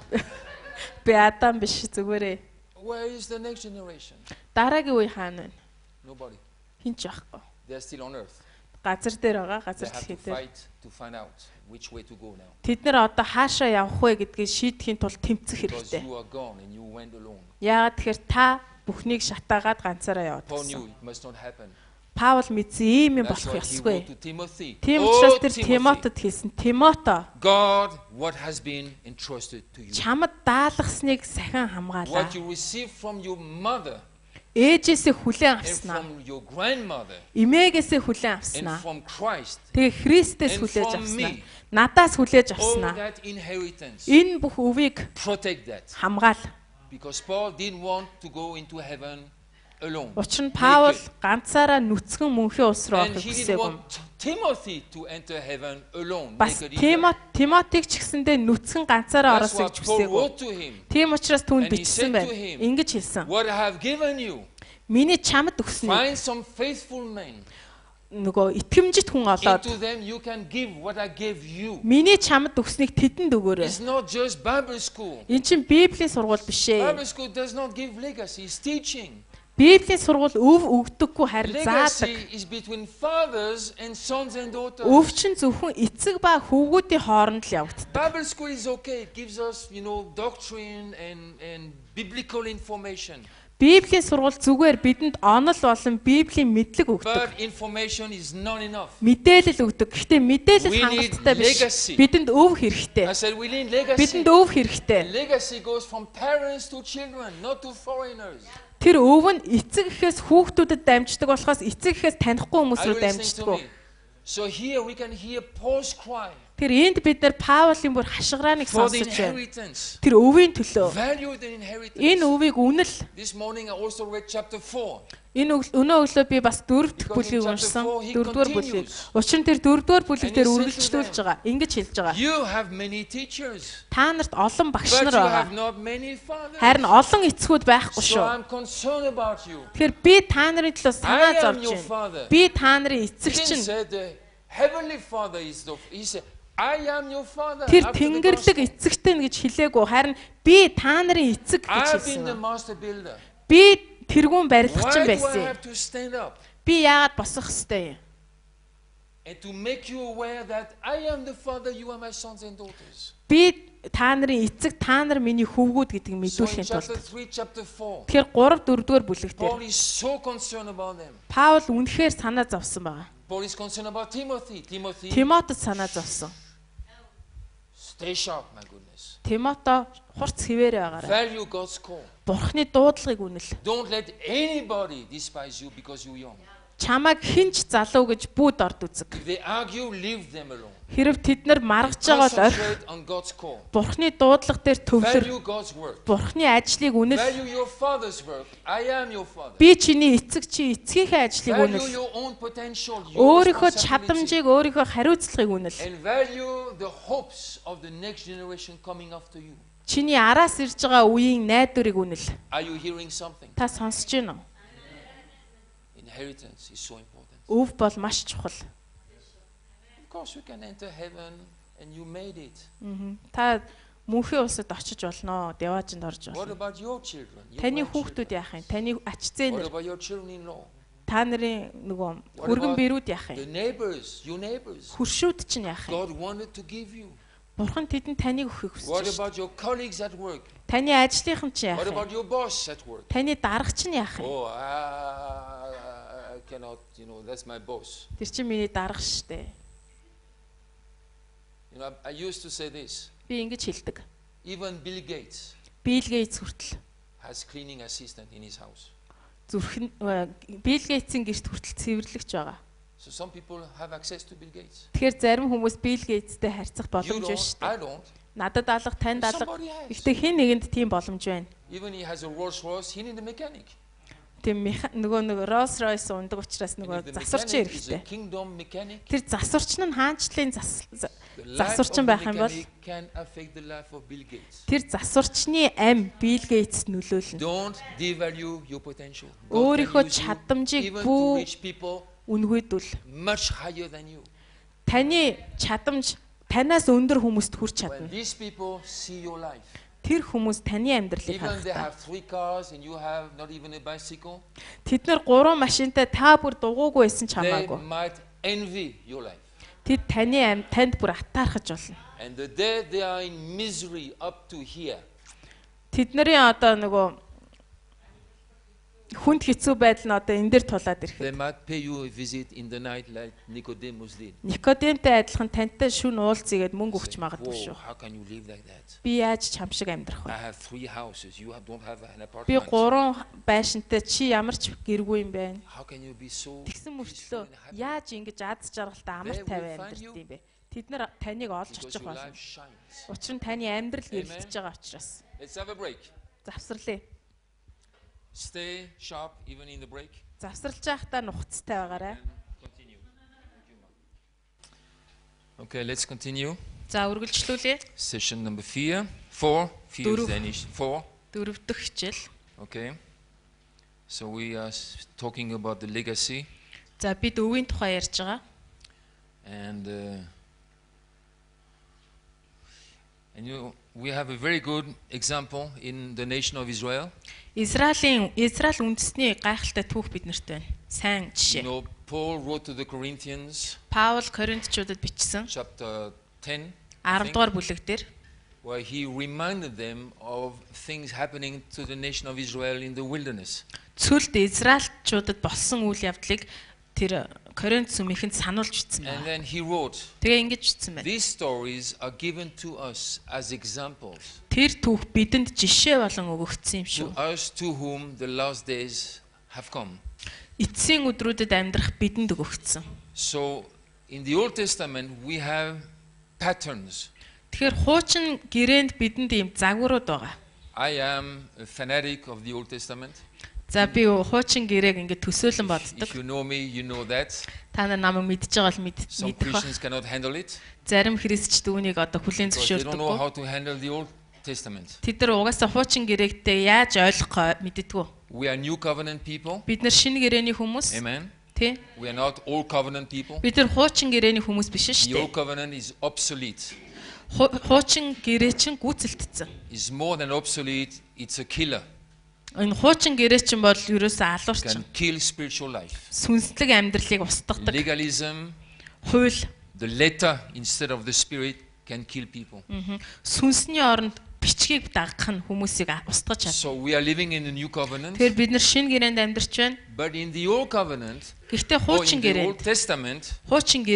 Би Адам биш зүгээрээ. Where is the next generation? Дараагийн үе хаана вэ? Nobody. Хин ч байхгүй. They're still on earth. Газар дээр байгаа, They газар have to дэлхий дээр. fight to find out which way to go now. Тэд нар одоо хаашаа явах вэ гэдгийг шийдэхийн тулд тэмцэх Because хэрэгтэй. you are gone and you went alone. Яагаад тэгэхээр та бүхнийг шатаагаад ганцаараа яваад Paul гисэн. knew it must not happen. Паул мэдсэн ийм юм That's болох why he ёсгүй. wrote to Timothy. Тийм Oh, учраас тэр Timothy, Тимотед хэлсэн. Тимото, God, what has been entrusted to you. чамд даалгасныг сахин хамгаалаа. What you received from your mother Ээжээсээ хүлээн and авснаа. from your grandmother Эмээгээсээ хүлээн and авснаа. from Christ. Тэгээ Христэс And хүлээж from авснаа. me. Надаас хүлээж All авснаа. that inheritance. Энэ бүх өвийг Protect that. хамгаал. Because Paul didn't want to go into heaven alone. Учир нь Паул Naked. ганцаараа нүцгэн мөнхийн ус руу And орохыг he didn't хүсээгүй. want Timothy to enter heaven alone. Бас naked either. Тимотиг ч гэсэндээ нүцгэн ганцаараа That's ороосыг what ч Paul хүсээгүй. wrote to him. Тийм учраас түүнд And he бичсэн said байна. to him, Ингэж хэлсэн. What I have given you, Миний чамд өгснэг find some faithful men. нөгөө итгэмжит хүн олоод Into them you can give what I gave you. миний чамд өгснийг тэдэнд өгөөрэй. It's not just Bible school. Эн чинь Библийн сургууль биш ээ. Bible school does not give legacy, it's teaching. Библийн сургууль өв өгдөггүй харин заадаг. Legacy is between fathers and sons and daughters. Өв чинь зөвхөн эцэг ба хүүгүүдийн хооронд л явагддаг. Bible school is okay. It gives us, doctrine and biblical information. Библийн сургууль зүгээр бидэнд онол болон Библийн мэдлэг өгдөг. But information is not enough. Мэдээлэл өгдөг. Гэхдээ мэдээлэл We need хангалттай биш. legacy. Бидэнд өв хэрэгтэй. I said we need legacy. Бидэнд өв хэрэгтэй. Legacy goes from parents to children, not to foreigners. Тэр өв нь эцэг эхээс хүүхдүүдэд дамждаг болохоос эцэг эхээс танихгүй хүмүүс Are рүү you listening to дамждаг. me? So here we can hear Paul's cry Тэр энд бид нар Паулын бүр хашгирааныг for the сонсож байна. inheritance. Тэр өвийн төлөө. Value the inheritance. Энэ өвийг үнэл. This morning I also read chapter 4. Энэ өнөө өглөө би бас 4 дахь бүлгийг уншсан. 4-р бүлгийг. Учир нь тэр 4-р бүлэг дээр үргэлжлүүлж байгаа. Ингэж хэлж байгаа. You have many teachers, Та нарт олон багш but нар you have байгаа. not many fathers. Харин олон эцгүүд байхгүй So шүү. I'm concerned about you. Тэгэхээр би та нарын төлөө санаа I am зовж your байна. father. Би та нарын He эцэг didn't чинь. say the heavenly father is the. He said, I am your father. Тэр after the тэнгэрлэг gospel. эцэгтэй гэж хэлээгүй. Харин би та нарын эцэг гэж I've been the хэлсэн. master builder. Би тэргүүн барилгачин Why do I байсан. have to stand up Би яагаад босох ёстой юм? and to make you aware that I am the father, you are my sons and daughters? Би та нарын эцэг, та нар миний хөвгүүд гэдгийг So in мэдүүлэхийн chapter тулд. 3, chapter 4, Тэгэхээр 3-4 бүлэг Paul дээр is so concerned about them. Паул үнэхээр санаа зовсон байгаа. Paul is concerned about Timothy. Timothy, Тимотед санаа зовсон. Stay sharp, my goodness. Тимото хурц хിവэрэ байгаарай. Value God's call. Бурхны дуудлагыг үнэл. Don't let anybody despise you because you're young. Чамайг хинч залуу гэж бүүд орд үзэг. If they argue, leave them alone. Хэрв тэд нар маргаж байгаа бол Concentrate on God's call. Бурхны дуудлага дээр төвлөр. Value God's work. Бурхны ажлыг үнэл. Value your father's work. I am your father. Би чиний эцэг чи эцгийнхээ ажлыг Value үнэл. your own potential. Өөрийнхөө чадамжийг, өөрийнхөө хариуцлагыг үнэл. And value the hopes of the next generation coming after you. Чиний араас ирж байгаа үеийн найдварыг үнэл. Are you hearing something? Та сонсож байна уу? Inheritance is so important. Өв бол маш чухал. Of course, you can enter heaven and you made it. Та мөнхийн улсад очиж болно. Деваажинд орж What болно. about your children? Your Таны grandchildren? хүүхдүүд яах юм? Таны ач зээ What нар, about your children-in-law? та нарын нөгөө хүргэн бэрүүд яах The юм? neighbors, your neighbors. Хуршүүд чинь яах юм? God wanted to give you. Бурхан тэдэнд таныг өгөхийг What хүсэж байна. about your colleagues at work? Таны ажлынхан чинь яах What юм? about your boss at work? Таны дарга чинь яах юм? Oh, I cannot, that's my boss. Тэр чинь миний дарга штэ. I used to say this. Би ингэж хэлдэг. Even Bill Gates Билл Гейтс хүртэл has cleaning assistant in his house. зүрхэн Билл Гейтсийн гэрт хүртэл цэвэрлэгч байгаа. So some people have access to Bill Gates. Тэгэхээр зарим хүмүүс Билл Гейтстэй харьцах You боломж байна don't, штэ. I don't. Надад алга, танд алга. Somebody has. Гэхдээ хэн нэгэнд тийм боломж байна. Even he has a Rolls Royce, he needs a mechanic. Тийм нөгөө Rolls Royce ундаг учраас And нөгөө if the засварч mechanic is a хэрэгтэй. kingdom mechanic, Тэр засварч нь хаанчлалын the life of засварчин the байх юм бол mechanic can affect the life of Bill Gates. тэр засварчны ам Билл Гейтс нөлөөлнө. Don't devalue your potential. Өөрийнхөө God can use you чадамжийг even to бүү reach people үнгүйдүүл. much higher than you. Таны чадамж танаас өндөр хүмүүст хүрч When чадна. these people see your life, Тэр хүмүүс таны амьдралыг even they харах. have 3 cars and you have not even a bicycle, Тэд нар 3 машинтай та бүр дугуугүй байсан ч they хамаагүй. might envy your life. Тэд танд бүр атаархаж болно. And the day they are in misery up to here, Тэд нарын одоо нөгөө хүнд хэцүү байдал нь одоо энэ дээр тулаад they ирэхэд might pay you a visit in the night like Nicodemus did. Никодемтэй адилхан тантай шүн уулзъягээд мөнгө өгч Say, магадгүй "Whoa, шүү. how can you live like that? Би яаж чам шиг амьдрах вэ? I have 3 houses. You don't have an Би apartment. 3 байшинтай чи ямар ч гэргүй юм бэ? How can you be so Тэгсэн peaceful мөртлөө and happy? яаж ингэж аз жаргалтай амар They will тайван find амьдрт you юм бэ? Тэд нар таныг олж Because очих your болно. life shines. Учир нь таны амьдрал Amen. гэрэлтэж байгаа учраас. Let's have a break. Завсарлаа. Stay sharp even in the break. Завсарлаж байхдаа нухацтай байгаарай. Continue. Okay, let's continue. За үргэлжлүүлье. Session number 4. Дөрөв. Danish 4. Дөрөвдөх хичээл. Okay. So we are talking about the legacy, За бид өвийн тухай ярьж байгаа. and we have a very good example in the nation of Israel. Израиль үндэсний гайхалтай түүх биднэрт байна. Сайн жишээ. Paul wrote to the Corinthians, Паул Коринтчуудад бичсэн chapter 10, 10 дугаар бүлэг дээр where he reminded them of things happening to the nation of Israel in the wilderness. цүлд Израильчуудад болсон үйл явдлыг тэр Коринт сүмийнхэнд сануулж бичсэн And байна. then he wrote, Тэгээ ингэж бичсэн байна. these stories are given to us as examples, Тэр түүх бидэнд жишээ болон өгөгдсөн юм шүү. to us to whom the last days have come. Эцсийн өдрүүдэд амьдрах бидэнд өгөгдсөн. So in the Old Testament we have patterns. Тэгэхээр хуучин гэрээнд бидэнд ийм загварууд байгаа. I am a fanatic of the Old Testament. За би хуучин гэрээг ингээд төсөөлөн боддог. If you know me, you know that. Та нар намайг мэдж байгаа бол Some мэдэх ба. Christians cannot handle it Зарим христчд үүнийг одоо хүлээн because they don't know зөвшөөрдөггүй. how to handle the Old Testament. Тэд нар угаасаа хуучин гэрээгтэй яаж ойлгох мэддэггүй. We are new covenant people. Бид нар шинэ гэрээний хүмүүс Amen. тий. We are not old covenant people. Бид нар хуучин гэрээний хүмүүс биш шүү The дээ. old covenant is obsolete. Хуучин гэрээ чинь гүйцэлдсэн. It's more than obsolete, it's a killer. Энэ хуучин гэрээ чинь бол ерөөсөө It алуурчин. can kill spiritual life. Сүнслэг амьдралыг устгадаг. Legalism, Хууль the letter instead of the spirit can kill people. сүнсний оронд бичгийг дагах нь хүмүүсийг устгаж чадна. So we are living in the new covenant, Тэгэхээр бид нар шинэ гэрээнд амьдарч байна. but in the old covenant Гэхдээ or хуучин in the Old гэрээнд Testament, хуучин гэрээнд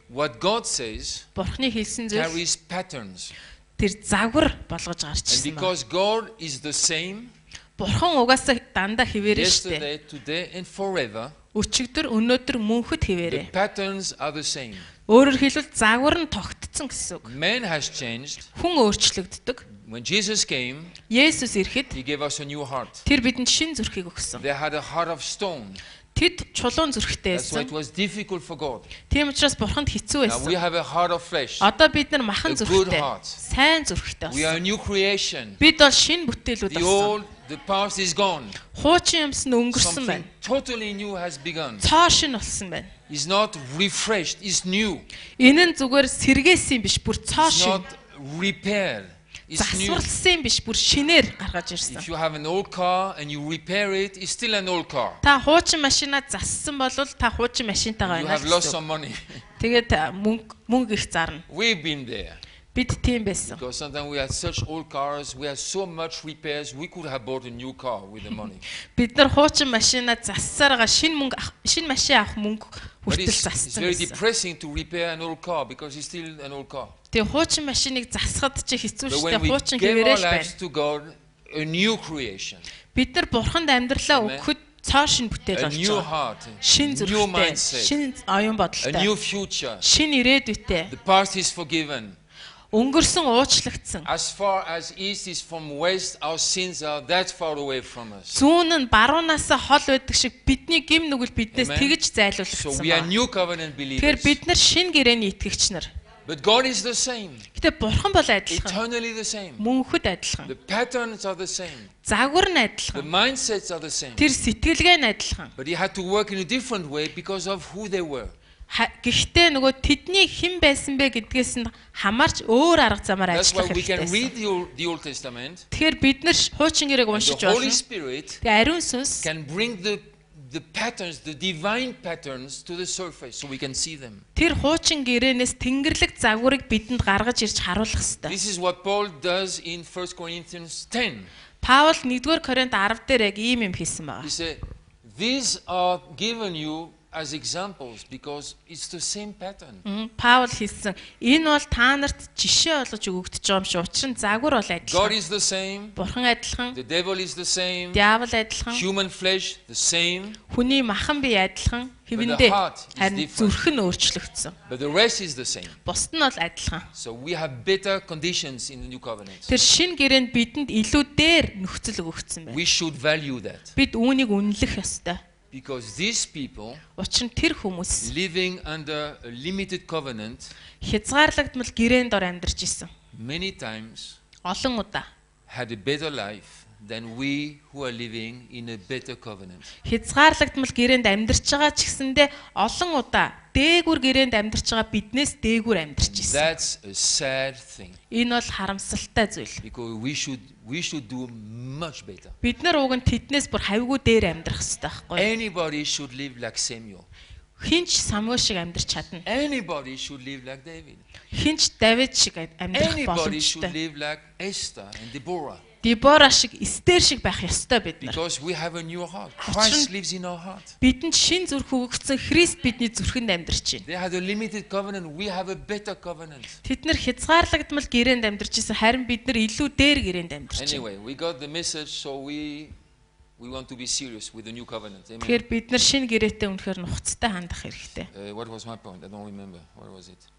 what God says Бурхны хэлсэн зүйл carries patterns. тэр загвар болгож гарч And ирсэн байна. because God is the same Бурхан угаасаа дандаа хിവэрэ штэ. yesterday, today, and forever, Өчигдөр, өнөөдөр, мөнхөд the хിവэрэ. patterns are the same. Өөрөөр хэлбэл загвар нь тогтцсон гэсэн үг. Man has changed. Хүн өөрчлөгддөг. When Jesus came, Есүс ирэхэд He gave us a new heart. тэр бидэнд шин зүрхийг өгсөн. They had a heart of stone. Тэд чулуун зүрхтэй That's why байсан. it was difficult for God. Тийм учраас бурханд хэцүү Now we байсан. have a heart of flesh. Одоо бид нар махан A good зүрхтэй, heart. сайн зүрхтэй We are a болсон. new creation. Бид бол шин бүтээлүүд The болсон. old, the past is gone. Хуучин юмс нь өнгөрсөн Something байна. totally new has begun. Цоо шин болсон байна. It's not refreshed, it's new. Энэ нь зүгээр сэргээсэн биш, бүр цоо It's шин. not repaired, it's new. Засварлсан биш, бүр шинээр гаргаж ирсэн. If you have an old car and you repair it, it's still an old car. Та хуучин машинаа зассан бол та хуучин машинтайгаа You байна have lost гэсэн. some money. Тэгээд мөнгө их зарна. We've been there. Бид тийм байсан. Because sometimes we had such old cars, we had so much repairs, we could have bought a new car with the money. Бид нар хуучин машинаа зассараа шин машин авах мөнгө But хүртэл it's зассан very байсан. depressing to repair an old car because it's still an old car. Тэгээ хуучин машиныг засахад чи хэцүү But шттэ when we хуучин gave our хэвээрэж lives байна. to God, a new creation, Бид нар бурханд амьдралаа Amen. өгөхөд цоо шин бүтээл a болж new байгаа. heart, Шин new зүрхтэй, mindset, шин оюун a бодолтой, new future. шин ирээдүйтэй, The past is forgiven. өнгөрсөн уучлагдсан. As far as east is from west, our sins are that far away from us. Зүүн нь баруунаасаа хол байдаг шиг бидний гим нүгэл биднээс Amen. тэгж So зайлуулагдсан we are байна. new covenant Тэгэхээр believers. бид нар шин гэрээний итгэгч нар. But God is the same, Гэтэ бурхан бол адилхан. eternally the same. Мөнхөд адилхан. The patterns are the same. Загвар нь The адилхан. mindsets are the same. Тэр сэтгэлгээ нь адилхан. But He had to work in a different way because of who they were. Гэхдээ нөгөө тэдний хэн байсан бэ гэдгээс нь хамаарч өөр арга замаар That's why ажиллах we can хэрэгтэй. read the Old Testament. Тэгэхээр бид нар хуучин гэрээг And уншиж the Holy болно. Spirit Тэгээ ариун сүнс can bring the patterns, the divine patterns to the surface so we can see them. тэр хуучин гэрээнээс тэнгэрлэг загварыг бидэнд гаргаж ирж харуулах ёстой. This is what Paul does in 1 Corinthians 10. Паул 1-р Коринт 10 дээр яг ийм юм хийсэн He байна. said, these are given you as examples because it's the same pattern. Паул хэлсэн энэ бол та нарт жишээ болгож өгөгдөж байгаа юм шиг. Учир нь загвар бол God адилхан. is the same, Бурхан адилхан, the devil is the same, диавол адилхан, human flesh the same, хүний махан бие адилхан, хэвэндээ heart is харин different. зүрх нь өөрчлөгдсөн. but the rest is the same. Бусд нь бол адилхан. So we have better conditions in the new covenant. Тэр шин гэрээнд бидэнд илүү дээр нөхцөл өгөгдсөн байна. We should value that Бид үүнийг үнэлэх ёстой. because these people Учир нь тэр хүмүүс living under a limited covenant хязгаарлагдмал гэрээнд ор амьдарч исэн. many times Олон удаа had a better life than we who are living in a better covenant. хязгаарлагдмал гэрээнд амьдарч байгаа ч гэсэндээ олон удаа дээгүр гэрээнд амьдарч байгаа биднээс дээгүр амьдарч исэн. That's a sad thing Энэ бол харамсалтай зүйл. because we should do much better. Бид нар уг нь тэднээс бүр хавьгүй дээр амьдрах хэрэгтэй байхгүй юу? Anybody should live like Samuel. Хинч Самуэль шиг амьдрч чадна. Anybody should live like David. Хинч Давид шиг амьдрах Anybody should боломжтой. live like Esther and Deborah Дебора шиг, Эстер шиг байх ёстой бид нар. because we have a new heart. Christ lives in our heart. Бидэнд шин зүрх өгөгдсөн Христ бидний зүрхэнд амьдарч байна. They had a limited covenant. We have a better covenant. Тэд нар хязгаарлагдмал гэрээнд амьдарч исэн, харин бид нар илүү дээр гэрээнд амьдарч байна. Anyway, we got the message, so we want to be serious with the new covenant. Amen. Тэгэхээр бид нар шин гэрээтэй үнэхээр нухацтай хандах хэрэгтэй. What was my point? I don't remember. What was it?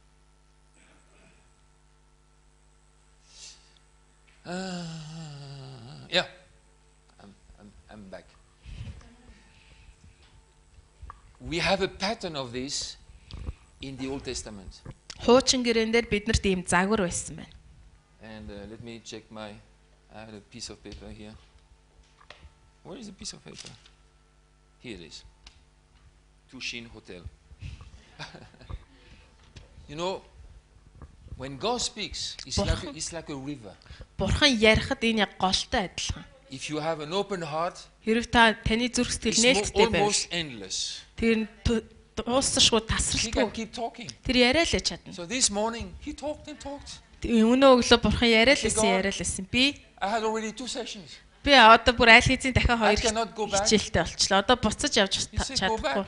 Yeah, I'm back. We have a pattern of this in the Old Testament. Хуучин гэрээн дээр биднэрт ийм загвар байсан байна. And let me check I have a piece of paper here. Where is the piece of paper? Here it is. Tushin Hotel. You know, when God speaks, it's like a river. Бурхан ярихад энэ яг голтой адилхан. If you have an open heart, Хэрв та таны зүрх сэтгэл it's нээлттэй байвал almost endless. тэр дуусахгүй He can тасралтгүй keep talking. тэр яриа л чадна. So this morning, he talked and talked. Өнөө өглөө бурхан яриа л байсан. Би I had already 2 sessions. одоо бүр айл хэзээ дахиад хоёр I cannot go back. хичээлтэй болчлоо. Одоо буцаж явж He said, go чадахгүй. back.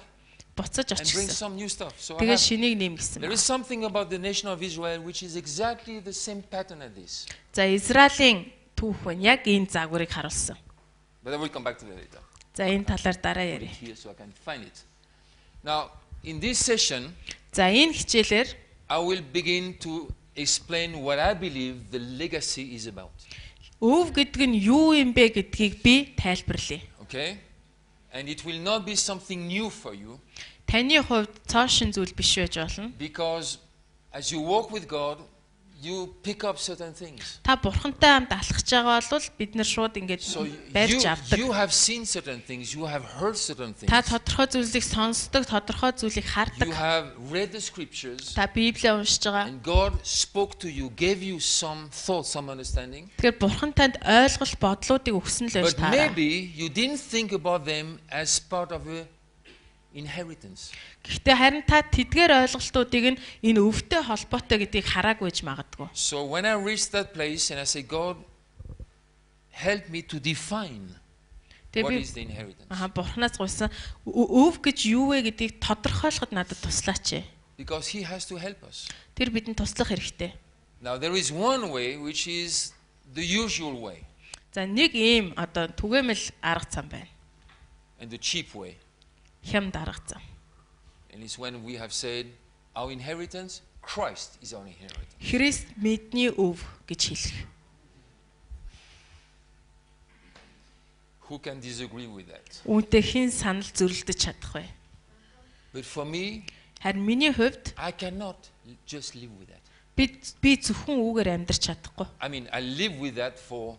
буцаж and bring очсон. some new stuff. So Тэгээ шинийг нэм гэсэн. there is something about the nation of Israel which is exactly the same pattern as this. За Израилийн түүх нь яг энэ загварыг харуулсан. But I will come back to that later. За энэ талаар дараа ярив. Here so I can find it. Now, in this session, За энэ хичээлээр I will begin to explain what I believe the legacy is about. өв гэдэг нь юу юм бэ гэдгийг би тайлбарлая. Okay? And it will not be something new for you Таны хувьд цоошин зүйл биш байж болно. because as you walk with God, you pick up certain things. Та бурхантай хамт алхаж байгаа бол бид нар шууд ингэж So барьж авдаг. you have seen certain things, you have heard certain things. Та тодорхой зүйлийг сонсдог, тодорхой зүйлийг You хардаг. have read the scriptures Та Библийг уншиж байгаа. and God spoke to you, gave you some thoughts, some understanding. Тэгэхээр бурхан танд ойлголт бодлуудыг өгсөн л байж But таараа. maybe you didn't think about them as part of a inheritance. Гэхдээ харин та тэдгээр ойлголтуудыг нь энэ өвтэй холбоотой гэдгийг хараагүй гэж магадгүй. So when I reached that place and I said, God, help me to define Тэгээ what би is the inheritance. бурханаас гуйсан өв гэж юу вэ гэдгийг тодорхойлоход надад туслаач. Because He has to help us. Тэр бидэнд туслах хэрэгтэй. Now there is one way which is the usual way За нэг ийм одоо түгээмэл арга зам байна. and the cheap way. Хямд арга зам. And it's when we have said our inheritance, Christ is our inheritance. Христ мэдний өв гэж хэлэх. Who can disagree with that? Үүнтэй хэн санал зөрөлдөж чадах вэ? But for me, Харин миний хувьд I cannot just live with that. би зөвхөн үүгээр амьдрч чадахгүй. I mean, I live with that for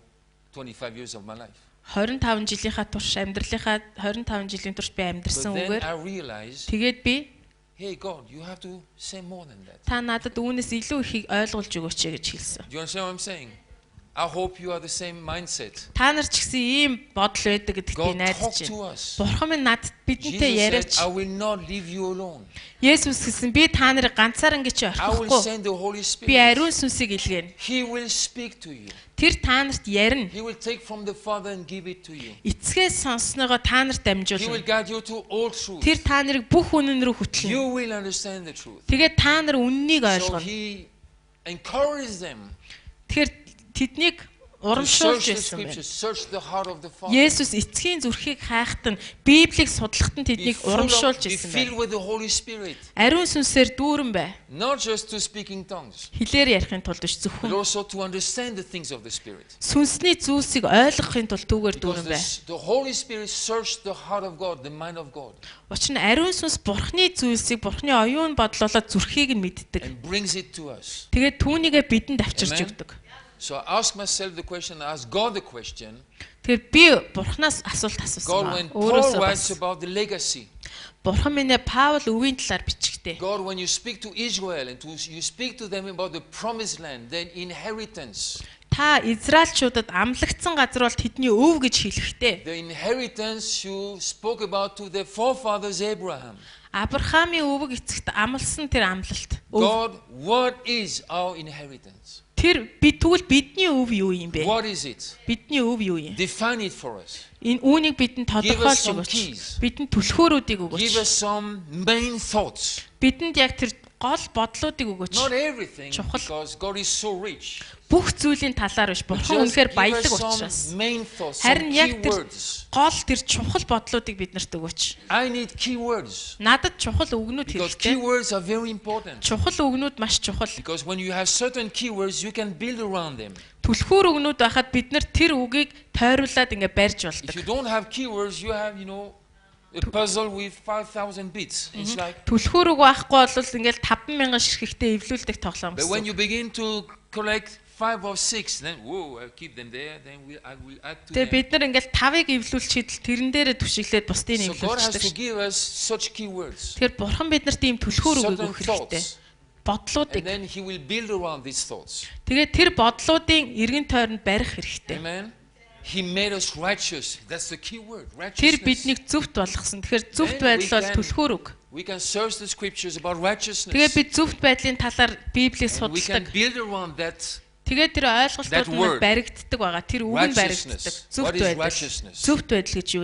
25 years of my life. 25 жилийнхаа турш амьдралынхаа 25 жилийн турш би But амьдрсан then үгээр I realized, тэгээд би hey God, you have to say more than that. та надад үүнээс илүү ихийг ойлгуулж өгөөч гэж хэлсэн. Do you understand what I'm saying? I hope you are the same mindset. Та нар ч гэсэн ийм бодол байдаг гэдэгт би God найдаж talked байна. to us. Бурхан минь надад бидэнтэй Jesus яриач. said, I will not leave you alone. Есүс гэсэн би та нарыг ганцаар ингэж I will орхихгүй. send the Holy Би Spirit. ариун сүнсийг илгээнэ. He will speak to you. Тэр та нарт ярина. He will take from the Father and give it to you. Эцгээс сонсногоо та нарт He will дамжуулна. guide you to all truth. Тэр та нарыг бүх үнэн рүү хөтлөнө. You will understand the truth. Тэгээд та нар үннийг So ойлгоно. He encouraged them Тэгэхээр тэднийг to урамшуулж search the байсан scriptures, байна. search the heart of the Father. Есүс эцгийн зүрхийг хайхад нь Библийг судлахад нь Be тэднийг full урамшуулж be байсан filled байна. with the Holy Spirit. Ариун сүнсээр дүүрэн бай. Not just to speak in tongues, Хэлээр ярихын тулд биш but зөвхөн also to understand the things of the Spirit. сүнсний зүйлсийг ойлгохын тулд түүгээр Because дүүрэн бай. the Holy Spirit searched the heart of God, the mind of God, Учир нь ариун сүнс Бурхны зүйлсийг Бурхны оюун бодлолоо зүрхийг нь мэддэг. and brings it to us. Тэгээд түүнийгээ бидэнд авчирч Amen. өгдөг. So I ask myself the question, I ask God the question. Тэгэхээр би Бурханаас асуулт асуусан God, байна. when Paul Өөрөөсөө writes бас. about the legacy, Бурхан минь Паул өвийн талаар бичгтээ. God, when you speak to Israel and you speak to them about the promised land, then inheritance, Та Израильчуудад амлагдсан газар бол тэдний өв гэж хэлэхдээ. the inheritance you spoke about to their forefathers Abraham. Авраамийн өвөг эцэгт амлсан тэр амлалт. Өв. God, what is our inheritance? Тэр тэгвэл бидний өв юу юм бэ? What is it? Бидний өв юу юм? Define it for us. Энэ үүнийг бидэнд Give us тодорхойлж some өгөөч. keys. Бидэнд түлхүүрүүдийг Give өгөөч. us some main thoughts. Бидэнд яг тэр гол бодлуудыг өгөөч. Not everything, Чухал. because God is so rich. Бүх зүйлийн талаар биш. Бурхан Just үнэхээр give баялаг us учраас. some main thoughts, some Харин key яг тэр words. гол тэр чухал бодлуудыг биднэрт өгөөч. I need key words. Надад чухал үгнүүд Because key хэрэгтэй. words are very important. Чухал үгнүүд маш чухал. Because when you have certain keywords, you can build around them. Түлхүүр үгнүүд байхад бид нар тэр үгийг тойруулаад ингээ барьж If болдог. you don't have keywords, you have, a puzzle with 5,000 bits. It's like, Түлхүүр үг байхгүй бол ингээл 50000 ширхэгтэй эвлүүлдэг тоглоом but when гэсэн. you begin to collect 5 or 6, then whoa, I'll keep them there. Then I will add to Тэгээ them. бид нар ингээл 5-ыг эвлүүлчихэд л тэрэн дээрээ түшиглээд бусдыг нь So God has эвлүүлчихдэг. to give us such keywords, Тэгэхээр бурхан биднэрт ийм түлхүүр үгийг certain өгөх хэрэгтэй. thoughts, and Бодлуудыг. then He will build around these thoughts. Тэгээ тэр бодлуудын эргэн тойронд барих хэрэгтэй. Amen. He made us righteous. That's the key word. Тэр Righteousness. биднийг зөвхт болгосон. Тэгэхээр зөвхт Then we байдал бол can- түлхүүр үг. We can search the scriptures about Тэгээ righteousness. бид зөвхт байдлын талаар Библийг And we can судалдаг. build around that Тэгээд тэр ойлголтууд That нь word. баригддаг байгаа. Тэр үг нь баригддаг. righteousness. Зөвхт What is байдал. righteousness? Зөвхт байдал гэж юу юм?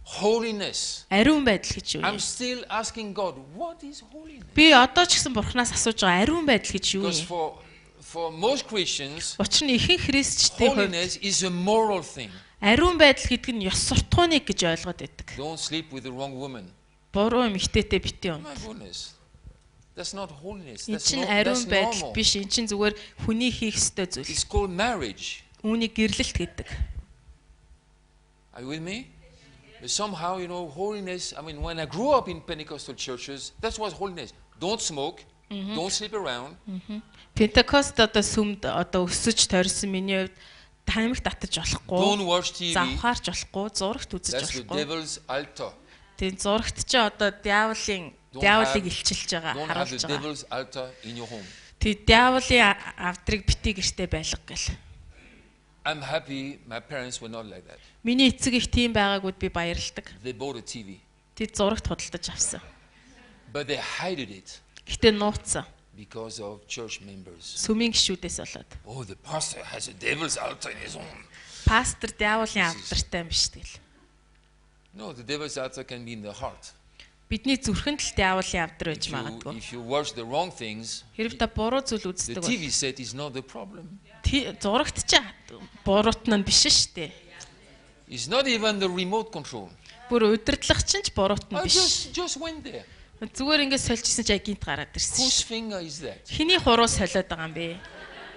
Holiness. Ариун байдал гэж юу I'm юм? still asking God, what is holiness? Би одоо ч гэсэн Бурханаас асууж байгаа ариун байдал гэж юу Because юм? for most Christians, Учир нь ихэнх христчдийн хувьд holiness is a moral thing. ариун байдал гэдэг нь ёс суртахууныг гэж ойлгоод байдаг. Don't sleep with the wrong woman. Буруу эмэгтэйтэй бити юм. My goodness. That's not holiness. Энд That's чинь ариун байдал normal. биш. Энд чинь зүгээр хүний хийх ёстой зүйл. It's called marriage. Үүнийг гэрлэлт гэдэг. Are you with me? But somehow, holiness, when I grew up in Pentecostal churches, that's what holiness. Don't smoke, don't sleep around. Пентекост одоо сүмд одоо өсөж тойрсон миний хувьд тамиг татаж болохгүй. Don't watch TV. Завхаарч болохгүй, зурагт үзэж That's the болохгүй. devil's altar. Тэгээ зурагт чи одоо диаволыг илчилж байгаа, Don't have харуулж the байгаа. devil's altar in your home. Тэгээ диаволын авдрыг бити гэртээ байлга гэл. I'm happy my parents were not like that. Миний эцэг их тийм байгаагүйд би баярлагдав. They bought a TV. Тэд зурагт худалдаж авсан. But they hided it Гэтэ нууцсан. because of church members. Сүмийн гишүүдээс болоод. Oh, the pastor has a devil's altar in his home. Пастор диаволын авдартай юм биш тэгэл. No, the devil's altar can be in the heart. Бидний зүрхэнд л диаволын авдар байж магадгүй. If you watch the wrong things, Хэрэг та буруу зүйл the үздэг бол TV set is not the problem. зурагт ч буруутна нь биш шүү дээ. It's not even the remote control. Бүр удирдлах чинь ч буруутна I биш. just went there. Зүгээр ингээд сольжсэн чи агинт гараад ирсэн Whose шүү. finger is that? Хиний хуруу солиод байгаа юм бэ?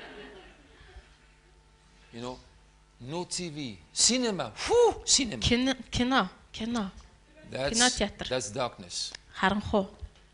No TV. Cinema. Whew, cinema. Кино. Кинотеатр. That's darkness. Харанхуу.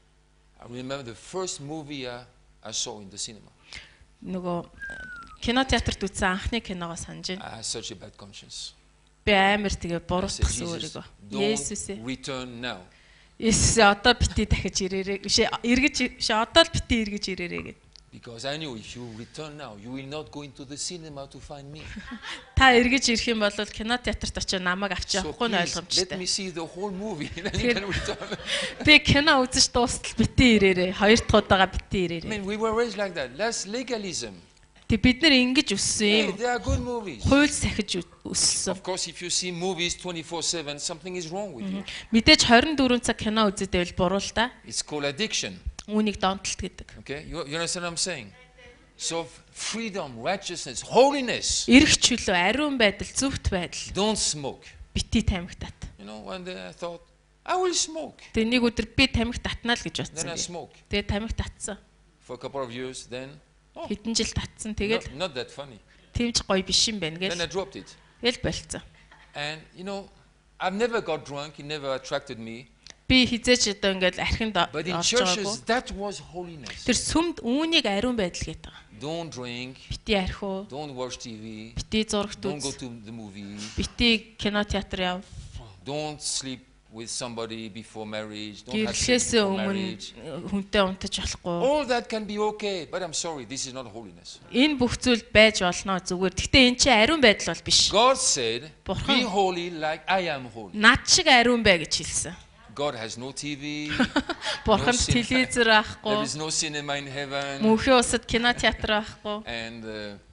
I remember the first movie I saw in the cinema. Нөгөө кинотеатрт үзсэн анхны киногоо санаж байна. I had such a bad conscience. Би амар тэгээ I said, буруутгасан Jesus, өөрийгөө. don't Есүсээ. return now. Есүсээ одоо бити дахиж ирээрэй. Эргэж одоо л бити эргэж ирээрэй гэд. Because I knew if you return now, you will not go into the cinema to find me. Та эргэж ирэх юм бол кинотеатрт очиж намайг авч So явахгүй нь please, let ойлгомжтой. me see the whole movie. Then you can return. Би кино үзэж дуустал бити ирээрэй. Хоёр дахь удаага бити I ирээрэй. mean, we were raised like that. That's legalism. Тэг бид нар ингэж өссөн Hey, юм. they are good movies. Хууль сахиж өссөн. Of course, if you see movies 24/7, something is wrong with you. Мэдээж 24 цаг кино үзэж байвал буруу л да. It's called addiction. Үүнийг донтолт гэдэг. Okay, you understand what I'm saying? So freedom, righteousness, holiness. Эрх чөлөө, ариун байдал, зөвхт байдал, Don't smoke. бити тамхи тат. One day I thought, I will smoke. Тэгээ нэг өдөр би тамхи татнаа л гэж Then I бодсон. smoked Тэгээ тамхи татсан. for a couple of years. Then, Хэдэн жил татсан. Тэгээд not that funny. тийм ч гоё биш юм байна Then I гэж dropped it. эл болцсон. And I've never got drunk. It never attracted me. Би хизээч одоо ингээд архинд But in орж churches, байгаагүй. that was holiness. Тэр сүмд үүнийг ариун байдал гэдэг. Don't drink. Бити архив, Don't watch TV. бити зурагт Don't go үз, to the movie. бити кинотеатр яв. Don't sleep with somebody before marriage. Don't have sex Гэрлэхээс before өмнө marriage. хүнтэй унтаж болохгүй. All that can be okay, but I'm sorry, this is not holiness. Энэ бүх зүйл байж болно зүгээр. Гэхдээ эн чинь ариун байдал бол биш. God said, Бурхан- be holy like I am holy. Над шиг ариун бай гэж хэлсэн. God has no TV. Бурханд sin- телевизор There байхгүй, is no cinema in heaven. мөнхийн усад кинотеатр байхгүй. And,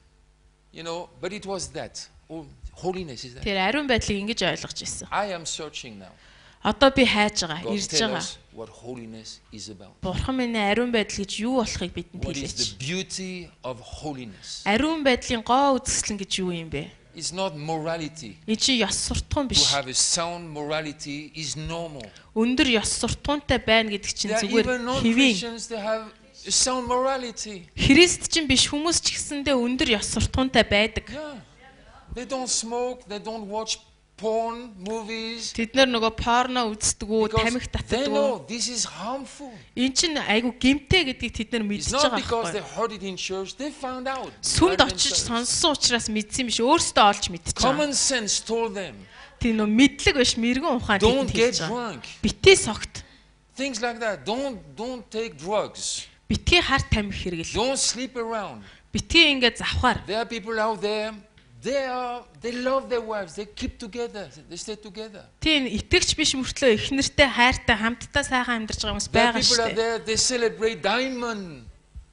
but it was that. Oh, holiness is that. Тэр ариун байдлыг ингэж ойлгож ирсэн. I am searching now. Одоо би хайж байгаа, God ирж tell байгаа. us what holiness is about. Бурхан минь ариун байдал гэж юу болохыг бидэнд What is the хэлээч. beauty of holiness? Ариун байдлын гоо үзэсгэлэн гэж юу юм бэ? It's not morality. Энд чи ёс суртахуун To биш. have a sound morality is normal. Өндөр ёс суртахуунтай байна гэдэг чинь There are зүгээр even хэвийн. non-Christians that have a sound morality. Христ чинь биш хүмүүс ч гэсэндээ өндөр ёс суртахуунтай байдаг. Yeah. They don't smoke, they don't watch porn movies. Тэд нар нөгөө порно үздэггүй, Because тамхи they татдаггүй. know this is harmful. Энд чинь айгу гимтэй гэдгийг тэд нар It's мэдчихэж not байгаа because they байхгүй. heard it in church, they found out. Сүмд by очиж themselves. сонссон учраас мэдсэн биш, өөрсдөө олж мэдчихэж байгаа. Common sense told them, Тийм нөө мэдлэг биш, мэрэгэн ухаан don't тэдэнд get хэлж байгаа. drunk. Битгий согт, Things like that. Don't take drugs. битгий хар тамхи хэрэгэл. Don't sleep around. Битгий ингээд завхаар. There are people out there, they love their wives, they keep together, they stay together. Тийм итгэгч биш мөртлөө их нэртэй хайртай хамтдаа сайхан амьдарч байгаа хүмүүс There are байгаа people шүү out дээ. there, they celebrate diamond.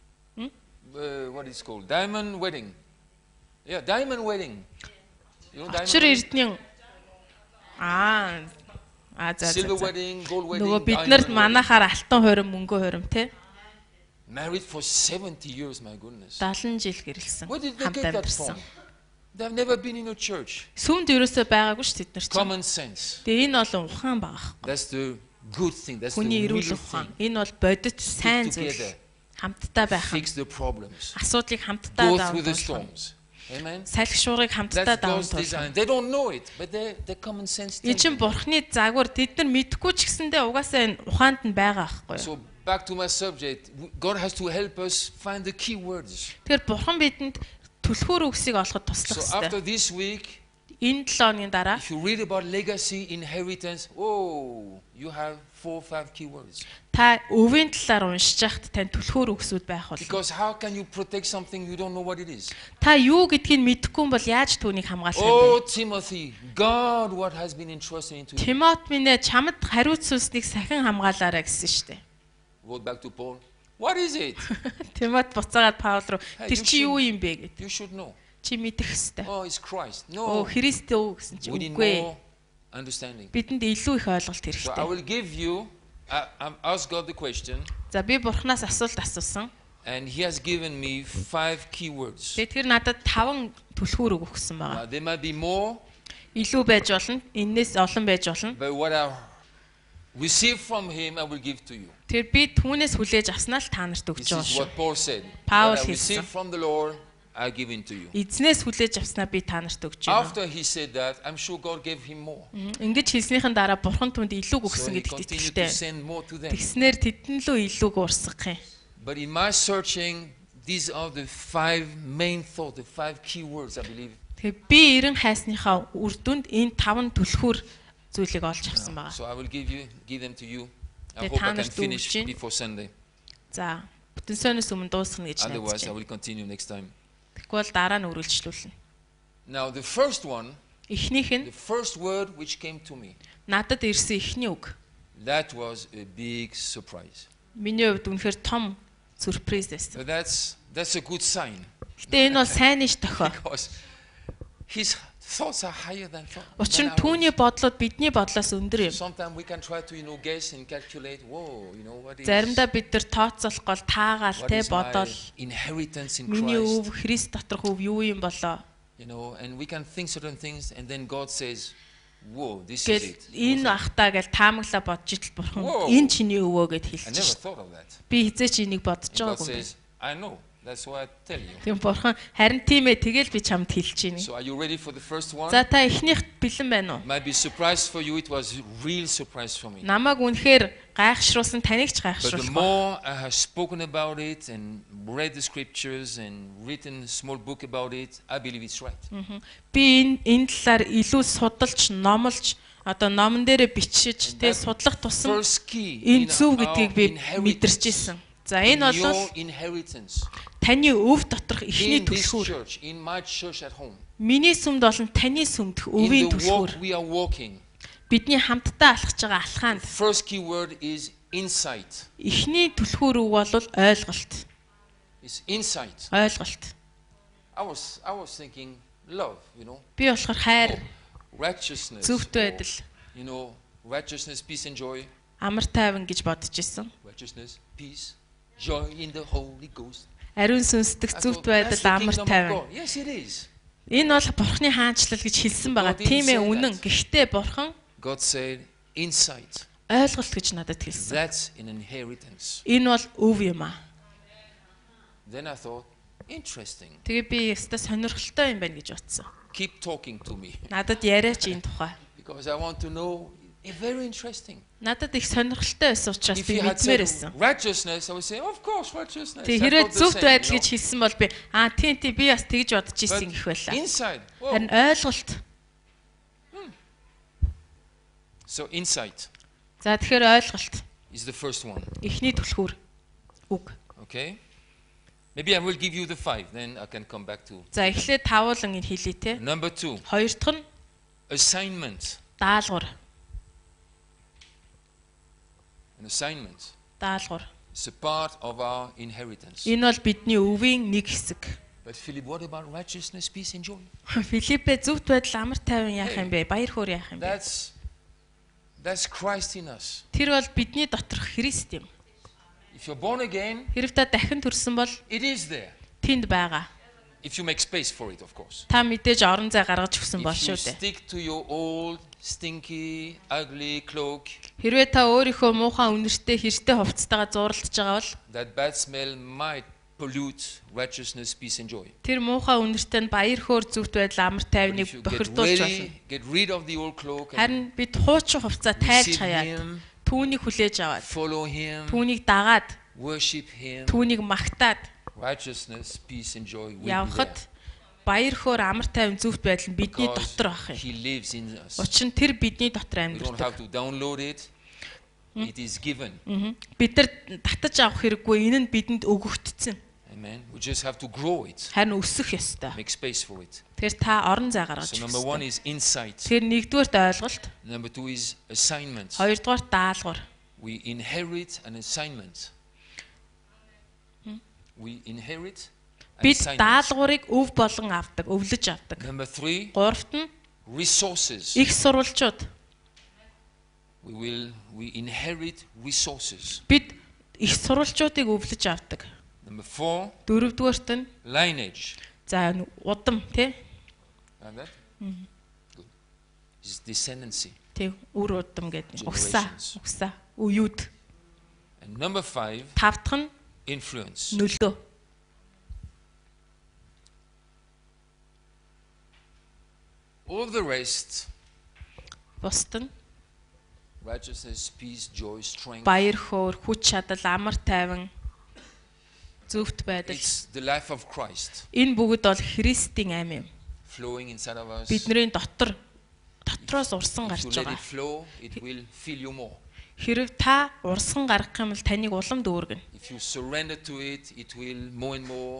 What is it called? Diamond wedding. Yeah, diamond wedding. You know Очир diamond wedding? эрдэнийн Silver wedding, gold Нөгөө wedding, бид нарт diamond wedding. манахаар алтан хорим, мөнгө хорим те. Married for 70 years, my goodness. 70 жил гэрэлсэн. Where did they Хамт get that амьдсан. from? They've never been in a church. Сүмд ерөөсөө байгаагүй ш тэд нар чинь. Common sense. Тэгээ энэ бол ухаан байгаа. That's the good thing. That's the Хүний real эрүүл ухаан. thing. Энэ бол бодит сайн Stick зүйл. together. Хамтдаа байх. Fix the problems. Асуудлыг хамтдаа Go даван through the туулах. storms. Amen. Салхи шуурыг хамтдаа That's даван God's туулах. design. They don't know it, but they're common sense. Энэ чинь thinking. бурхны загвар тэд нар мэдхгүй ч гэсэндээ угаасаа энэ ухаанд нь байгаа байхгүй. So back to my subject. God has to help us find the key words. Тэгэхээр бурхан бидэнд түлхүүр үгсийг олоход туслах So after хэрэгтэй. this week, Энэ 7 өдрийн дараа if you read about legacy, inheritance, oh, you have 4 or 5 key words. та өвийн талаар уншиж байхад тань түлхүүр үгсүүд байх болно. Because how can you protect something you don't know what it is? Та юу гэдгийг мэдэхгүй юм бол яаж түүнийг хамгаалах юм бэ? Oh, Timothy, guard what has been entrusted into you. Тимот минь ээ чамд хариуцуулсныг сахин хамгаалаарай гэсэн штэ. Go back to Paul. What is it? Тимот буцаагаад Паул руу Hey, тэр чи юу юм бэ гэд. You should know. Чи мэдэх ёстой. Oh, it's Christ. Оо No, Христ үү гэсэн чи we need үгүй. more understanding. Бидэнд илүү их ойлголт So I хэрэгтэй. will give you, I asked God the question, За би бурхнаас асуулт асуусан. and He has given me 5 key words. Тэгээд тэр надад 5 түлхүүр үг өгсөн байгаа. There might be more, Илүү байж болно, энээс олон байж болно. but what I received from Him, I will give to you. Тэр би түүнээс хүлээж авснаа л та нарт өгч This байгаа is шүү. what Paul said. Paul What I хэлсэн. received from the Lord, I give into you. Эзнээс хүлээж авснаа би та нарт өгч байна. After he said that, I'm sure God gave him more. Ингэж хэлснийхэн дараа бурхан түнд илүү So өгсөн he гэдэгт continued итгэлтэй. to send more to them. Тэгснээр тэдэн лөө илүү урсгах юм. But in my searching, these are the 5 main thoughts, the 5 key words, I believe. Тэгээ би эрен хайсныхаа үр дүнд энэ 5 түлхүүр зүйлийг олж авсан байгаа. So I will give them to you. I Тэгээ hope та I can нарт finish өгч чинь. before Sunday. За, бүтэн сойноос өмнө дуусгах гэж Otherwise, найдаж I байна. will continue next time. Тэгэхгүй бол дараа нь үргэлжлүүлнэ. Now, the first one, Эхнийх нь the first word which came to me, надад ирсэн эхний үг. that was a big surprise. Миний хувьд үнэхээр том сюрприз байсан. So that's a good sign Гэтэ энэ бол сайн ш тохио. because his thoughts are higher than thought. Учир нь түүний бодлоод бидний бодлоос өндөр юм. Sometimes we can try to guess and calculate. Whoa, what is Заримдаа бид нар тооцоолох гол таагаал what те is my бодоол inheritance in миний Christ? өв Христ доторх өв юу юм болоо And we can think certain things, and then God says, "Whoa, this is гэл it." энэ ахтаа гэл таамаглаа бодж итл бурхан Wow. энэ чиний өвөө гэд I хэлж never шээ. thought of that. Би хизээ чи энийг бодож And God байгаагүй юм. says, "I know. That's why I tell you." Тийм бурхан харин тийм ээ тэгэл би чамд хэлж байна. So are you ready for the first one? За та эхнийхт бэлэн байна уу? Might be surprise for you. It was a real surprise for me. Намайг үнэхээр гайхшруулсан таныг ч But the гайхшруулах. more I have spoken about it and read the scriptures and written a small book about it, I believe it's right. Би энэ талаар илүү судалж, номлож, одоо номон дээрээ бичиж, тэ судлах тусам First key энэ in зөв our гэдгийг би inheritance, мэдэрч ирсэн. За энэ бол your inheritance таны өв доторх эхний in this түлхүүр. church, in my church at home, Миний сүмд болон таны сүмдх in өвийн the түлхүүр. walk we are walking. Бидний хамтдаа алхаж байгаа алхаанд First key word is insight. эхний түлхүүр үг бол ойлголт. It's insight. Ойлголт. I was thinking love, Би болохоор хайр, righteousness, зөвхт байдал, righteousness, peace and joy, амар тайван гэж бодож исэн. righteousness, peace, joy in the Holy Ghost. Ариун сүнсдэх I зөвхт thought, that's байдал, the амар kingdom of тайван. God. Yes, it is. Энэ бол бурхны хаанчлал гэж хэлсэн байгаа. God didn't Тийм ээ say үнэн. that. Гэхдээ бурхан God said insight. ойлголт гэж надад хэлсэн. That's an inheritance. Энэ бол өв юм аа. Then I thought, interesting. Тэгээ би өстой сонирхолтой юм байна гэж бодсон. Keep talking to me Надад яриач энэ тухай. because I want to know. It's very interesting. Надад их сонирхолтой байсан учраас If би you had мэдмээр said байсан. righteousness, I would say, of course, righteousness. Тэг I хэрэг thought the зөвхт same, байдал гэж хэлсэн бол би тийм би бас тэгж бодож But ирсэн гэх байлаа. inside. Whoa. Харин ойлголт. So insight За тэгэхээр ойлголт. is the first one. Эхний түлхүүр үг. Okay. Maybe I will give you the 5, then I can come back to. За эхлээд тавуулан ин хэлий те. Number 2, Хоёр дахь нь assignment. даалгавар. An assignment. Даалгавар. It's a part of our inheritance. Энэ бол бидний өвийн нэг хэсэг. But Philip, what about righteousness, peace, and joy? Филиппе зөвхт байдал амар тайван яах юм бэ? Баяр хөөр яах юм бэ? That's That's Christ in us. Тэр бол бидний доторх Христ юм. If you're born again, Хэрв та дахин төрсөн бол it is there. тэнд байгаа. If you make space for it, of course. Та мэдээж орон зай гаргаж өгсөн бол If you шүү дээ. stick to your old, stinky, ugly cloak, Хэрвээ та өөрийнхөө муухай үнэртэй хэртэй хувцастайгаа зууралдж байгаа бол that bad smell might pollute righteousness, peace, and joy. тэр муухай үнэртэй нь баяр хөөр зүвт байдал амар But тайвныг if you бохирдуулж болно. get rid of the old cloak and Харин бид хуучин хувцас тайлж receive хаяад Him, түүнийг хүлээж аваад follow Him, түүнийг дагаад worship Him, түүнийг магтаад righteousness, peace, and joy will be явхад there. баяр хөөр амар тайван зүвт байдал нь бидний Because дотор байх юм. He lives in us. Учир нь тэр бидний дотор We don't амьдардаг. have to download it. It is given. Бид нар татаж авах хэрэггүй, энэ нь бидэнд өгөгдсөн. Amen. We just have to grow it. Харин өсөх ёстой. Make space for it. Тэгэхээр та орон зай гаргаж So өгөх number one ёстой. is insight. Тэр нэгдүгээрт ойлголт, Number two is assignment. хоёрдугаарт даалгавар. We inherit an assignment. We inherit an Бид assignment. даалгаврыг өв болон авдаг, өвлөж авдаг. Number three, Гуравт нь resources. их сурвалжууд. We inherit resources. Бид их сурвалжуудыг өвлөж авдаг. Number four, Дөрөвдүгээрт нь lineage. за удам тий. Like that? Good. It's descendancy. Тэг үр удам гэдэг. Угсаа, Generations. угсаа, үеуд. And number five, Тавдах нь influence. нөлөө. All of the rest, Бусд нь righteousness, peace, joy, strength, баяр хөөр, хүч чадал, амар тайван, зөвхт байдал. it's the life of Christ Энэ бүгд бол Христийн ам юм. flowing inside of us. Бидний дотроос урсан If гарч you let байгаа. it flow, it will fill you more. Хэрв та урсан гаргах юм бол таныг улам дүүргэнэ. If you surrender to it, it will more and more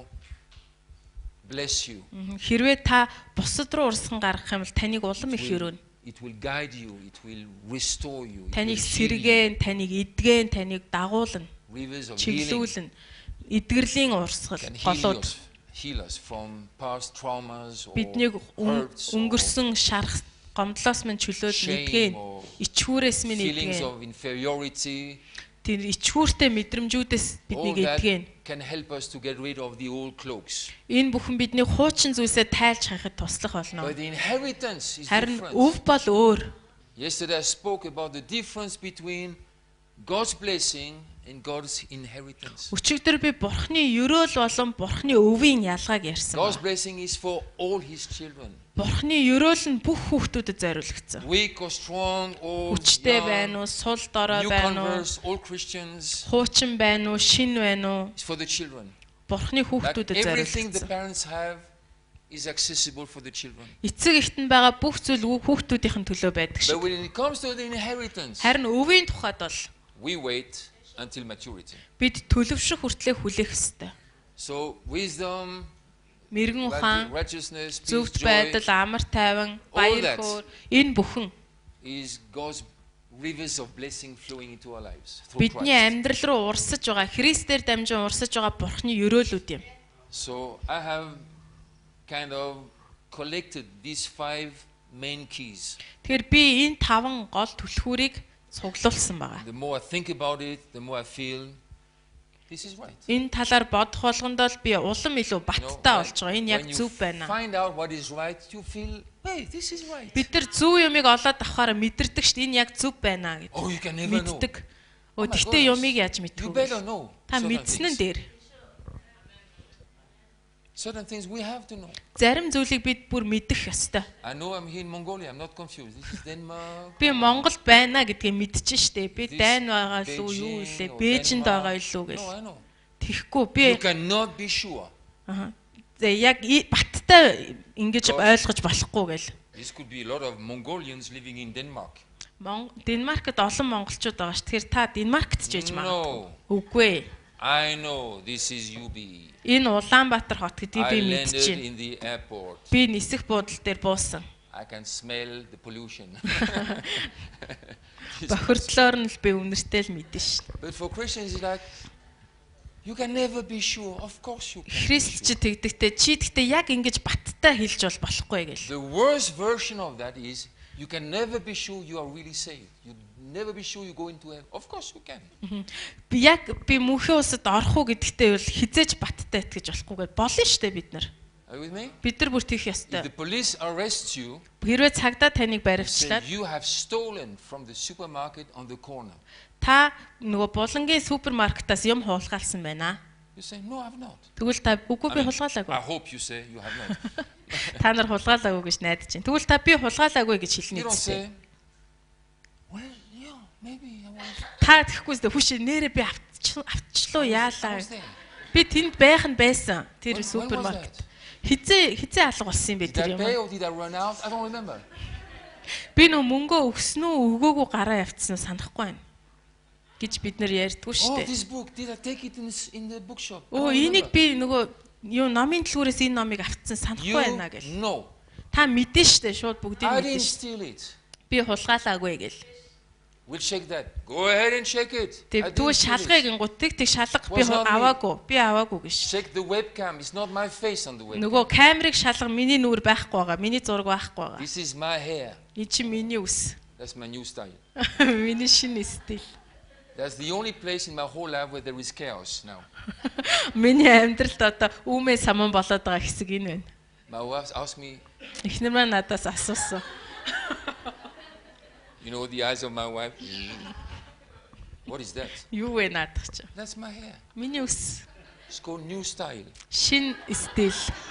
bless you. Хэрвээ та бусад руу урсан гаргах юм бол таныг улам их өрөөнө. It will guide you. It will restore you. It Таныг will heal you. сэргээн, таныг эдгээн, таныг дагуулна, Rivers of healing чиглүүлнэ. Эдгэрлийн урсгал, can голууд heal us from past traumas or биднийг hurts or өнгөрсөн шарах гомдлоос минь чөлөөлн shame эдгээн, or ичхүүрээс минь feelings эдгээн. of inferiority. Тэр ичхүүртэй мэдрэмжүүдээс All биднийг that эдгээн. can help us to get rid of the old cloaks. Энэ бүхэн бидний хуучин зүйлсээ тайлж хахад туслах болно. But the inheritance is Харин different. өв бол өөр. Yesterday I spoke about the difference between God's blessing and God's inheritance. Өчигдөр би Бурхны ерөөл болон Бурхны өвийн ялгааг ярьсан. God's blessing is for all His children. Бурхны ерөөл нь бүх хүүхдүүдэд зориулагдсан. Weak or strong, old, Хүчтэй young, байна уу, сул дорой new байна уу, converts, all Christians. хуучин байна уу, шин байна уу, It's for the children. Бурхны Like хүүхдүүдэд everything the зориулагдсан. parents have is accessible for the children. Эцэг эхтэн байгаа бүх зүйл хүүхдүүдийн төлөө байдаг But шиг. when it comes to the inheritance, Харин өвийн тухайд бол we wait until maturity. бид төлөвшөх хүртлээр хүлээх ёстой. So wisdom, Мэргэн ухаан, righteousness, peace, зөвхт joy байдал, амар тайван, баяр хөөр энэ бүхэн is God's rivers of blessing flowing into our lives through бидний Christ. амьдрал руу урсаж байгаа, Христээр дамжин урсаж байгаа Бурхны ерөөлүүд юм. So I have kind of collected these 5 main keys. Тэгэхээр би энэ 5 гол түлхүүрийг цуглуулсан байгаа. The more I think about it, the more I feel this is right. Энэ талаар бодох болгондоо л би улам илүү баттай болж байгаа. Энэ яг when зөв you байна. find out what is right, you feel, hey, this is right. Бид нар зөв юмыг олоод авахаараа мэдэрдэг шүү дээ. Энэ яг зөв байна гэж. Oh, you can never know. Мэддэг. Oh my Гэхдээ goodness. юмыг яаж You мэдэх better вэ? know. Та certain мэдсэн нь things. дээр. Certain things we have to know. Зарим зүйлийг бид бүр мэдэх ёстой. I know I'm here in Mongolia. I'm not confused. This is Denmark. Би Монголд байна гэдгийг мэдчихэж штэ. Би This дайн байгаа л үү, юу Beijing илээ, or Бээжинд Denmark. байгаа илүү гэж. No, I know. Тэхгүй би You cannot be sure. яг баттай ингэж ойлгож болохгүй гэл. This could be a lot of Mongolians living in Denmark. Денмаркт олон монголчууд байгаа ш. Тэгэхээр та Денмаркт ч яж магадгүй. No, Үгүй ээ. I know this is UB. Энэ Улаанбаатар хот гэдгийг I би landed мэдчихэв. in the airport. Би нисэх буудлын дээр буусан. I can smell the pollution. Бохирдлоор нь л би үнэртэй л мэдэн ш. But for Christians, it's like you can never be sure. Of course you can. Христч тэгдэгтэй чи тэгтээ яг ингэж баттай хэлж бол болохгүй гэл. The worst version of that is you can never be sure you are really saved. You never be sure you go into heaven. Of course you can. Би мөнхийн улсад орох уу гэдэгтээ бол хизээж баттай итгэж болохгүйгээр болно шүү дээ бид нар. Are you with me? Бид нар бүр тийх If ёстой. the police arrest you, Хэрвээ цагдаа таныг say баривчлаад you have stolen from the supermarket on the corner. та нөгөө булангийн супермаркетаас юм хуулгаалсан байна. You say, no, I've not. Тэгвэл та үгүй би I хулгаалаагүй. hope you say you have not. Та нар хулгаалаагүй гэж найдаж байна. Тэгвэл та би хулгаалаагүй гэж хэлнэ You don't үстэй. say, well, yeah, maybe I was. Та тэгэхгүй зү хүш нэрээ би авчлуу I яалаа. was there. Би тэнд байх нь байсан. Тэр When was супермаркет. that? Хизээ алга болсон юм бэ Did тэр I юм. pay or did I run out? I don't remember. Би нөө мөнгөө өгсөн үү, өгөөгүй гараа явцсан уу санахгүй байна. Гэж бид нэр ярьдгүй шүү Oh, дээ. this book, did I take it in the bookshop? I Оо don't энийг remember. би нөгөө юу номын төлхөөс энэ номыг авцсан санахгүй байна гэл. You know. Та мэдэн штэ шууд бүгдийг I мэдэн didn't штэ. steal it. Би хулгаалаагүй гэл. We'll check that. Go ahead and check it. I Тэгвэл didn't steal шалгыг it. гингутыг тэг шалга би Was not me. аваагүй. Би аваагүй гэж. Check the webcam. It's not my face on the webcam. Нөгөө камерыг шалга миний нүур байхгүй байгаа. Миний зураг байхгүй байгаа. This is my hair. Энэ чи миний үс. That's my new style. Миний шинэ стил. That's the only place in my whole life where there is chaos now. Миний амьдралд одоо үүмээ саман болоод байгаа хэсэг энэ байна. My wife asked me, Эхнэр маань надаас асуусан. you know, the eyes of my wife. What is that? Юу вэ наадах чи? That's my hair. Миний үс. It's called new style. Шинэ стил.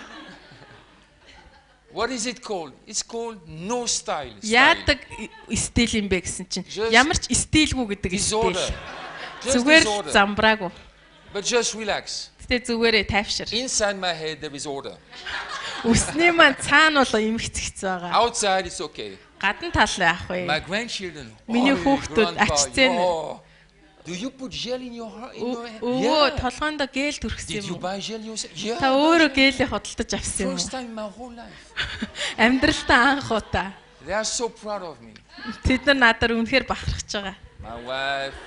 What is it called? It's called no style. Яадаг стил юм бэ гэсэн чинь Just ямар ч стилгүй гэдэг стил. Disorder. Just Зүгээр л disorder. замбраагүй. But just relax. Гэтэ зүгээрээ тайвшир. Inside my head there is order. Үсний маань цаана бол эмхцэгц байгаа. Outside it's okay. Гадна тал яах вэ? My grandchildren. Миний "Oh, хүүхдүүд grandpa, ачцэн. oh, do you put gel in your hair? Өвөө толгоондоо гээл төрхсөн Did you юм уу? buy gel yourself? Yeah. Та өөрөө гэлээ хөдөлтөж авсан юм First уу? time in my whole life. Амьдралтаа анх удаа. They are so proud of me. Тэд нар надаар үнэхээр бахархаж байгаа. My wife.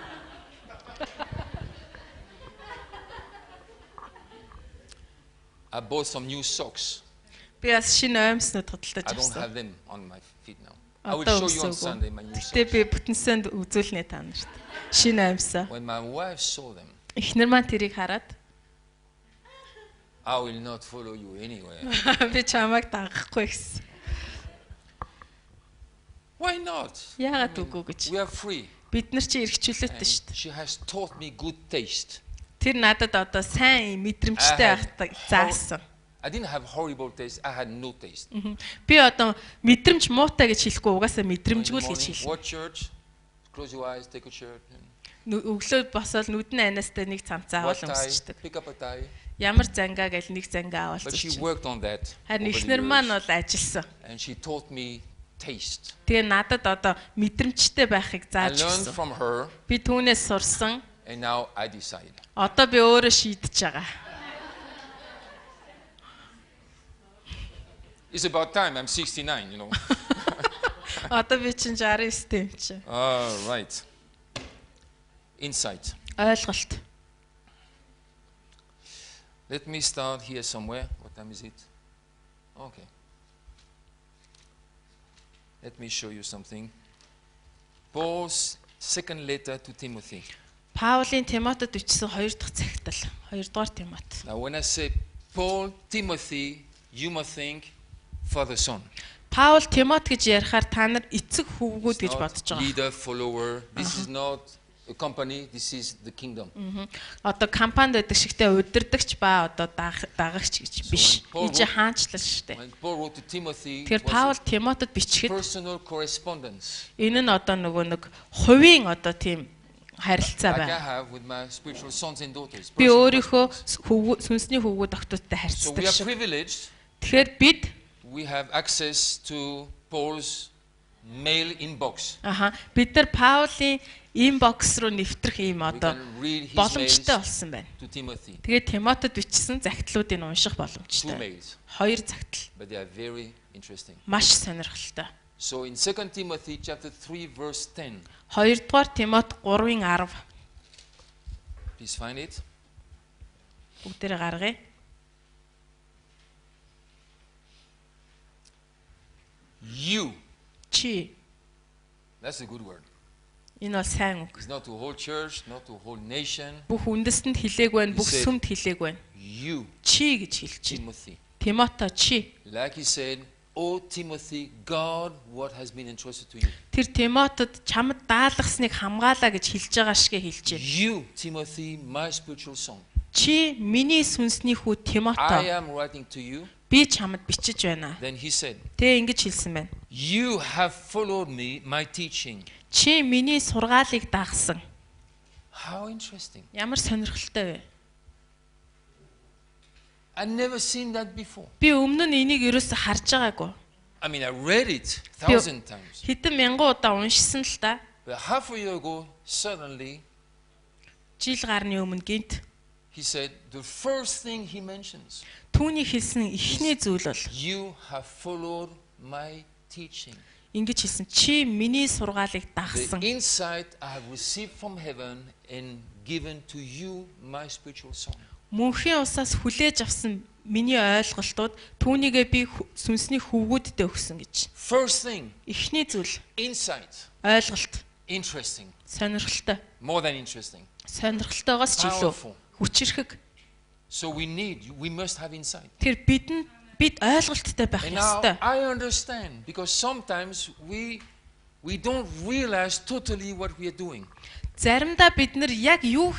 I bought some new socks. Би бас шинэ оймснууд хөдөлтөж I don't авсан. have them on my feet now. I will Одоо show you on өмсөөгүй. Sunday my new Гэтэ socks. би бүтэнсэнд үзүүлнэ та нарт. Шинэ оймсоо. When my wife saw them, Эхнэр маань тэрийг хараад I will not follow you anywhere. би чамайг дагахгүй гэсэн. Why not? Яагаад үгүй гэж. We are free. Бид нар чи эргчүүлээд And шүү дээ. she has taught me good taste. Тэр надад одоо сайн мэдрэмжтэй байхтай заасан. I didn't have horrible taste. I had no taste. Би одоо мэдрэмж муутай гэж хэлэхгүй угаасаа In the мэдрэмжгүй л гэж morning, хэлнэ. what church? Close your eyes, take a shirt. Өглөө босоод нүдэн анастай нэг цамцаа авал What tie? өмсчдөг. Pick up a tie. Ямар зангаа гэж нэг зангаа авал But she зүч. worked on that. Харин over the эхнэр маань years. бол ажилласан. And she taught me taste. Тэгээ надад одоо мэдрэмжтэй байхыг I зааж learned өгсөн. from her, Би түүнээс сурсан. and now I decide. Одоо би өөрөө шийдэж байгаа. It's about time. I'm 69, you know. Одоо би чинь 69 юм чи. All right. Insight. Ойлголт. Let me start here somewhere. What time is it? Okay. Let me show you something. Paul's second letter to Timothy. Паулийн Тимотед бичсэн 2 дахь захидал. 2 дугаар Тимот. Now, when I say Paul, Timothy, you must think father, son. Паул Тимот гэж ярихаар та нар эцэг хөвгүүд гэж Not бодож байгаа. leader, follower. This is not a company. This is the kingdom. Одоо компанид байдаг шигтэй удирдахч ба одоо дагагч гэж биш. So when Paul Энэ чи хаанчлал шүү дээ. When Paul wrote to Timothy, Тэгэхээр it was Паул a Тимотед бичгэд personal correspondence энэ нь одоо нөгөө нэг хувийн одоо тийм харилцаа like I байна. have with my spiritual sons and daughters. Би Personal өөрийнхөө correspondence. сүнсний хөвгүүд охтуудтай So харьцдаг we are шиг. privileged. Тэгэхээр бид We have access to Paul's mail inbox. бид нар Паулийн инбокс руу нэвтрэх ийм We одоо can read his боломжтой mails болсон байна. to Timothy. Тэгээд Тимотед бичсэн захидлуудыг унших 2 боломжтой. mails, 2 захидал but they are very interesting. маш сонирхолтой. So in 2 Timothy chapter 3 verse 10, 2 дугаар Тимот 3-ын 10 please find it. бүгдээрээ гаргая. You, Чи that's a good word. Энэ бол сайн үг. It's not to whole church, not to whole nation. Бүх үндэстэнд хэлээг байна, бүх сүмд хэлээг байна. You, Чи гэж хэлж байна. Timothy. Тимото чи. Like he said, "Oh Timothy, God, what has been entrusted to you." Тэр Тимотод чамд даалгасныг хамгаалаа гэж хэлж байгаа шигэ хэлж байна. You, Timothy, my spiritual son. Чи миний сүнсний хүү I Тимото. am writing to you. Би чамд бичиж байна. Then he said, Тэ ингэж хэлсэн байна. "You have followed me, my teaching." Чи миний сургаалыг дагсан. How interesting. Ямар сонирхолтой вэ? I'd never seen that before. Би өмнө нь энийг ерөөсө харж байгаагүй. I mean, I read it 1,000 times. Хэдэн мянган удаа уншсан л та. But half a year ago, suddenly, Жил гарны өмнө гинт he said, the first thing he mentions, түүний хэлсэн эхний зүйл бол "You have followed my teaching." ингэж хэлсэн. Чи миний сургаалыг The дагсан. insight I have received from heaven and given to you, my spiritual son. Мөнхийн усаас хүлээж авсан миний ойлголтууд түүнийгээ би сүнсний хөвгүүддээ өгсөн гэж. First thing, Эхний зүйл insight. ойлголт. Interesting. Сонирхолтой. More than interesting. Сонирхолтойгоос ч илүү Powerful. хүчирхэг. So we must have insight. Тэр бид ойлголттой байх And now ёстой. I understand, because sometimes we don't realize totally what we are doing. Заримдаа бид нар яг юу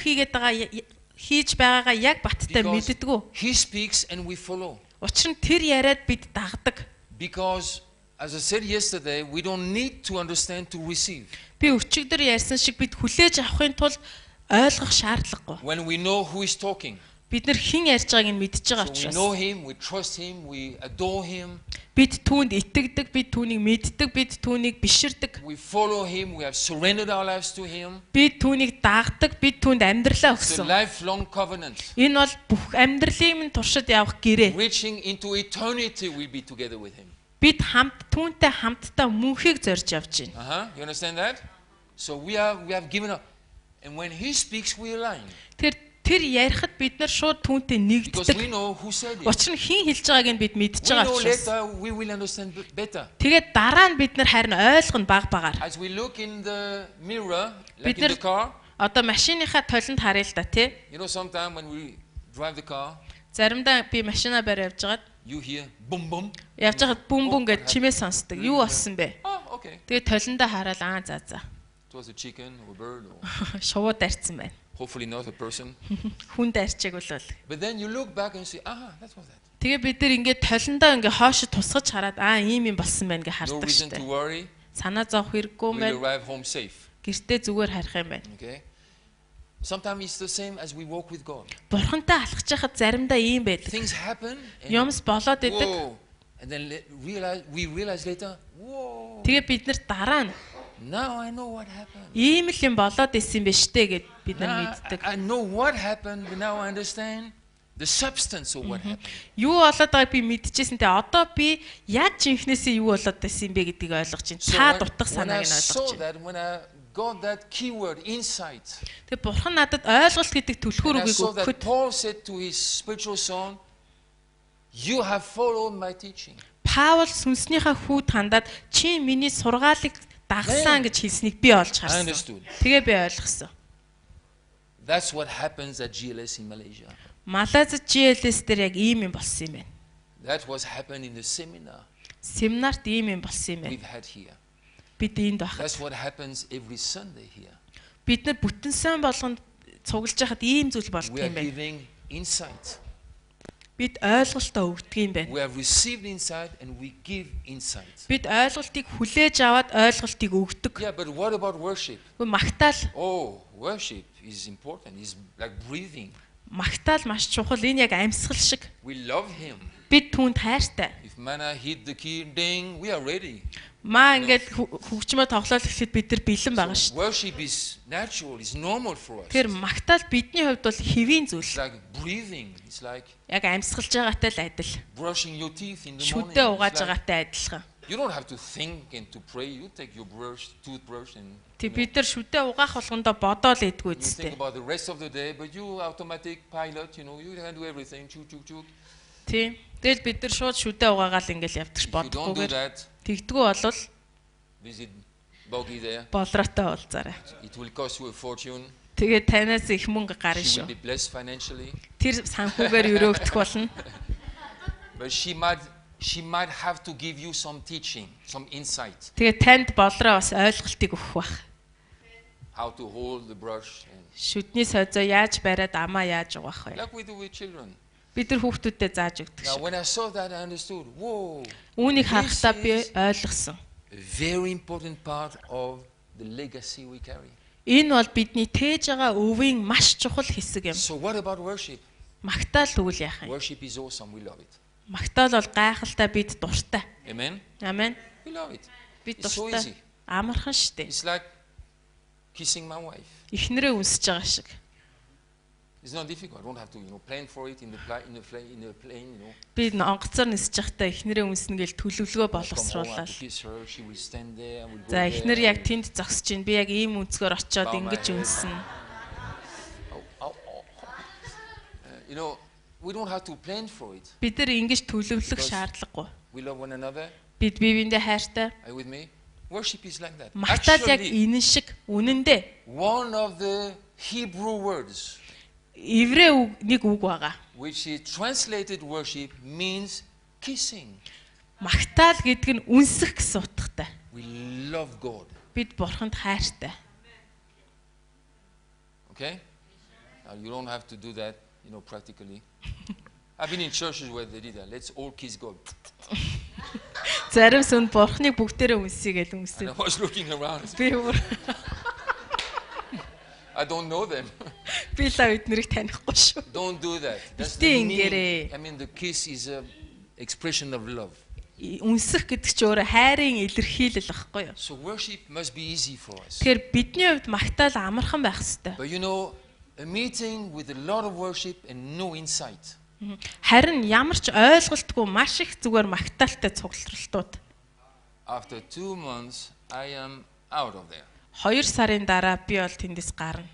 хийж байгаагаа яг баттай Because мэддэггүй. he speaks and we follow. Учир нь тэр яриад бид дагдаг. Because, as I said yesterday, we don't need to understand to receive. Би өчигдөр ярьсан шиг бид хүлээж авахын тулд ойлгох шаардлагагүй. When we know who is talking, Бид нар хэн ярьж байгааг нь мэдж байгаа so we учраас. know him, we trust him, we adore him, Бид түүнд итгэдэг, бид түүнийг мэддэг, бид түүнийг биширдэг. we follow him, we have surrendered our lives to him. Бид түүнийг дагдаг, бид түүнд амьдралаа It's a өгсөн. lifelong covenant. Энэ бол бүх амьдралын минь туршид явах гэрээ. Reaching into eternity, we'll be together with him. Бид түүнтэй хамтдаа мөнхийг зорж явж байна. You understand that? So we have given up. And when he speaks, we align. Тэр ярихад бид нар шууд түүнтэй Because we нэгддэг. know who said it. Учир нь хэн хэлж байгааг нь бид мэдж We байгаа know учраас. later we will understand better. Тэгээд дараа нь бид нар харин ойлгоно баг багаар. As we look in the mirror, like Бид in нар the car, одоо машиныхаа толинд харъя л да тий. you know, sometimes when we drive the car, Заримдаа би машина барь явж байгаад you hear boom boom. явж байгаад бүм бүм гэж чимээ сонсдог. Юу болсон бэ? Oh, okay. Тэгээд толиндоо хараад за. It was a chicken or a bird or Шувууд арьцсан байна. hopefully not a person. Хүнд арьчааг бол. But then you look back and you say, that was that. Тэгээ бид нар ингээд толиндоо ингээд хоошо тусгаж хараад ийм юм болсон байна гэж No хардаг reason штэ. to worry. Санаа зовх хэрэггүй юм We'll байна. arrive home safe. Гэртээ зүгээр харих юм байна. Okay. Sometimes it's the same as we walk with God. Бурхантай алхаж байхад заримдаа ийм байдаг. Things happen. And Юмс болоод идэг. whoa, and then we realize later, whoa, Тэгээ бид нар дараа нь now I know what happened. ийм л юм болоод исэн юм биш үү гэд бид нар Now мэддэг. I know what happened, but now I understand the substance of what happened. Юу болоод байгааг би мэдчихсэн. Тэ одоо би яг жинхнээсээ юу болоод байсан юм бэ гэдгийг ойлгож байна. Та дутах when санааг I нь saw ойлгож байна. that, when I got that keyword insight, Тэгээ бурхан надад ойлголт гэдэг түлхүүр and I үгийг saw that өгөхөд Paul said to his spiritual son, "You have followed my teaching." Паул сүнснийхаа хүүд хандаад чи миний сургаалыг дагсан гэж хэлснийг би олж I харсан. understood. Тэгээ би ойлгосон. That's what happens at GLS in Malaysia. Малайзад GLS дээр яг ийм юм болсон юм байна. That was happened in the seminar Семинарт ийм юм болсон юм байна. we've had here. Бид энд байх. That's what happens every Sunday here. Бид нар бүтэн сан болгонд цуглаж байхад ийм зүйл болдог We are юм байна. giving insight. Бид ойлголтоо өгдөг юм байна. We have received insight and we give insight. Бид ойлголтыг хүлээж аваад ойлголтыг өгдөг. Yeah, but what about worship? Гэхдээ магтаал Oh, worship is important. It's like breathing. магтаал маш чухал. Энэ яг амьсгал шиг. We love Him. Бид түүнд хайртай. If manna hit the key, ding, we are ready. Маа ингээд хөгжмөө тоглоал гэхэд бид нар бэлэн байгаа шүү. Worship is natural. It's normal for us. Тэр магтаал бидний хувьд бол хэвийн It's зүйл. like breathing. It's like Яг амьсгалж байгаатай л адил. brushing your teeth in the morning. Шүдээ угааж It's like- байгаатай адилхан. You don't have to think and to pray. You take your toothbrush and Тэг бид нар шүдээ угаах болгондоо бодоол идэггүй you think үстэй. about the rest of the day, but you automatic pilot, you can do everything. Choo, choo, choo. Тийм. Тэгэл бид нар шууд шүдээ угаагаал ингээл явдаг If you don't do бодохгүйгээр that, тэгдэггүй болвол visit bogey there. болроотой уулзаарай. It will cost you a fortune. Тэгээд танаас их мөнгө гарна She will шүү. be blessed financially. Тэр санхүүгээр өрөөгдөх болно. But she might have to give you some teaching, some insight. Тэгээд танд болроо бас ойлголтыг өгөх бах. How to hold the brush. Шүдний сойзоо яаж бариад амаа яаж угаах вэ? Like we do with children. Бид нар хүүхдүүдэд зааж өгдөг Now шүү. when I saw that I understood. Whoa. Үүнийг харахтаа би ойлгосон. A very important part of the legacy we carry. Энэ бол бидний тээж байгаа өвийн маш чухал хэсэг юм. So what about worship? Магтаал тэгвэл яах юм? Worship is awesome. We love it. Магтаал бол гайхалтай бид дуртай. Amen. Амен. We love it. Бид It's so дуртай. easy. Амархан штэ. It's like kissing my wife. Эхнэрээ үнсэж байгаа шиг. It's not difficult. I don't have to, plan for it in the plane, Би онгоцоор нисэж байхдаа эхнэрээ үнснэ гэж төлөвлөгөө Come home, I боловсруулаад. have to kiss her. She will stand there. I will go За there. эхнэр яг тэнд зогсож чинь би яг ийм үнцгөр очиод Bow my ингэж head. үнснэ. We don't have to plan for it. Бид нар ингэж төлөвлөх шаардлагагүй. We love one another. Бид бие биендээ хайртай. Are you with me? Worship is like that. Магтаал яг Actually, энэ шиг үнэндээ one of the Hebrew words еврей нэг үг байгаа. which is translated worship means kissing. Магтаал гэдэг нь үнсэх гэсэн утгатай. We love God. Бид бурханд хайртай. Okay? Now you don't have to do that, practically. I've been in churches where they did that. Let's all kiss God. Зарим сүнд бурхныг бүгдээрээ үнсэе гэж And I үнсэв. was looking around. Би бүр I don't know them. би л эднэрийг танихгүй шүү. Don't do that. That's Бити the ингэрээ. meaning. The kiss is an expression of love. Үнсэх гэдэг чинь өөрөө хайрын илэрхийлэл багхгүй юу? So worship must be easy for us. Тэгэхээр бидний хувьд магтаал амархан байх хэрэгтэй. But a meeting with a lot of worship and no insight. Харин ямар ч ойлголтгүй маш их зүгээр магтаалтай цугларалтууд. After 2 months, I am out of there. 2 сарын дараа би бол тэндээс гарна.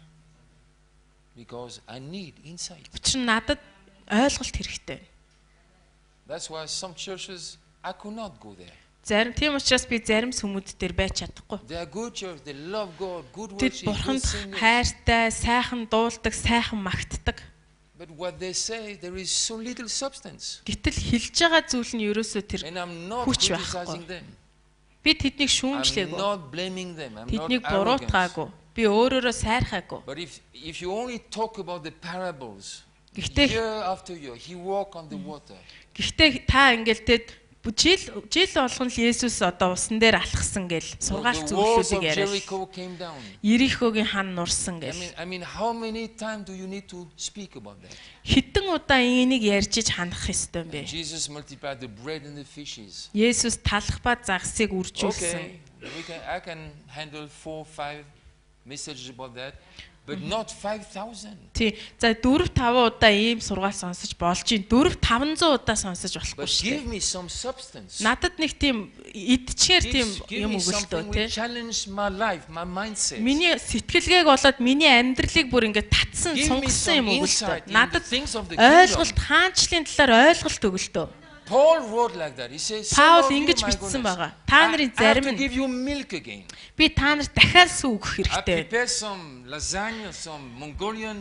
Because I need insight. Учир нь надад ойлголт хэрэгтэй. That's why some churches, I could not go there. Тийм учраас би зарим сүмүүд дээр байж чадахгүй. They are good church, they love God, good Тэд worship, good бурханд singers. хайртай, сайхан дуулдаг, сайхан магтдаг. But what they say, there is so little substance. Гэтэл хэлж байгаа зүйл нь ерөөсөө тэр And I'm not Хүч criticizing байхгүй. them. би тэднийг I'm шүүмжлээгүй. not blaming them. I'm Тэднийг not arrogant. буруутгаагүй. Би өөрөөрөө сайрхаагүй. But if you only talk about the parables, Гэхдээ year after year, he walked on the water. Гэхдээ та ингээл тэд жил болгон л Есүс одоо усан дээр алхсан гэл сургаалт The walls of зүйлсүүдийг яриа. Jericho came down. Ерихогийн хан нурсан гэл. I mean, how many times do you need to speak about that? Хэдэн удаа энийг ярьж ханах ёстой юм бэ? Jesus multiplied the bread and the fishes. Есүс талах ба загсыг үржүүлсэн. Okay, I can handle 4, 5 messages about that, but not 5,000. Тий. За 4-5 удаа ийм сургаал сонсож болж ин 4-500 удаа сонсож болохгүй But шүү give дээ. me some substance. Надад нэг тийм идчихээр тийм Give юм me өгөлтөө something тий. which challenge my life, my mindset. Миний сэтгэлгээг болоод миний амьдралыг бүр ингээд татсан, Give me сунгасан юм some өгөлтөө. insight in the Надад things of the ойлголт kingdom. хаанчлалын талаар ойлголт өгөлтөө. Paul wrote like that. He says, Паул "Some of you, ингэж my бичсэн goodness, байгаа. Та нарын I have зарим to нь give you milk again. би та нарт дахиад сүү өгөх I хэрэгтэй. prepared some lasagna, some Mongolian,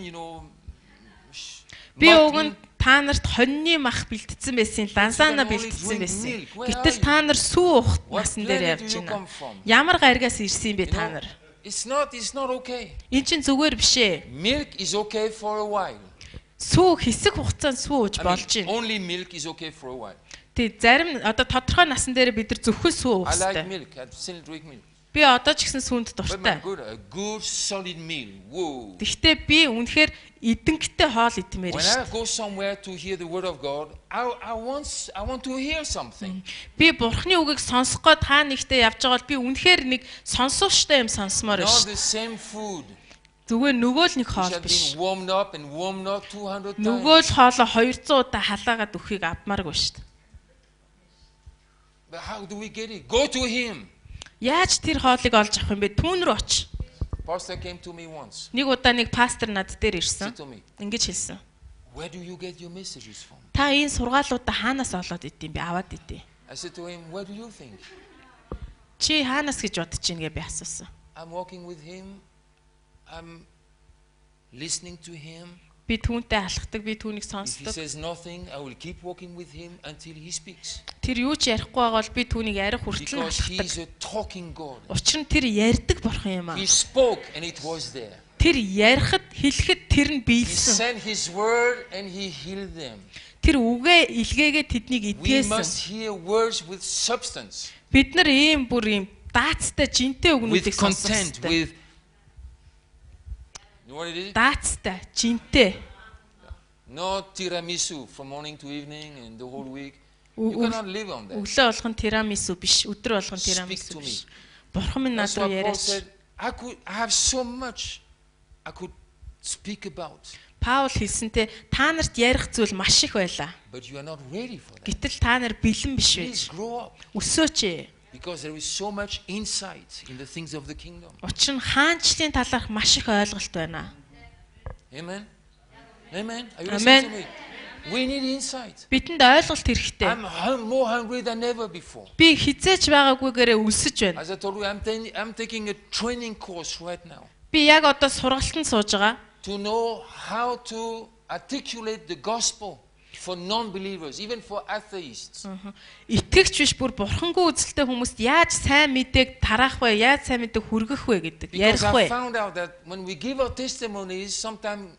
Би mutton. өгөн та нарт хоньны мах бэлтгэсэн байсан, лансана бэлтгэсэн байсан. Гэтэл та нар сүү уух насан дээр явж байна. Ямар гаригаас ирсэн бэ You та know, нар? It's not okay. Энд чинь зүгээр биш ээ. Milk is okay for a while. Сүү хэсэг хугацаанд сүү ууж I болж mean, байна. only milk is okay for a while. Тэг зарим одоо тодорхой насан дээр бид нар зөвхөн сүү уух I like хэрэгтэй. milk. I still drink milk. Би одоо ч гэсэн сүүнд But дуртай. a good solid meal. Whoa. Гэхдээ би үнэхээр эдэнхтэй хоол идмээр When шүү. I go somewhere to hear the word of God, I want to hear something. Би бурхны үгийг сонсох гээд хаа нэгтээ явж байгаа бол би үнэхээр нэг сонсооштой юм сонсомоор Not шүү. the same food Зүгээр нөгөө л нэг which хоол has биш. been warmed up and warmed up 200 Нөгөө times. л хоолоо 200 удаа халаагаад өхийг авмааргүй шүү. But how do we get it? Go to him. Яаж тэр хоолыг олж авах юм бэ? Түүн рүү оч. Pastor came to me once. Нэг удаа нэг пастор над дээр ирсэн. Said to me, Ингэж хэлсэн. "Where do you get your messages from?" Та энэ сургаалуудаа хаанаас олоод идэв юм бэ? Аваад идэв. I said to him, "What do you think?" Чи хаанаас гэж бодож ийн гэж би асуусан. I'm walking with him. I'm listening to him. Би түүнтэй алхдаг, би түүнийг If he сонсдог. says nothing, I will keep walking with him until he speaks. Тэр юу ч ярихгүй байгаа бол би түүнийг ярих хүртэл нь Because he алхдаг. is a talking God. Учир нь тэр ярьдаг бурхан юм аа. He spoke and it was there. Тэр ярихад, хэлэхэд тэр нь He биелсэн. sent his word and he healed them. Тэр үгээ илгээгээ тэднийг We идгээсэн. must hear words with substance, Бид нар ийм бүр ийм даацтай, жинтэй үгнүүдийг with сонсох content, хэрэгтэй. with you know what it is? Даацтай, жинтэй. No tiramisu from morning to evening and the whole week. Ө- You cannot live on that. Өглөө болгон тирамису биш, өдөр болгон Speak тирамису to me. биш. Бурхан минь That's над руу why Paul яриач. said, I have so much I could speak about, Паул хэлсэнтэй та нарт ярих зүйл маш их байлаа. but you are not ready for that. Гэтэл та нар бэлэн биш Please байж. grow up, Өсөөч. because there is so much insight in the things of the kingdom. Учир нь хаанчлалын талаарх маш их ойлголт байна. Amen. Amen. Are you Amen. listening to me? We need insight. Бидэнд ойлголт хэрэгтэй. I'm more hungry than ever before. Би хизээч байгаагүйгээрээ өсөж байна. As I told you, I'm taking a training course right now Би яг одоо сургалтанд сууж байгаа. to know how to articulate the gospel for non-believers, even for atheists. Итгэгч биш бүр бурхангүй үзэлтэй хүмүүст яаж сайн мэдээг тараах вэ? Яаж сайн мэдээг хүргэх вэ гэдэг. Because Ярих I вэ? found out that when we give our testimonies, sometimes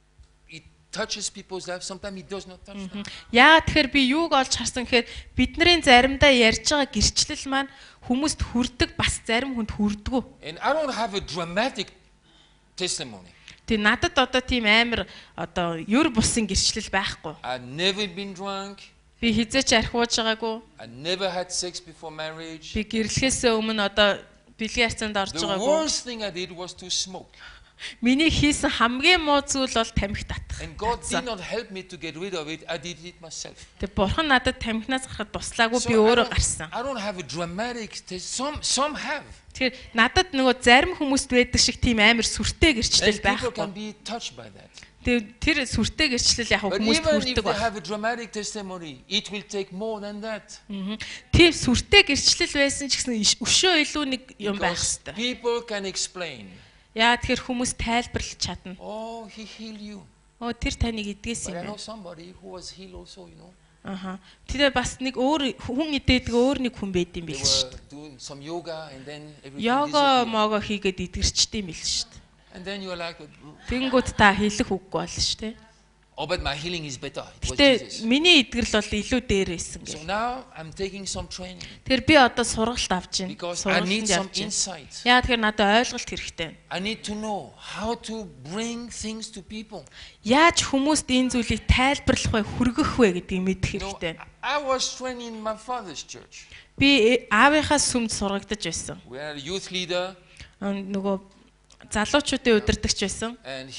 it touches people's lives, sometimes it does not touch them. Яагаад тэгэхээр би юуг олж харсан гэхээр бидний заримдаа ярьж байгаа гэрчлэл маань хүмүүст хүрдэг, бас зарим хүнд хүрдэггүй. And I don't have a dramatic testimony. Тэг надад одоо тийм амар одоо юр бусын гэрчлэл байхгүй. I've never been drunk. Би хизээч архиууж байгаагүй. I never had sex before marriage. Би гэрлэхээс өмнө одоо бэлгийн харьцаанд орж The байгаагүй. worst thing I did was to smoke. Миний хийсэн хамгийн муу зүйл бол тамхи татах. And God did not help me to get rid of it. I did it myself. Тэг бурхан надад тамхинаас гарахад туслаагүй, So би өөрөө гарсан. I don't have a dramatic test. Some have. Тэгэхээр надад нөгөө зарим хүмүүст байдаг шиг тийм амар сүртэй гэрчлэл And people can байхгүй. be touched by that. Тэг тэр сүртэй гэрчлэл яг But хүмүүст even if хүрдэг they байна. have a dramatic testimony, it will take more than that. Тийм сүртэй гэрчлэл байсан ч гэсэн өшөө илүү нэг юм байх Because хэрэгтэй. people can explain, Яа тэгэхээр хүмүүс тайлбарлаж чадна. oh, he healed you. Оо тэр таныг идгээсэн But I юм know байна. somebody who was healed also, you know. Аха. Тэр бас нэг өөр хүн идээдэг өөр нэг хүн байд юм They бил шүү were doing some yoga and then дээ. everything Йога disappeared. мого хийгээд идгэрчтэй юм бил шүү дээ. And then you're like, Тэнгүүд та хэлэх үггүй болно шүү дээ. oh, but my healing is better. It was Гэтэ Jesus. миний идгэрл бол илүү дээр байсан So гэх. now I'm taking some training Тэр би одоо сургалт авч байна. because I need some Сургалтанд явж байна. insight. Яа тэгэхээр надад ойлголт хэрэгтэй. I need to know how to bring things to people. Яаж хүмүүст энэ зүйлийг тайлбарлах вэ, хүргэх вэ гэдгийг мэдэх You know, хэрэгтэй. I was training in my father's church. Би аавынхаа сүмд сургагдаж байсан. We had a youth leader Нөгөө залуучуудын удирдагч байсан. and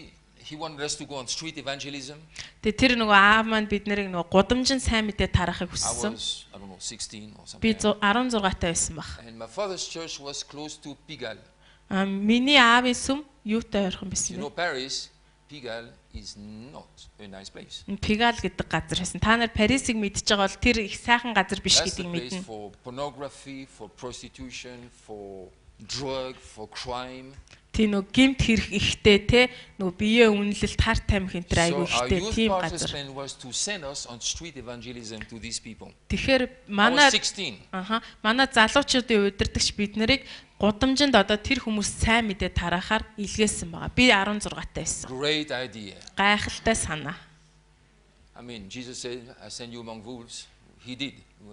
he wanted us to go on street evangelism. Тэгээ тэр нөгөө аав маань бид нарыг нөгөө гудамжин сайн мэдээ тарахыг I хүссэн. was, I don't know, 16 or Би something. 16 таа байсан баг. And my father's church was close to Pigalle. Миний аавын сүм юутай ойрхон You байсан know, бэ? Paris, Pigalle is not a nice place. Пигал гэдэг газар байсан. Та нар Парисыг мэдж байгаа бол тэр их сайхан газар биш That's the гэдгийг place мэднэ. for pornography, for prostitution, for drug, for crime. Тийм нөгөө гимт хэрэг ихтэй те нөгөө биеэ үнэлэлт хар тамхи энэ төр So айгүй our ихтэй youth тийм pastor's газар. plan was to send us on street evangelism to these people. Тэгэхээр I манай was 16. манай залуучуудын удирдагч бид нарыг гудамжинд одоо тэр хүмүүс сайн мэдээ тараахаар илгээсэн байгаа. Би 16 таа байсан. Great idea. Гайхалтай санаа. I mean, Jesus said, I send you among wolves. He did.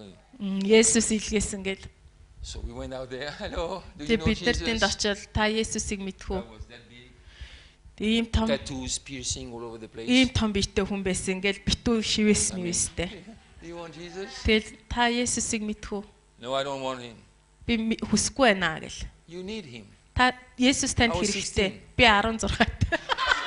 Есүс илгээсэн гэл. So we went out there. Hello, do you Тэг know бид нар тэнд Jesus? очиод та Есүсийг мэдхүү. I was that big. Ийм том Tattoos, piercing all over the place. ийм том биетэй хүн байсан гэл битүү шивээс мивэстэй. Do you want Jesus? Тэгэл та Есүсийг мэдхүү. No, I don't want him. Би хүсэхгүй байна гэл. You need him. Та Есүс танд I was хэрэгтэй. Би 16 таа.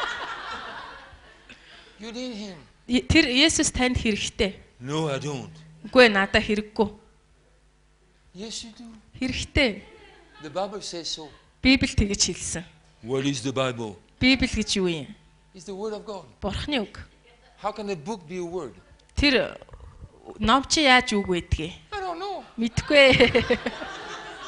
You need him. Тэр Есүс танд хэрэгтэй. No, I don't. Үгүй надад хэрэггүй. Yes, you do. Хэрэгтэй. The Bible says so. Библи тэгэж хэлсэн. What is the Bible? Библи гэж юу юм? It's the word of God. Бурхны үг. How can a book be a word? Тэр ном чи яаж үг байдгийг I don't know. мэдгүй.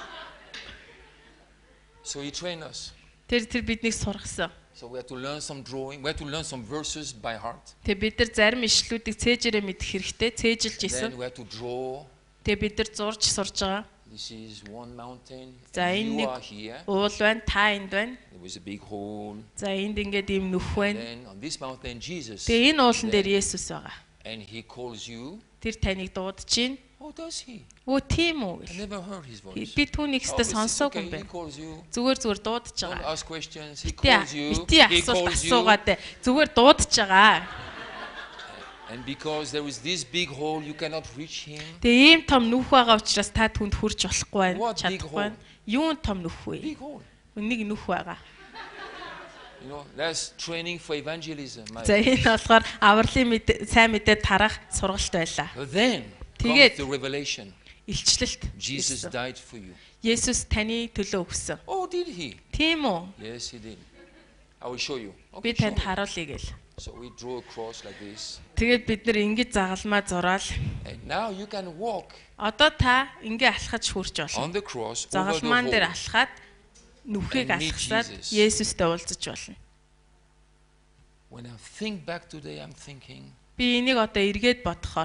So he trained us. Тэр биднийг сургасан. So we had to learn some drawing. We had to learn some verses by heart. Тэгээ бид нар зарим ишлүүдийг цээжээрээ мэдэх хэрэгтэй, цээжилж исэн. Then we had to draw. Тэгээ бид нар зурж сурж байгаа. This is one mountain. За You энэ are нэг here. уул байна, та энд байна. There was a big hole. За энд ингээд ийм нүх байна. Then on this mountain, Jesus. Тэгээ энэ уулан дээр Есүс байгаа. And he calls you. Тэр таныг дуудаж чинь. Oh, does he? Өө тийм үү I гэл. never heard his voice. Би түүнийг Oh, ихтэй it's сонсоогүй okay. юм He байна. calls you. Зүгээр дуудаж Don't байгаа. ask questions. He Бити calls you. He асуулт calls you. асуугаад зүгээр дуудаж байгаа. And because there is this big hole, you cannot reach him. Тэгээ ийм том нүх байгаа учраас та түнд хүрч болохгүй байна. What big Чадахгүй байна. Юун том нүх вэ? Big hole. Нэг нүх байгаа. You know, that's training for evangelism. За энэ болохоор авралын сайн мэдээ тарах сургалт байлаа. But then Тэгээд- comes the revelation. Илчлэлт. Jesus died for you. Есүс таны төлөө өгсөн. Oh, did he? Тийм үү? Yes, he did. I will show you. Би Okay, show танд me. харуулъя гэл. So we draw a cross like this. Тэгээд бид нар ингэж загалмаа зураал. And now you can walk Одоо та ингэ алхаж хүрч болно. on the cross over the Загалмаан дээр hole. алхаад нүхийг And meet алхасаад Jesus. Есүстэй уулзаж болно. When I think back today, I'm thinking, Би энийг одоо эргээд бодохоор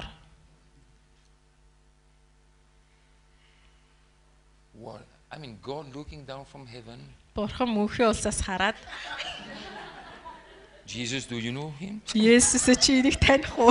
what? I mean, God looking down from heaven. Бурхан мөнхийн улсаас хараад Jesus, do you know him? Есүс чи энийг таних уу?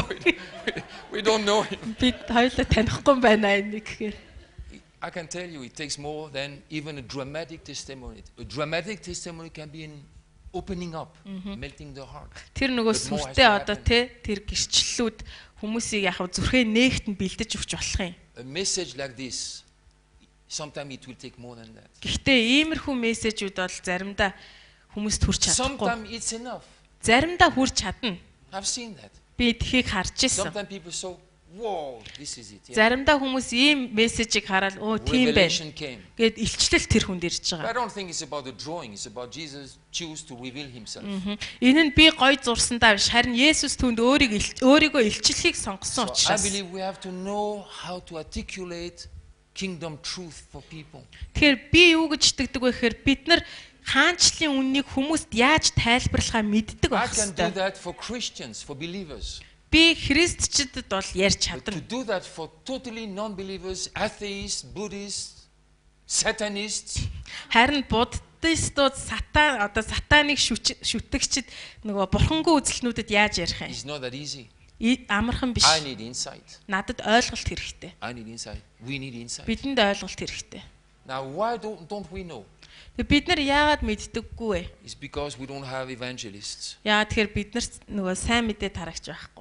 We don't know him. Бид хоёулаа танихгүй юм байна энийг гэхээр. I can tell you, it takes more than even a dramatic testimony. A dramatic testimony can be in opening up, melting the heart. Тэр нөгөө But more has сүртэй to одоо happen. те тэр гэрчлэлүүд хүмүүсийг яг зүрхээ нээгт нь бэлдэж өгч болох юм. A message like this, sometimes it will take more than that. Гэхдээ иймэрхүү мессежүүд бол заримдаа хүмүүст хүрч чадахгүй. Sometimes it's enough. Заримдаа хүрч чадна. I've seen that. Би тхийг харж ирсэн. Sometimes people say, whoa, this is it. Yeah. Заримдаа хүмүүс ийм мессежийг хараад оо тийм байна Revelation came. гэд илчлэл тэр хүнд ирж I байгаа. don't think it's about the drawing. It's about Jesus choose to reveal himself. Энэ нь би гой зурсандаа биш харин Есүс түнд өөрийгөө илчлэхийг So сонгосон I учраас. believe we have to know how to articulate kingdom truth for people. Тэгэхээр би юу гэж итгэдэг вэ гэхээр бид нар хаанчлалын үннийг хүмүүст яаж тайлбарлахаа мэддэг I байх can do хэрэгтэй. that for Christians, for believers. Би христчдэд бол ярьж But to чадна. do that for totally non-believers, atheists, Buddhists, Satanists, Харин буддистууд сатаныг шүтгчд нөгөө бурхангүй үзэлтнүүдэд яаж ярих юм? it's not that easy. Амархан биш. I need insight. Надад ойлголт хэрэгтэй. I need insight. We need insight. Бидэнд ойлголт хэрэгтэй. Now, why don't we know? Тэгээ бид нар яагаад мэддэггүй вэ? It's because we don't have evangelists. Яагаад тэгэхээр бид нар нөгөө сайн мэдээ тарагч байхгүй.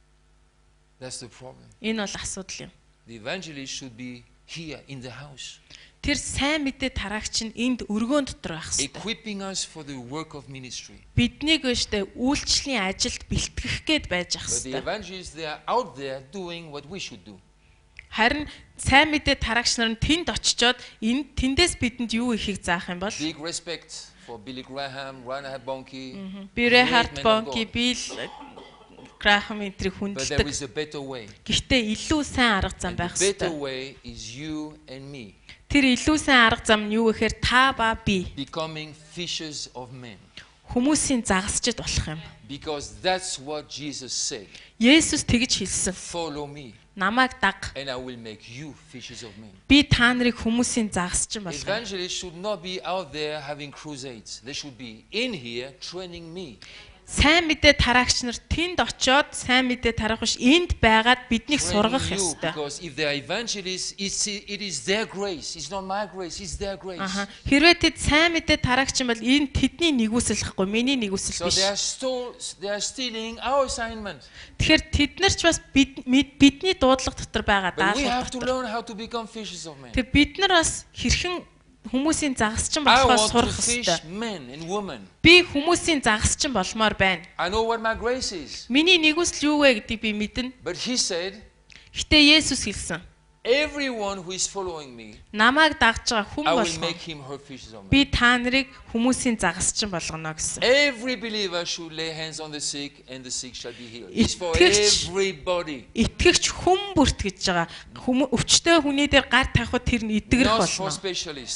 That's the problem. Энэ бол асуудал юм. The evangelist should be here in the house, Тэр сайн мэдээ тарагч нь энд өргөөн дотор байх хэрэгтэй. equipping us for the work of ministry. Биднийг өштэй үйлчлэлийн ажилд бэлтгэх гээд байж ах But the хэрэгтэй. evangelists, they are out there doing what we should do. Харин сайн мэдээ тарагч нар нь тэнд очичоод энэ тэндээс бидэнд юу ихийг заах юм бол Big respect for Billy Graham, Reinhard Bonnke. Бире great Харт men of Бонки God. Билл Грахам энтрийг But there хүндэлдэг. is a better way. Гэхдээ илүү сайн арга зам And байх the better хэрэгтэй. way is you and me Тэр илүү сайн арга зам нь юу гэхээр та ба би becoming fishers of men. хүмүүсийн загасчд болох юм. Because that's what Jesus said. Есүс тэгж хэлсэн. Follow me Намайг даг. and I will make you fishers of men. Би та нарыг хүмүүсийн загасчин болгоно. Evangelists should not be out there having crusades. They should be in here training me. Сайн мэдээ тараагч нар тэнд очиод сайн мэдээ тарах биш энд байгаад биднийг сургах Training you, ёстой. because if they are evangelists, it is their grace. It's not my grace. It's their grace. Аха. Хэрвээ тэд сайн мэдээ тараагч юм бол энэ тэдний нэгүсэл гэхгүй миний нэгүсэл So биш. they are stealing our assignment. Тэгэхээр тэд нар ч бас бидний дуудлага дотор байгаа But we даалгавар have to дотор. learn how to become fishers of men. Тэг бид нар бас хэрхэн хүмүүсийн загасчин I болохоос want to сурах fish ёстой. men and women. Би хүмүүсийн загасчин болмоор байна. I know what my grace is. Миний нэгүсэл юу вэ гэдгийг би мэднэ. But he said, Гэтэ Есүс хэлсэн. everyone who is following me, Намайг дагж байгаа хүн I will болгоо. make him her fishers of men. Би та нарыг хүмүүсийн загасчин болгоно гэсэн. Every believer should lay hands on the sick and the sick shall be healed. It's for Итгэгч- everybody. Итгэгч хүн бүрт гэж байгаа. Өвчтөе хүний дээр гар тавихад тэр нь идэгрэх Not for болно. specialists.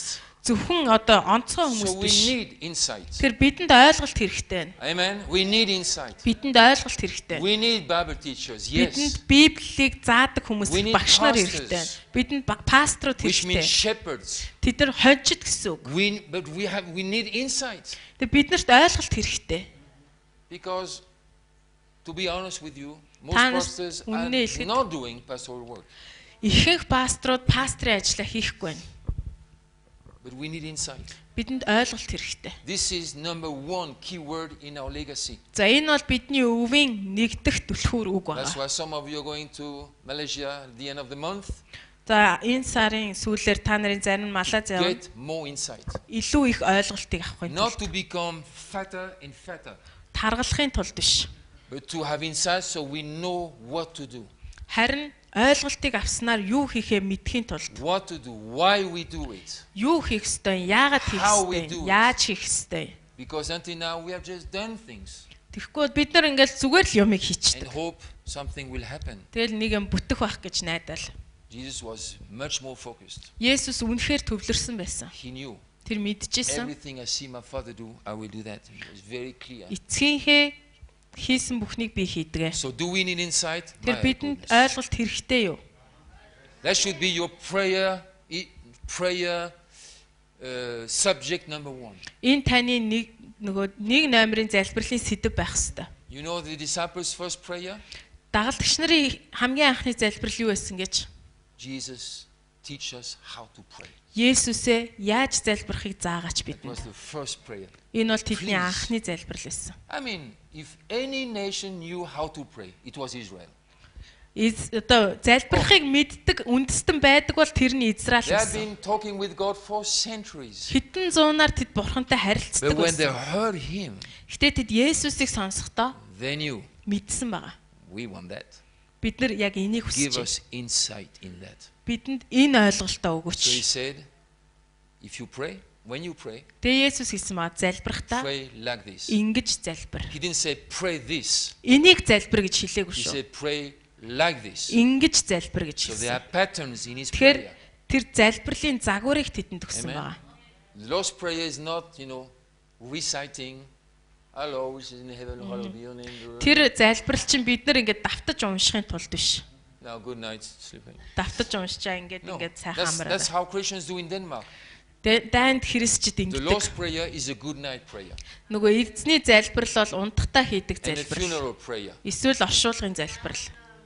зөвхөн одоо онцгой хүмүүс So we биш. need insight. Тэгэхээр бидэнд ойлголт хэрэгтэй. Amen. We need insight. Бидэнд ойлголт хэрэгтэй. We need Bible teachers. Yes. Бидэнд Библийг заадаг хүмүүс We need багш нар pastors. хэрэгтэй. Бидэнд пасторууд Which means хэрэгтэй. shepherds. Тэд нар хончид гэсэн үг. But we need insight. Тэгээ биднэрт ойлголт хэрэгтэй. Because to be honest with you, most Та нар pastors are үнэнээ хэлэхэд not doing pastoral work. ихэнх пасторууд пастрын ажлаа хийхгүй байна. But we need insight. Бидэнд ойлголт хэрэгтэй. This is number one key word in our legacy. За энэ бол бидний өвийн нэгдэх түлхүүр үг That's байна. why some of you are going to Malaysia at the end of the month. За энэ сарын сүүлээр та нарын зарим нь Малайз явна. Get more insight. Илүү их ойлголтыг авахын Not тулд to become fatter and fatter, таргалахын тулд биш. but to have insight so we know what to do. Харин ойлголтыг авснаар юу хийхээ мэдхийн тулд What to do, why we do it. юу хийх ёстой, яагаад хийх How we ёстой, do it. яаж хийх ёстой. Because until now we have just done things Тэгэхгүй бид нар ингээл зүгээр л юмыг and хийчихдэг. hope something will happen. Тэгэл нэг юм бүтэх байх гэж найдаал. Jesus was much more focused. Есүс үнэхээр төвлөрсөн байсан. He knew Тэр мэдчихсэн. everything I see my father do, I will do that. It was very clear. Эцгийнхээ хийсэн бүхнийг би хийдэг. So do we need insight? Тэр My бидэнд goodness. ойлголт хэрэгтэй юу? That should be your prayer subject number one. Энэ таны нэг номерын залбирлын сэдэв байх ёстой. You know the disciples' first prayer? Дагалдагч нарын хамгийн анхны залбирал юу байсан гэж? Jesus, teach us how to pray. Есүсээ яаж залбирахыг заагаач That was бидэнд. the first prayer. Энэ бол тэдний Please. анхны залбирал байсан. I mean, if any nation knew how to pray, it was Israel. Одоо залбирахыг мэддэг үндэстэн байдаг бол тэр нь Израиль They had байсан. been talking with God for centuries. Хэдэн зуунаар тэд бурхантай But харилцдаг when they байсан. heard him, Гэтэ тэд Есүсийг сонсохдоо they knew мэдсэн байгаа. we want that. Бид нар яг энийг Give хүсэж байна. us insight in that. Бидэнд энэ ойлголтоо So he өгөөч. said, if you pray, when you pray, Тэгээ Есүс хэлсэн маа залбирахдаа pray like this. ингэж залбир. He didn't say pray this. Энийг залбир гэж хэлээгүй He шүү. said pray like this. Ингэж залбир гэж So there are хэлсэн. patterns in his Тэгэхээр prayer. тэр залбирлын загварыг тэдэнд өгсөн Amen. байгаа. The Lord's prayer is not, reciting, hello, which is in heaven, hallowed be your name. Тэр залбирал чинь бид нар ингээд давтаж уншихын тулд биш. Now, good night, sleeping. Давтаж уншчаа ингээд No, ингээд сайхан that's амраад. how Christians do in Denmark. Дайнд христчд The ингээд Lord's prayer is a good night prayer. нөгөө эзний залбирал бол унтахтаа хийдэг And a залбирал. funeral prayer. Эсвэл оршуулгын залбирал.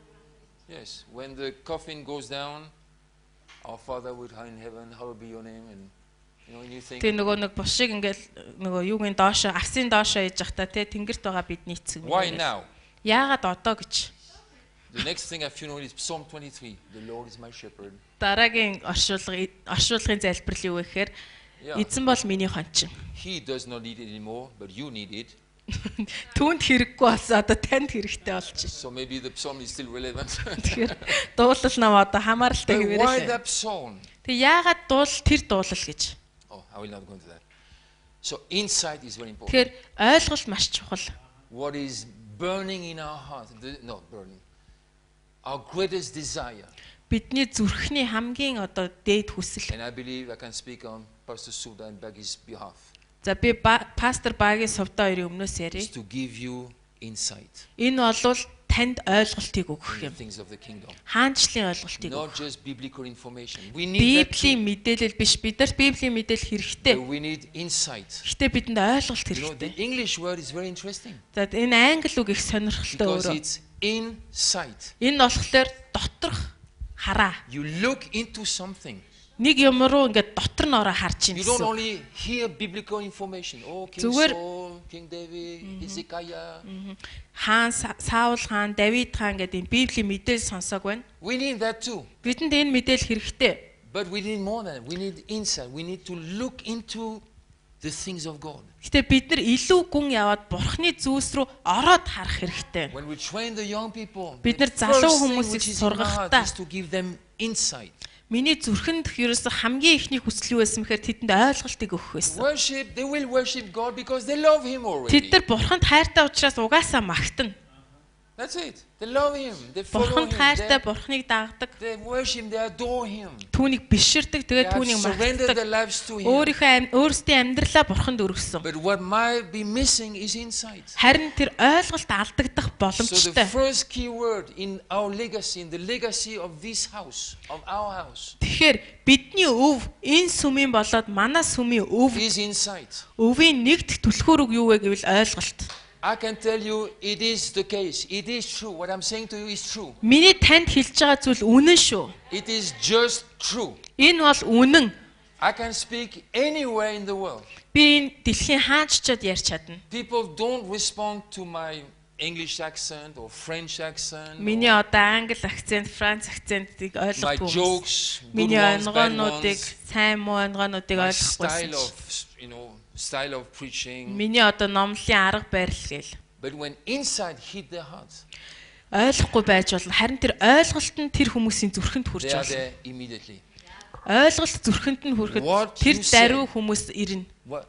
Yes, when the coffin goes down, our Father who art in heaven, hallowed be your name. And you think, Тэгээ нөгөө нэг бушиг ингээд нөгөө юугийн доошо арсын доошо ээж захта те тэнгэрт байгаа бидний эцэг. why now? Яагаад одоо гэж. The next thing at funeral is Psalm 23. The Lord is my shepherd. Дараагийн оршуулгын залбирал юу вэ гэхээр Yeah. эзэн бол миний хончин. He does not need it anymore, but you need it. Түүнд хэрэггүй болсон одоо танд хэрэгтэй болж байна. So maybe the psalm is still relevant. Тэгэхээр дуулал нам одоо хамааралтай But why хэвээрээ. that psalm? Тэг яагаад тэр дуулал гэж. Oh, I will not go into that. So insight is very important. Тэгэхээр ойлголт маш чухал. What is burning in our heart? Not burning. Our greatest desire. Бидний зүрхний хамгийн одоо дээд хүсэл. And I believe I can speak on Pastor Suda and Baggy's behalf. За би пастор Багийн Совда хоёрын өмнөөс Is ярив. to give you insight Энэ бол танд ойлголтыг өгөх in the юм. things of the kingdom. Хаанчлын ойлголтыг Not өгөх. just biblical information. We need that Библийн too, мэдээлэл биш. Бид нар Библийн мэдээлэл хэрэгтэй. but we need insight. Гэхдээ бидэнд ойлголт The хэрэгтэй. English word is very interesting За энэ англи үг их сонирхолтой because өөрөө. it's insight. Энэ болохоор доторх хараа. You look into something. Нэг юм руу ингээд дотор нь ороо харж ийн You don't гэсэн. only hear biblical information. Oh, King Зүгээр- Saul, King David, Hezekiah. Хаан Саул хаан, Давид хаан гэдэг энэ Библийн мэдээлэл сонсоог байна. We need that too. Бидэнд энэ мэдээлэл хэрэгтэй. But we need more than that. We need insight. We need to look into the things of God. Гэтэ бид нар илүү гүн яваад Бурхны зүйлс рүү ороод харах хэрэгтэй. When we train the young people, Бид the нар залуу first thing хүмүүсийг which is in our heart сургахдаа is to give them insight. Миний зүрхэнд ерөөсө хамгийн ихний хүсэл юу байсан бэхээр тэдэнд ойлголтыг өгөх байсан. Worship, they will worship God because they love Him Тэд already. нар Бурханд хайртай учраас угаасаа магтана. That's it. They love him. They follow Бурханд him. хайртай бурхныг дагдаг. They worship him. They adore him. Түүнийг биширдэг. They Тэгээд have түүнийг surrendered their магтдаг. lives to him. Өөрсдийн амьдралаа бурханд өргөсөн. But what might be missing is insight. Харин тэр ойлголт алдагдах So the боломжтой. first key word in our legacy, in the legacy of this house, of our house, Тэгэхээр бидний өв энэ сүмийн болоод манай сүмийн өв is insight. өвийн нэгдэх түлхүүрэг юу вэ гэвэл ойлголт. I can tell you it is the case. It is true. What I'm saying to you is true. Миний танд хэлж байгаа зүйл үнэн шүү. It is just true. Энэ бол үнэн. I can speak anywhere in the world. Би энэ дэлхийн хаанччад ярьж чадна. People don't respond to my English accent or French accent. Миний одоо англи акцент, франц акцентыг My ойлгохгүй. jokes, good Миний ones, bad онгоонуудыг, ones. сайн муу онгоонуудыг My ойлгохгүй. style of preaching. Миний одоо номлын арга барил гээл. But when insight hit their hearts, Ойлгохгүй байж болно. Харин тэр ойлголт нь тэр хүмүүсийн зүрхэнд хүрч they are болно. there immediately. Ойлголт зүрхэнд нь хүрэхэд What тэр you даруй say. хүмүүс ирнэ. What?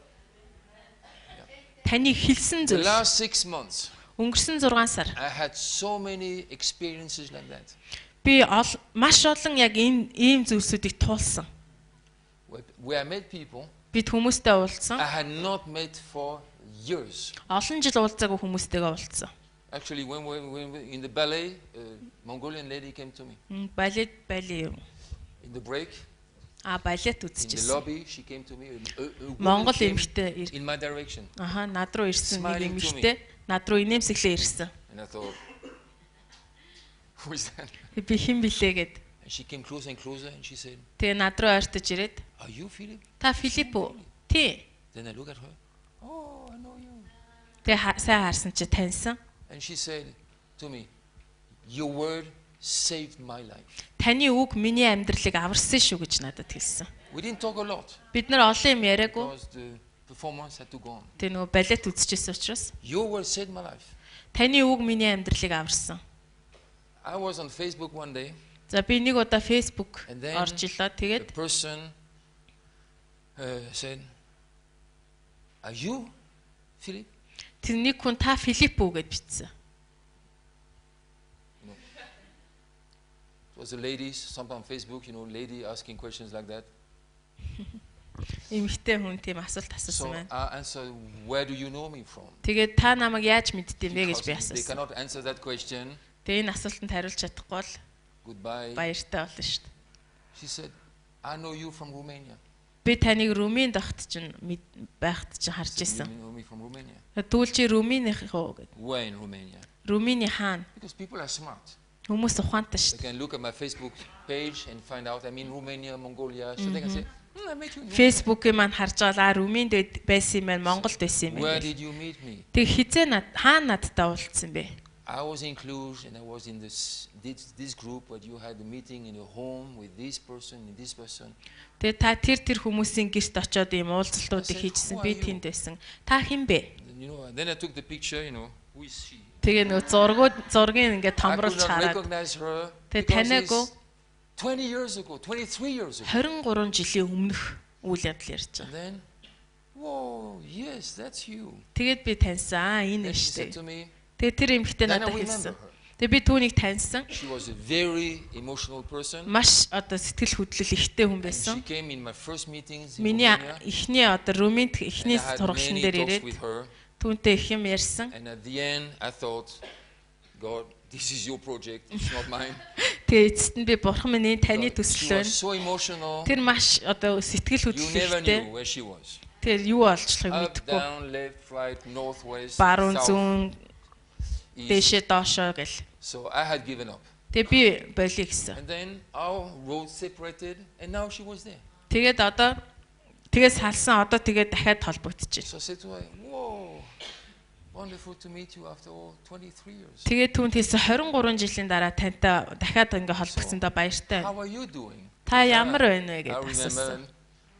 Таны хэлсэн The зүйл. last 6 months, Өнгөрсөн 6 сар I had so many experiences like that. би маш олон яг ийм зүйлсүүдийг туулсан. Where I met people Бид хүмүүстэй уулзсан. I had not met for years. Олон жил уулзаагүй хүмүүстэйгээ уулзсан. Actually, when we in the ballet, a Mongolian lady came to me. Балет юм. In the break, Балет in the үзчихсэн. lobby, she came to me. A woman Монгол came эмэгтэй in my direction. над руу ирсэн нэг Smiling to эмэгтэй над руу инээмсэглээ ирсэн. And I thought, who is that? Би хэн блэ гэд. And she came closer and closer and she said, Тэгээ над руу ойртож ирээд are you Philip? та Филипп үү? Тий. Then I look at her. Oh, I know you. Тэгээ сайн харсан чи таньсан. And she said to me, your word saved my life. Таны үг миний амьдралыг аварсан шүү гэж надад хэлсэн. We didn't talk a lot Бид нар олон юм яриаггүй. because the performance had to go on. Тэгээ нөгөө балет үзчихсэн учраас Your word saved my life. таны үг миний амьдралыг аварсан. I was on Facebook one day. За би нэг удаа Facebook And then орж илаа. The Тэгээд person said, are you Philip? тэр нэг хүн та Филипп үү гэд бичсэн. It was a lady, something on Facebook, lady asking questions like that. Эмэгтэй хүн тийм асуулт So асуусан байна. I answered, where do you know me from? Тэгээд та намайг яаж мэддэм бэ гэж би Because they асуусан. cannot answer that question. Тэгээ энэ асуултанд хариулж чадахгүй бол Goodbye. баяртай болно шүү дээ. She said, I know you from Romania. Би таныг Румын дахт чинь байхад чинь харж You ирсэн. know me from Romania. Дүүлжи Румынх уу гэд. Where in Romania? Румыны хаан. Because people are smart. Хүмүүс ухаантай They шүү дээ. can look at my Facebook page and find out I'm in Romania, Mongolia. So they can say, I met you in Romania. Facebook-ийг маань харж байгаа Румынд байсан юм байна, Монголд байсан юм Where байна. did you meet me? Тэг хизээ хаана надтай уулзсан бэ? I was in Cluj and I was in this group where you had a meeting in a home with this person and this person. Тэгээ та тэр хүмүүсийн гэрт очиод ийм уулзалтуудыг хийжсэн. Би тэнд байсан. Та хэн бэ? Then I took the picture, who is she? Тэгээ нөгөө зургийг ингээд I could томруулж not хараад recognize her Тэгээ because таниагүй. it's 20 years ago, 23 years ago. 23 жилийн өмнөх үйл явдал ярьж And байгаа. then, whoa, yes, that's you. Тэгээд би таньсан. Энэ Then she said штэ. to me, Тэгээ тэр эмэгтэй then I надад remember хэлсэн. her. Тэгээ би түүнийг таньсан. She was a very emotional person. Маш одоо сэтгэл хөдлөл ихтэй хүн And she байсан. came in my first meetings in Миний Romania. эхний одоо Румынд And эхний I had сургалтын many дээр talks ирээд with her. түүнтэй их юм ярьсан. And at the end, I thought, God, this is your project, it's not mine. Тэгээ эцэст нь би бурхан минь таны She төсөл was байна. so emotional. Тэр маш одоо сэтгэл You never хөдлөлтэй. knew where she was. Тэр юу олжлохыг Up, мэдэхгүй. down, left, right, north, west, Баруун south, зүүн east. дээшээ доошоо гэл. So I had given up. Тэгээ би болиё гэсэн. And then our roads separated, and now she was there. Тэгээд одоо тэгээс салсан одоо тэгээд дахиад холбогдчихэ. So I said to her, whoa, wonderful to meet you after all 23 years. Тэгээд түүнд хэлсэн 23 жилийн дараа тантай дахиад ингээ холбогдсондоо баяртай. How are you doing? Та ямар байна вэ I гэж асуусан. remember.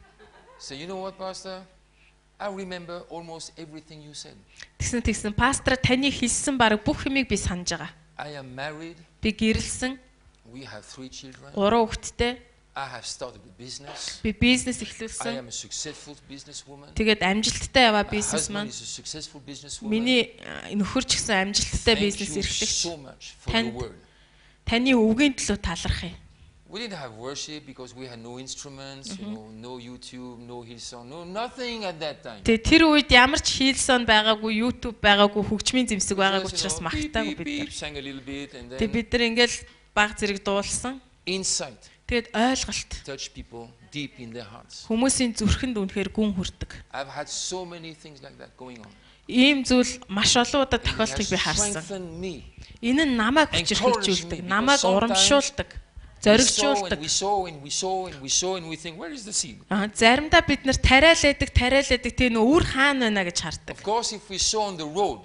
So you know what, Pastor? I remember almost everything you said. Тэгсэн пастор таны хэлсэн баг бүх юмыг би санаж байгаа. I am married. Би гэрлсэн, We have 3 children. 3 хүүхэдтэй. I have started a business. Би бизнес I эхлүүлсэн. am a successful businesswoman. Тэгээд амжилттай яваа My бизнес husband маань. is a successful businesswoman. Миний нөхөр ч гэсэн амжилттай Thank бизнес you эрхлэгч. so much for Танд- your word. Таны үгийн төлөө талархъя. We didn't have worship because we had no instruments, no YouTube, no Hillsong, no nothing at that time. Тэгээд тэр үед ямар ч Hillsong байгаагүй, YouTube байгаагүй, хөгжмийн зэмсэг байгаагүй Just, учраас beep, магтаагүй beep, бид нар. beep, sang a little bit and Тэгээд then бид нар ингээл баг зэрэг дуулсан. insight Тэгээд ойлголт touch people deep in their hearts. хүмүүсийн зүрхэнд үнэхээр гүн хүрдэг. I've had so many things like that going on. Ийм зүйл маш олон удаа And it тохиолдохыг би has харсан. strengthened me. Энэ нь намайг хүчрхэлжүүлдэг, намайг урамшуулдаг, зоригжуулдаг. We sow and we sow and we sow and we think, where is the seed? Заримдаа бид нар тариалаадаг тэгээ нөө үр хаана байна гэж хардаг. Of course, if we sow on the road,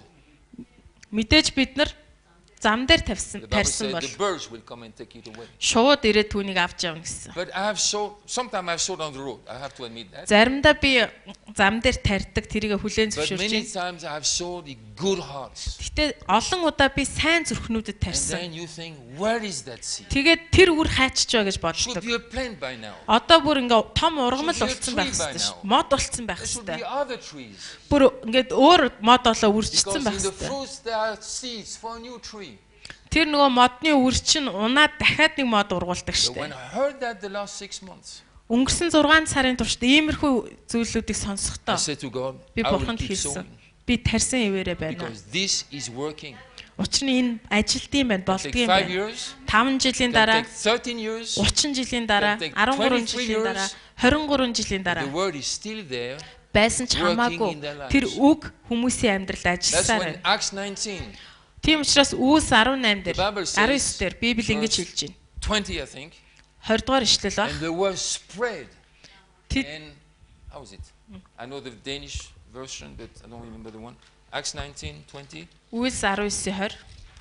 Мэдээж бид нар зам дээр the Bible тарьсан says бол the birds will come and take it away. шууд ирээд түүнийг авч явна гэсэн. But I have sowed, sometimes I've sowed on the road. I have to admit that. Заримдаа би зам дээр тарьдаг, тэрийг хүлээн But зөвшөөрч many байна. times I have sowed in good hearts. Гэтэ олон удаа би сайн зүрхнүүдэд And тарьсан. then you think, where is that seed? Тэгээд тэр үр хайчиж байгаа гэж Should боддог. be a plant by now. Одоо бүр ингээ том ургамал Should be a болцсон tree байх by хэрэгтэй ш. now. Мод болцсон байх There should хэрэгтэй. be other trees. Бүр ингээд өөр мод болоо Because үржигдсэн байх in the хэрэгтэй. fruits there are seeds for a new tree. Тэр нөгөө модны үр чинь унаад дахиад нэг мод ургуулдаг But when штэ. I heard that the last 6 months, Өнгөрсөн 6 сарын туршид иймэрхүү зүйлүүдийг I сонсохдоо said to God, би I will бурханд keep хэлсэн. sowing. Би тарьсан ивэрэ байна. Because this is working. Учир нь энэ ажилтсан байна, Take болдгийм 5 байна. years, 5 жилийн can дараа, take 13 years. 30 жилийн дараа, Take 13 23 жилийн дараа, years. 23 жилийн дараа The word is still there. байсан ч working хамаагүй in their lives. тэр үг хүмүүсийн амьдралд That's ажилласаар when байна. Acts 19, Тийм учраас Үүс 18 дээр The Bible says, 19 дээр Библи ингэж verse хэлж байна. 20, I think. 20 дугаар ишлэл ба. And the word spread. Тэд And how is it? I know the Danish version, but I don't remember the one. Acts 19, 20. Үйлс 19:20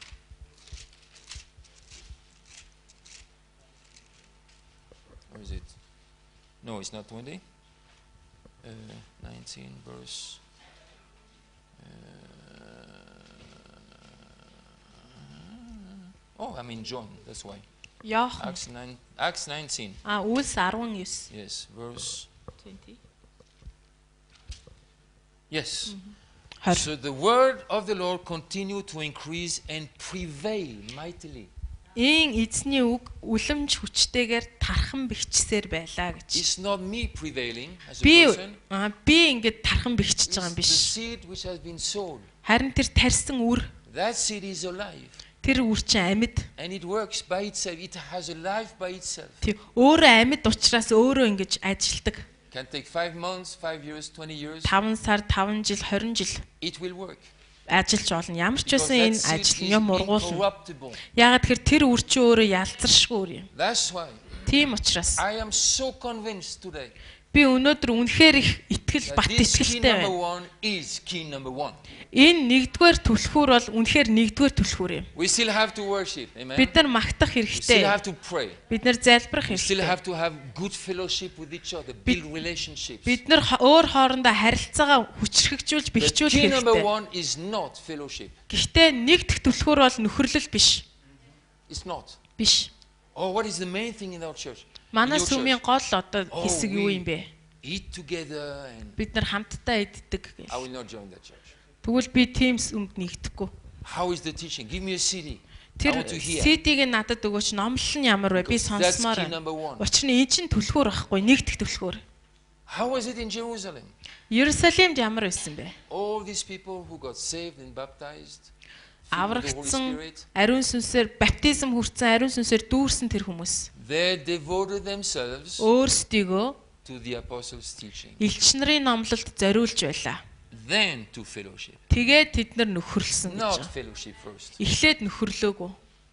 Or is it? No, it's not 20. 19 verse. Oh, I'm in John. That's why. Йохан. Acts 19. Үйлс 19. Yes, verse. 20. Yes. 20. So the word of the Lord continued to increase and prevail mightily. Ийн эзний үг үлэмж хүчтэйгээр тархан бэхжсээр байлаа гэж. It's not me prevailing as a Би person. би ингэж тархан бэхжиж It's байгаа юм the биш. seed which has been sown. Харин тэр тарьсан үр, That seed is alive. тэр үр чинь амьд. And it works by itself. It has a life by itself. Тий өөрөө амьд учраас өөрөө ингэж ажилдаг. Can take 5 months, 5 years, 20 years. 5 сар, 5 жил, 20 жил It will work. ажиллаж болно. Ямар ч Because үсэн that энэ seed ажил is нь юм ургуулна. incorruptible. Ягаад тэгэхээр тэр үр чинь өөрөө ялцаршгүй үр юм. That's why Тийм учраас I am so convinced today би өнөөдөр үнэхээр их итгэл that бат this key итгэлтэй number байна. 1 is key number 1. Энэ нэгдүгээр түлхүүр бол үнэхээр нэгдүгээр түлхүүр юм. We still have to worship. Amen. Бид нар магтах We хэрэгтэй. still have to pray. Бид нар залбирах We still хэрэгтэй. have to have good fellowship with each other, build relationships. Бид нар өөр хоорондоо харилцаагаа хүчрхэгжүүлж The бэхжүүлэх key number хэрэгтэй. 1 is not fellowship. Гэхдээ нэг дэх түлхүүр бол нөхөрлөл биш. It's not. Биш. Oh, what is the main thing in our church? Манай In your сүмийн гол одоо Oh, хэсэг юу юм бэ? Eat together and Бид нар хамтдаа иддэг I гэж. will not join that church. Тэгвэл би тийм сүмд нэгдэхгүй. How is the teaching? Give me a CD. I Тэр want to hear. CD-г надад өгөөч, номлол нь ямар вэ? Би That's сонсомоор key байна. number 1. Учир нь энэ чинь түлхүүр байхгүй, нэг дэх түлхүүр. How was it in Jerusalem? Иерусалимд ямар байсан бэ? All these people who got saved and baptized, filled with the Holy Аврагдсан, Spirit, ариун сүнсээр баптизм хүртсэн, ариун сүнсээр дүүрсэн тэр хүмүүс they devoted themselves өөрсдийгөө to the apostles' teaching, элч нарын номлолд зориулж байлаа. then to fellowship. Тэгээд тэд нар нөхөрлсөн гэж. Not fellowship first, Эхлээд нөхөрлөөгүй.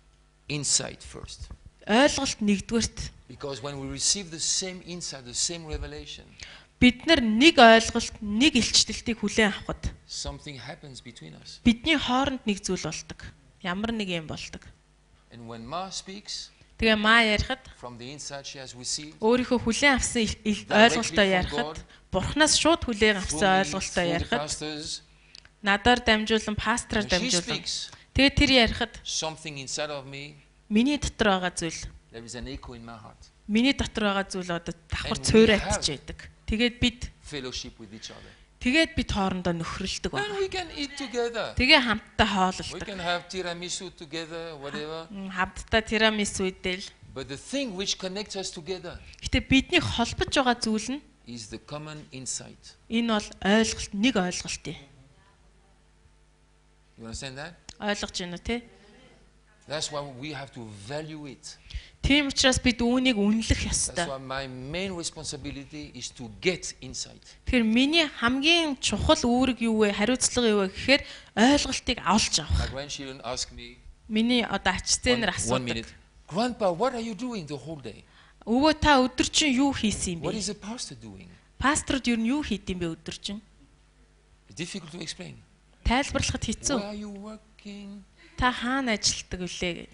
insight first. Ойлголт нэгдүгээрт. Because when we receive the same insight, the same revelation, Бид нар нэг ойлголт, нэг илчдэлтийг хүлээн авахад something happens between us. бидний хооронд нэг зүйл болдог. Ямар нэг юм болдог. And when Ma speaks, Тэгээ маа ярихад from the insight she has received, өөрийнхөө хүлээн авсан ойлголтоо ярихад Бурханаас шууд хүлээн through авсан me, ойлголтоо through the ярихад pastors, надаар дамжуулан пастраар when she дамжуулан speaks, тэгээ тэр ярихад something inside of me, миний дотор байгаа зүйл there is an echo in my heart. миний дотор байгаа зүйл одоо давхар And we цойрайтж байдаг. Тэгээд бид fellowship with each other. тэгээд бид хоорондоо нөхрөлдөг And байна. we can eat together. Тэгээ хамтдаа We хооллолдог. can have tiramisu together, whatever. Хамтдаа тирамису идэл. But the thing which connects us together Гэтэ бидний холбож байгаа зүйл нь is the common insight. энэ бол ойлголт, нэг ойлголт юм. You understand that? Ойлгож байна уу те? That's why we have to value it. Тийм учраас бид үүнийг үнэлэх That's ёстой. why my main responsibility is to get insight. Тэгэхээр миний хамгийн чухал үүрэг юу вэ? Хариуцлага юу вэ гэхээр ойлголтыг олж My авах. grandchildren ask me, Миний одоо ачцэнэр one minute, асуудаг. Grandpa, what are you doing the whole day? Өвөө та өдөржин юу хийсэн юм What бэ? is the pastor doing? Пасторд юу нь юу хийдэм бэ өдөржин? It's difficult to explain. Тайлбарлахад хэцүү. Where are you working? Та хаана ажилладаг вүлээ?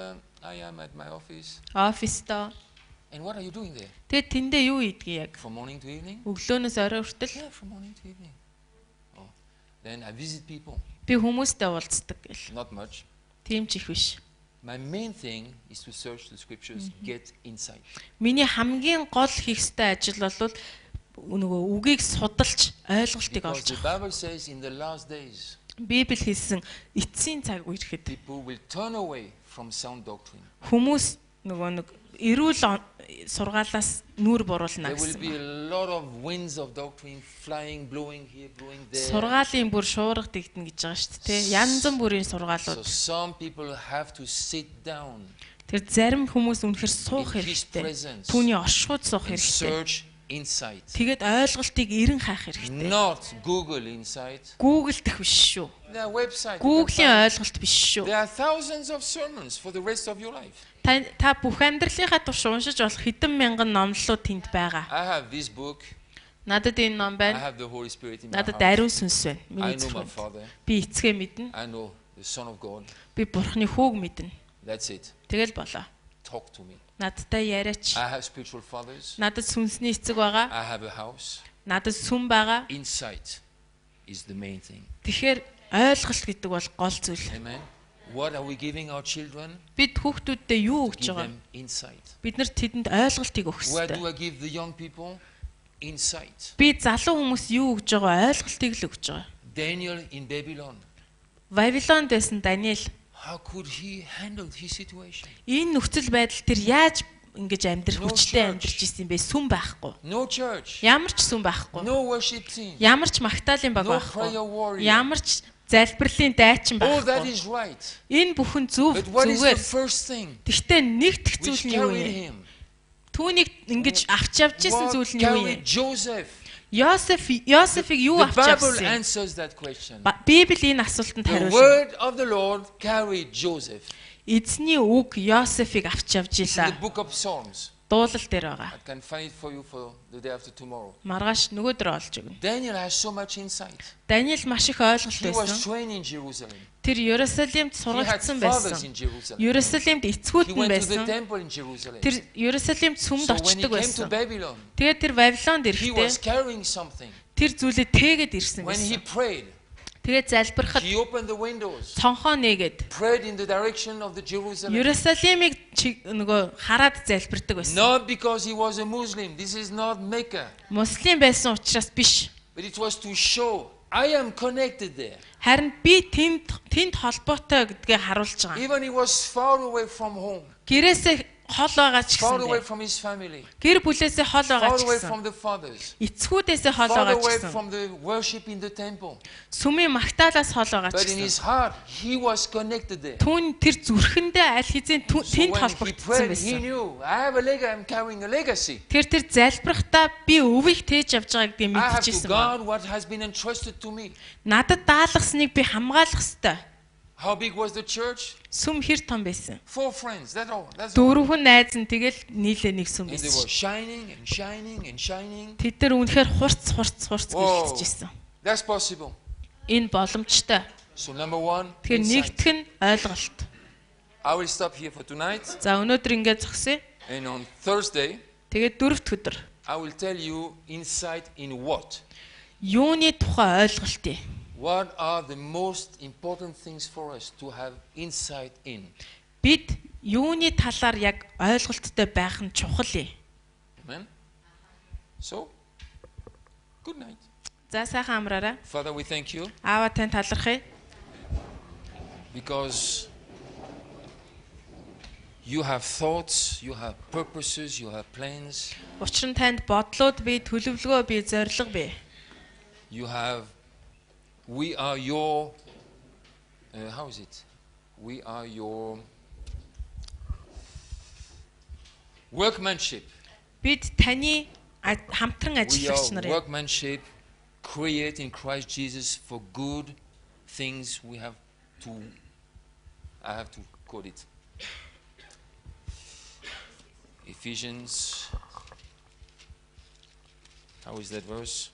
I am at my office. Оффистоо. And what are you doing there? Тэгээд тэндээ юу хийдгийг яг? From morning to evening? Өглөөнөөс орой хүртэл Yeah, from morning to evening. Oh. Then I visit people. би хүмүүстэй уулздаг гэл. Not much. Тийм ч их биш. My main thing is to search the scriptures, get insight. Миний хамгийн гол хийх ёстой ажил бол нөгөө үгийг судалж ойлголтыг Because олж the авах. Bible says in the last days, Библи хэлсэн эцсийн цаг үерэхэд people will turn away from sound doctrine. хүмүүс нөгөө нэг эрүүл сургаалаас нүүр буруулна There will гэсэн. be a lot of winds of doctrine flying, blowing here, blowing there. Сургаалын бүр шуурга дэгдэнэ гэж байгаа шүү дээ. Янз бүрийн So сургаалууд. some people have to sit down Тэр зарим хүмүүс үнэхээр суух in His хэрэгтэй. presence Түүний оршихуйд суух and хэрэгтэй. search insight. Тэгээд ойлголтыг эрен хаах хэрэгтэй. Not Google insight. Google-дэх биш шүү. Their website. Google-ийн ойлголт биш шүү. There are thousands of sermons for the rest of your life. Та бүх амьдралынхаа турш уншиж болох хэдэн мянган номлолууд тэнд байгаа. I have this book. Надад энэ ном I байна. have the Holy Spirit in my Надад heart. ариун сүнс байна. I Миний know my зүрхэнд. Father. Би эцгээ мэднэ. I know the Son of God. Би Бурхны хүүг мэднэ. That's it. Тэгэл болоо. Talk to me. Надтай яриач. I have spiritual fathers. Надад сүнсний эцэг байгаа. I have a house. Надад сүм байгаа. Insight is the main thing. Тэгэхээр ойлголт гэдэг бол гол зүйл. Amen. What are we giving our children? Бид хүүхдүүддээ юу өгч Give байгаа? them insight. Бид нар тэдэнд ойлголтыг өгөх Where ёстой. do I give the young people? Insight. Би залуу хүмүүс юу өгж байгаа? Ойлголтыг л өгж байгаа. Daniel in Babylon. Вавилонд байсан Даниэл How could he handle his situation? энэ нөхцөл байдал тэр яаж ингэж амьдрах No хүчтэй church. амьдарч ирсэн бэ? Сүм байхгүй. No church. Ямар ч сүм байхгүй. No worship team. Ямар ч магтаалын баг No байхгүй. prayer warrior. Ямар ч залбирлын дайчин All that байхгүй. is right. Энэ бүхэн зөв But what is the зүгээр. first thing Гэхдээ нэгдэх which зүйл нь юу carried вэ? him? Түүнийг ингэж авч явж исэн What зүйл нь юу вэ? carried Joseph? Йосефиг юу The авч Bible явсан? answers that question. Библи энэ асуултанд The хариулна. word of the Lord carried Joseph. Эзний үг Йосефиг авч явж It's in the илаа. book of Psalms. Дуулал дээр байгаа. I can find it for you for the day after tomorrow. Маргааш нөгөөдөр олж өгнө. Daniel has so much insight. Даниэл маш их ойлголт He was байсан. trained in Jerusalem. Тэр Ерүсалимд He had сургагдсан fathers байсан. in Jerusalem. Ерүсалимд He эцгүүд нь went to the байсан. temple in Jerusalem. Тэр Ерүсалимд сүмд So when he очдог came to байсан. Babylon, Тэгээд тэр Вавилонд he was ирэхдээ carrying something. тэр зүйлээ тээгээд ирсэн When he байсан. prayed, Тэгээд залбирахад he opened the windows, цонхоо нээгээд prayed in the direction of the Jerusalem. Ерүсалимыг нөгөө хараад залбирдаг байсан. Not because he was a Muslim. This is not Mecca. Муслим байсан учраас биш. But it was to show I am connected there. Харин би тэнд холбоотой гэдгээ харуулж байгаа. Even he was far away from home, Гэрээсээ хол байгаа ч far away гэсэн. from his family, Гэр бүлээсээ хол байгаа far ч away гэсэн. from the fathers, Эцгүүдээсээ хол far байгаа ч away гэсэн. from the worship in the temple. Сүмийн магтаалаас хол байгаа ч But in his гэсэн. heart, he was connected there. Түүн тэр зүрхэндээ аль хэзээ So тэнд when he холбогдсон prayed, he байсан. knew I have a legacy. I'm carrying a legacy. Тэр залбирахдаа би өвийг тээж явж байгааг би I have to мэдчихсэн guard байна. what has been entrusted to me. Надад даалгасныг би хамгаалах ёстой. How big was the church? Сүм хэр том байсан. 4 friends. That's all. That's all. Дөрвөн найз нь тэгэл нийлээ нэг сүм And they were байсан. shining and shining and shining. Тэд нар үнэхээр хурц гэлтчихсэн. That's possible. Энэ боломжтой. So number 1, Тэгэхээр insight. нэгдэх нь ойлголт. I will stop here for tonight. За өнөөдөр ингээд зогсъё. And on Thursday, Тэгээд дөрөвт өдөр I will tell you insight in what? юуны тухай ойлголтыг. What are the most important things for us to have insight in? Бид юуны талаар яг ойлголттой байх нь чухал юм. Amen. So, good night. За сайхан амраарай. Father, we thank you Аава тань талархъя. because you have thoughts, you have purposes, you have plans. Учир нь танд бодлууд бий, төлөвлөгөө бий, зорилго бий. We are your, how is it? We are your workmanship. Бид таны хамтран We ажиллагч are нар. workmanship, create in Christ Jesus for good things. I have to quote it. Ephesians, how is that verse?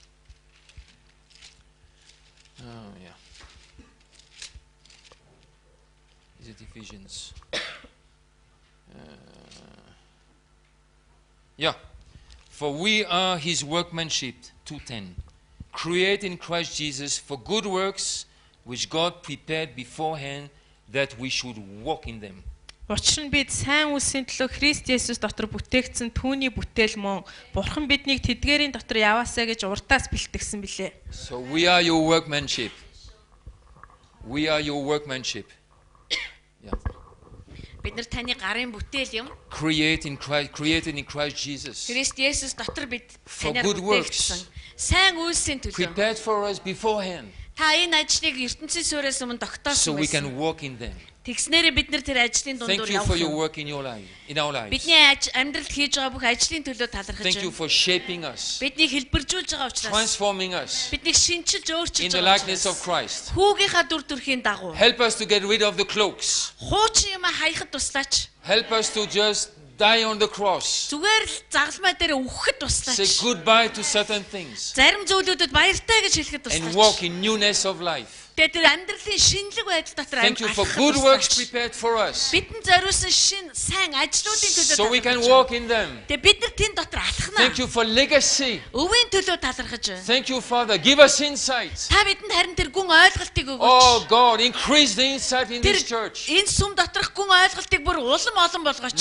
Oh, yeah. Is it Ephesians? Yeah. For we are his workmanship, 2:10. Create in Christ Jesus for good works which God prepared beforehand that we should walk in them. Учир нь бид сайн үлсийн төлөө Христ Есүс дотор бүтээгдсэн түүний бүтээл мөн Бурхан биднийг тэдгээрийн дотор яваасаа гэж уртаас бэлтгэсэн билээ. So we are your workmanship. We are your workmanship. Yeah. Бид нар таны гарын бүтээл юм. Created in Christ Jesus. Христ Есүс дотор бид For танаар good бүтээгдсэн. Сайн үйлсийн төлөө. Prepared for us beforehand. Та энэ ажлыг ертөнцийн суурьас өмнө So тогтоосон we байсан. can walk in them. Тэгснээрээ бид нар тэр ажлын Thank дундуур you for явах your юм. work in our lives. Бидний амьдралд хийж байгаа бүх ажлын төлөө талархаж Thank you байна. for shaping us, Биднийг хэлбэржүүлж байгаа учраас transforming us биднийг шинчилж in өөрчилж the байгаа likeness of учраас Christ. хүүгийнхаа дүр төрхийн дагуу Help us to get rid of the cloaks. хуучин юм хаяхад туслаач. Help us to just die on the cross. Зүгээр л загалмай дээр үхэхэд Say туслаач. goodbye to certain things Зарим зүйлүүдэд баяртай гэж хэлэхэд and walk туслаач. in newness of life. Тэгээд тэр амьдралын шинэлэг байдал дотор Thank you for алхахад good works туслаач. prepared for us Бидэн зориулсан шин сайн ажлуудын төлөө so we can талархаж walk байна. in them. Тэгээд бид нар тэнд дотор алхнаа. Thank you for legacy. Өвийн төлөө талархаж байна. Thank you, Father. Give us insight. Та бидэнд харин тэр гүн ойлголтыг Oh өгөөч. God, increase the insight in Тэр this church. энэ сүм доторх гүн ойлголтыг бүр улам олон болгооч.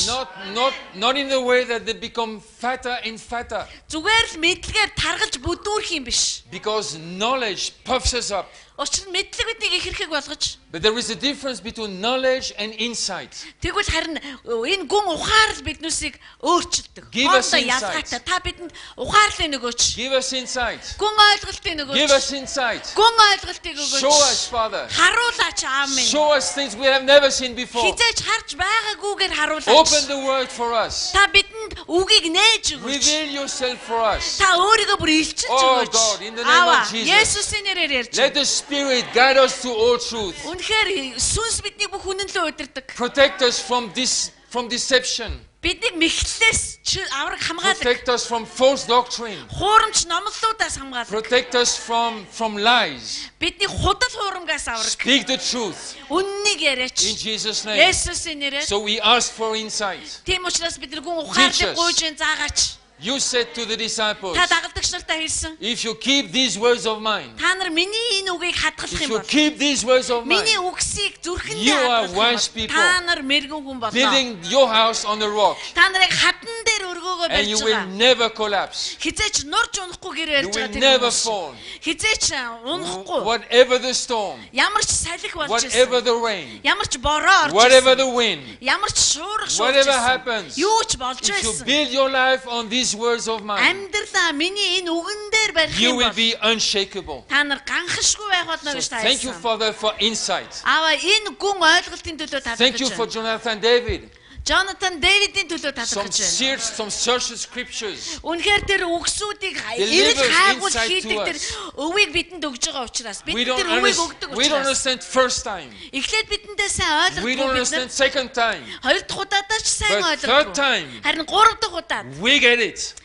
Not in the way that they become fatter and fatter. Зүгээр л мэдлэгээр таргалж бүдүүрх юм биш. Because knowledge puffs us up. Учир нь мэдлэг биднийг ихэрхэг болгож. But there is a difference between knowledge and insight. Тэгвэл харин энэ гүн ухаарл биднүүсийг өөрчилдөг. Give us Хоорондоо insight. ялгаатай. Та бидэнд ухаарлыг өгөөч. Give us insight. Гүн ойлголтыг Give өгөөч. us insight. Гүн ойлголтыг Show өгөөч. us, Father. Харуулаач аамин. Show us things we have never seen before. Хизээч харж байгаагүйгээр харуулаач. Open the word for us. Та бидэнд үгийг нээж өгөөч. Reveal yourself for us. Та өөрийгөө бүр илчилж Oh өгөөч. God, in the name of Jesus. Есүсийн нэрээр ярьж. Let the Spirit guide us to all truth. Үнэхээр сүнс биднийг бүх үнэнлөө удирдаг. Protect us from deception. Биднийг мэхлээс авраг хамгаалдаг. Protect us from false doctrine. Хуурамч номлолуудаас хамгаалдаг. Protect us from lies. Бидний худал хуурамгаас авраг. Speak the truth Үннийг in яриач. Jesus' name. Есүсийн нэрээр. So we ask for insight. Тийм учраас бид нар гүн Teach ухаарлыг us. гуйж заагаач. You said to the disciples, Та дагалдагч нартай хэлсэн. if you keep these words of mine, Та нар миний энэ үгийг хадгалах if юм you бол keep these words of mine, миний үгсийг зүрхэндээ You are хадгалах wise юм бол people. та нар мэрэгэн хүн болно. building your house on the rock, Та нарыг хатан дээр өргөөгөө and you барьж will байгаа. never collapse. Хизээч нурж унахгүй гэрээ You ярьж will байгаа тэр never хүмүүс. fall. Хизээч унахгүй. Whatever the storm, Ямар ч салхи болж whatever ирсэн. the rain, Ямар ч бороо орж whatever ирсэн. the wind, Ямар ч шуурга шуурж whatever ирсэн. happens, Юу ч болж if you байсан. build your life on these words of mine, Амьдралаа миний энэ үгэн дээр барих you юм will бол be unshakable. та нар ганхашгүй байх болно гэж та Thank you, хэлсэн. Father, for insight. Аава энэ гүн ойлголтын төлөө Thank you талархаж for байна. Jonathan David. Jonathan David-ийн төлөө Some талархаж байна. searched scriptures. Үнэхээр тэр үгсүүдийг Delivers эвэл хайгуул insight to хийдэг тэр us. өвийг бидэнд өгж байгаа учраас бид We don't, тэр өвийг өгдөг we don't учраас understand first time. эхлээд бидэндээ сайн We don't ойлгохгүй бид understand нар second time. хоёр дахь удаадаа ч сайн But third ойлгохгүй time, харин гурав дахь удаад we get it.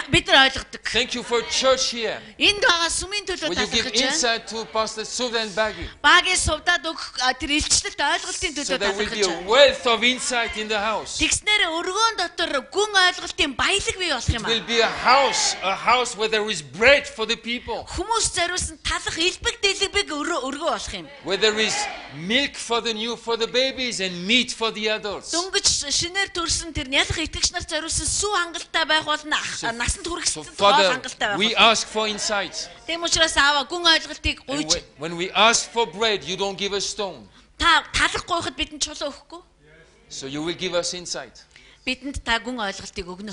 бид нар ойлгодог. Thank you for church here. Энд байгаа сүмийн төлөө Will you give талархаж байна. insight to Pastor Suvdan Bagi? Багийн сувдаад өгөх тэр илчлэлт ойлголтын So төлөө there will be талархаж a байна. wealth of insight in the house. Тэгснээр өргөөн дотор гүн ойлголтын баялаг бий болох юм It will аа. be a house where there is bread for the people, Хүмүүс зориулсан талах элбэг дэлбэг өргөө болох юм. where there is milk for the babies and meat for the adults. Дөнгөж шинээр төрсэн тэр нялх итгэгч нар зориулсан сүү хангалттай байх болно. Насанд So хүрэхсэн тоол Father, хангалттай байх we болно. ask for insight. Тэм учраас аава гүн ойлголтыг And гуйж when we ask for bread, you don't give us stone. та талах гуйхад бидэнд чулуу өгөхгүй. So you will give us insight. Бидэнд та гүн ойлголтыг өгнө.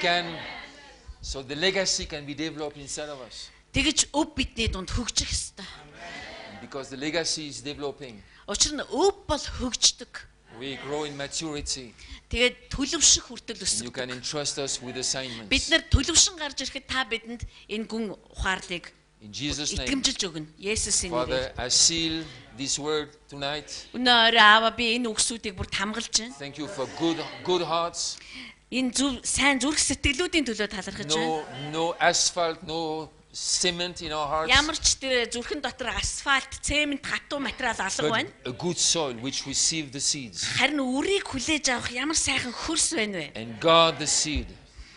So the legacy can be developed inside of us. Тэгэж өв бидний дунд хөгжих ёстой. Because the legacy is developing. Учир нь өв бол хөгждөг. We grow in maturity. Тэгээд төлөвших хүртэл And you өсөг. can entrust us with assignments. Бид нар төлөвшин гарч ирэхэд та бидэнд энэ гүн ухаарлыг In Jesus' name. итгэмжилж өгнө. Есүсийн нэрээр. Father, I seal this word tonight. Өнөө орой аава би энэ үгсүүдийг бүр тамгалж байна. Thank you for good hearts. Энэ сайн зүрх сэтгэлүүдийн төлөө талархаж байна. No asphalt, no cement in our hearts. Ямар ч тэр зүрхэн дотор асфальт, цемент, хатуу материал алга байна. But a good soil which receive the seeds. Харин үрийг хүлээж авах ямар сайхан хөрс байна вэ? And guard the seed.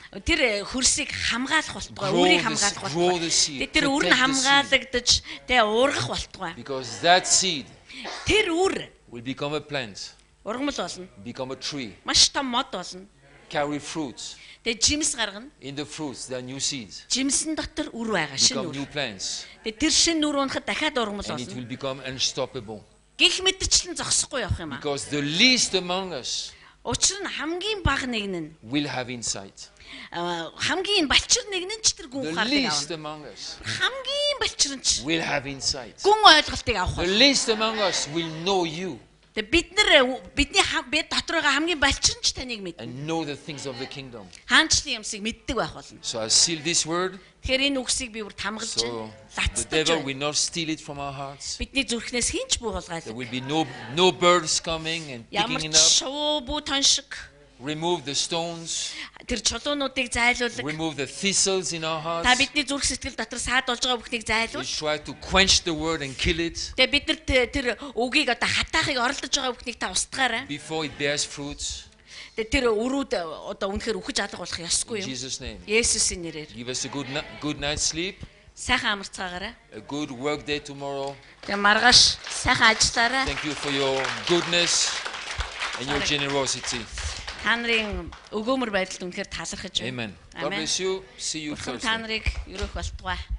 Тэр хөрсийг хамгаалах болтугай, Grow үрийг the- хамгаалах grow болтугай. the seed, Тэр үр нь protect the хамгаалагдаж, тэ уургах болтугай. Because that seed Тэр үр will become a plant, ургамал болно. become a tree, Маш том мод болно. carry fruits. Тэгээ жимс гаргана. In the fruits, there are new seeds. Жимсэн дотор үр байгаа, шинэ Become үр. new plants. Тэгээ тэр шинэ үр унахад дахиад ургамал And it болно. will become unstoppable. Гэх мэтчлэн зогсохгүй явах юм аа. Because the least among us Учир нь хамгийн бага нэг нь will have insight. хамгийн балчир нэг нь ч тэр гүн The ухаалыг least авна. among us Хамгийн балчир нь ч will have insight. гүн ойлголтыг авах The болно. least among us will know you Тэгээ бидний бид дотор байгаа хамгийн балчир нь ч таныг мэднэ. and know the things of the kingdom. Хаанчлын юмсыг мэддэг байх болно. So I seal this word Тэгэхээр энэ үгсийг би бүр тамгалж so байна. the Лацдаж devil байна. will not steal it from our hearts. Бидний зүрхнээс хинч бүү There хулгайлаа. will be no birds coming and Ямар picking ч it up. шувуу бүү тоншиг Remove the stones. тэр чулуунуудыг зайлуулдаг. Remove the thistles in our Та hearts. бидний зүрх сэтгэл дотор саад болж байгаа бүхнийг We зайлуул. try to quench the word and kill it Тэгээ бид нар тэр үгийг одоо хатаахыг оролдож байгаа бүхнийг та устгаарай. before it bears fruits. Тэгээ тэр өрүүд одоо үнэхээр үхэж алга болох ёсгүй In юм. Jesus' name. Есүсийн нэрээр. Give us a good night's sleep, Сайхан амарцгаагаарай. a good work day tomorrow. Тэгээ маргааш сайхан ажиллаарай. Thank you for your goodness and your Sorry. generosity. Та нарын өгөөмөр байдалд үнэхээр талархаж байна. Amen. God Amen. bless you. See you Бурхан Thursday. та нарыг өрөөх болтугай.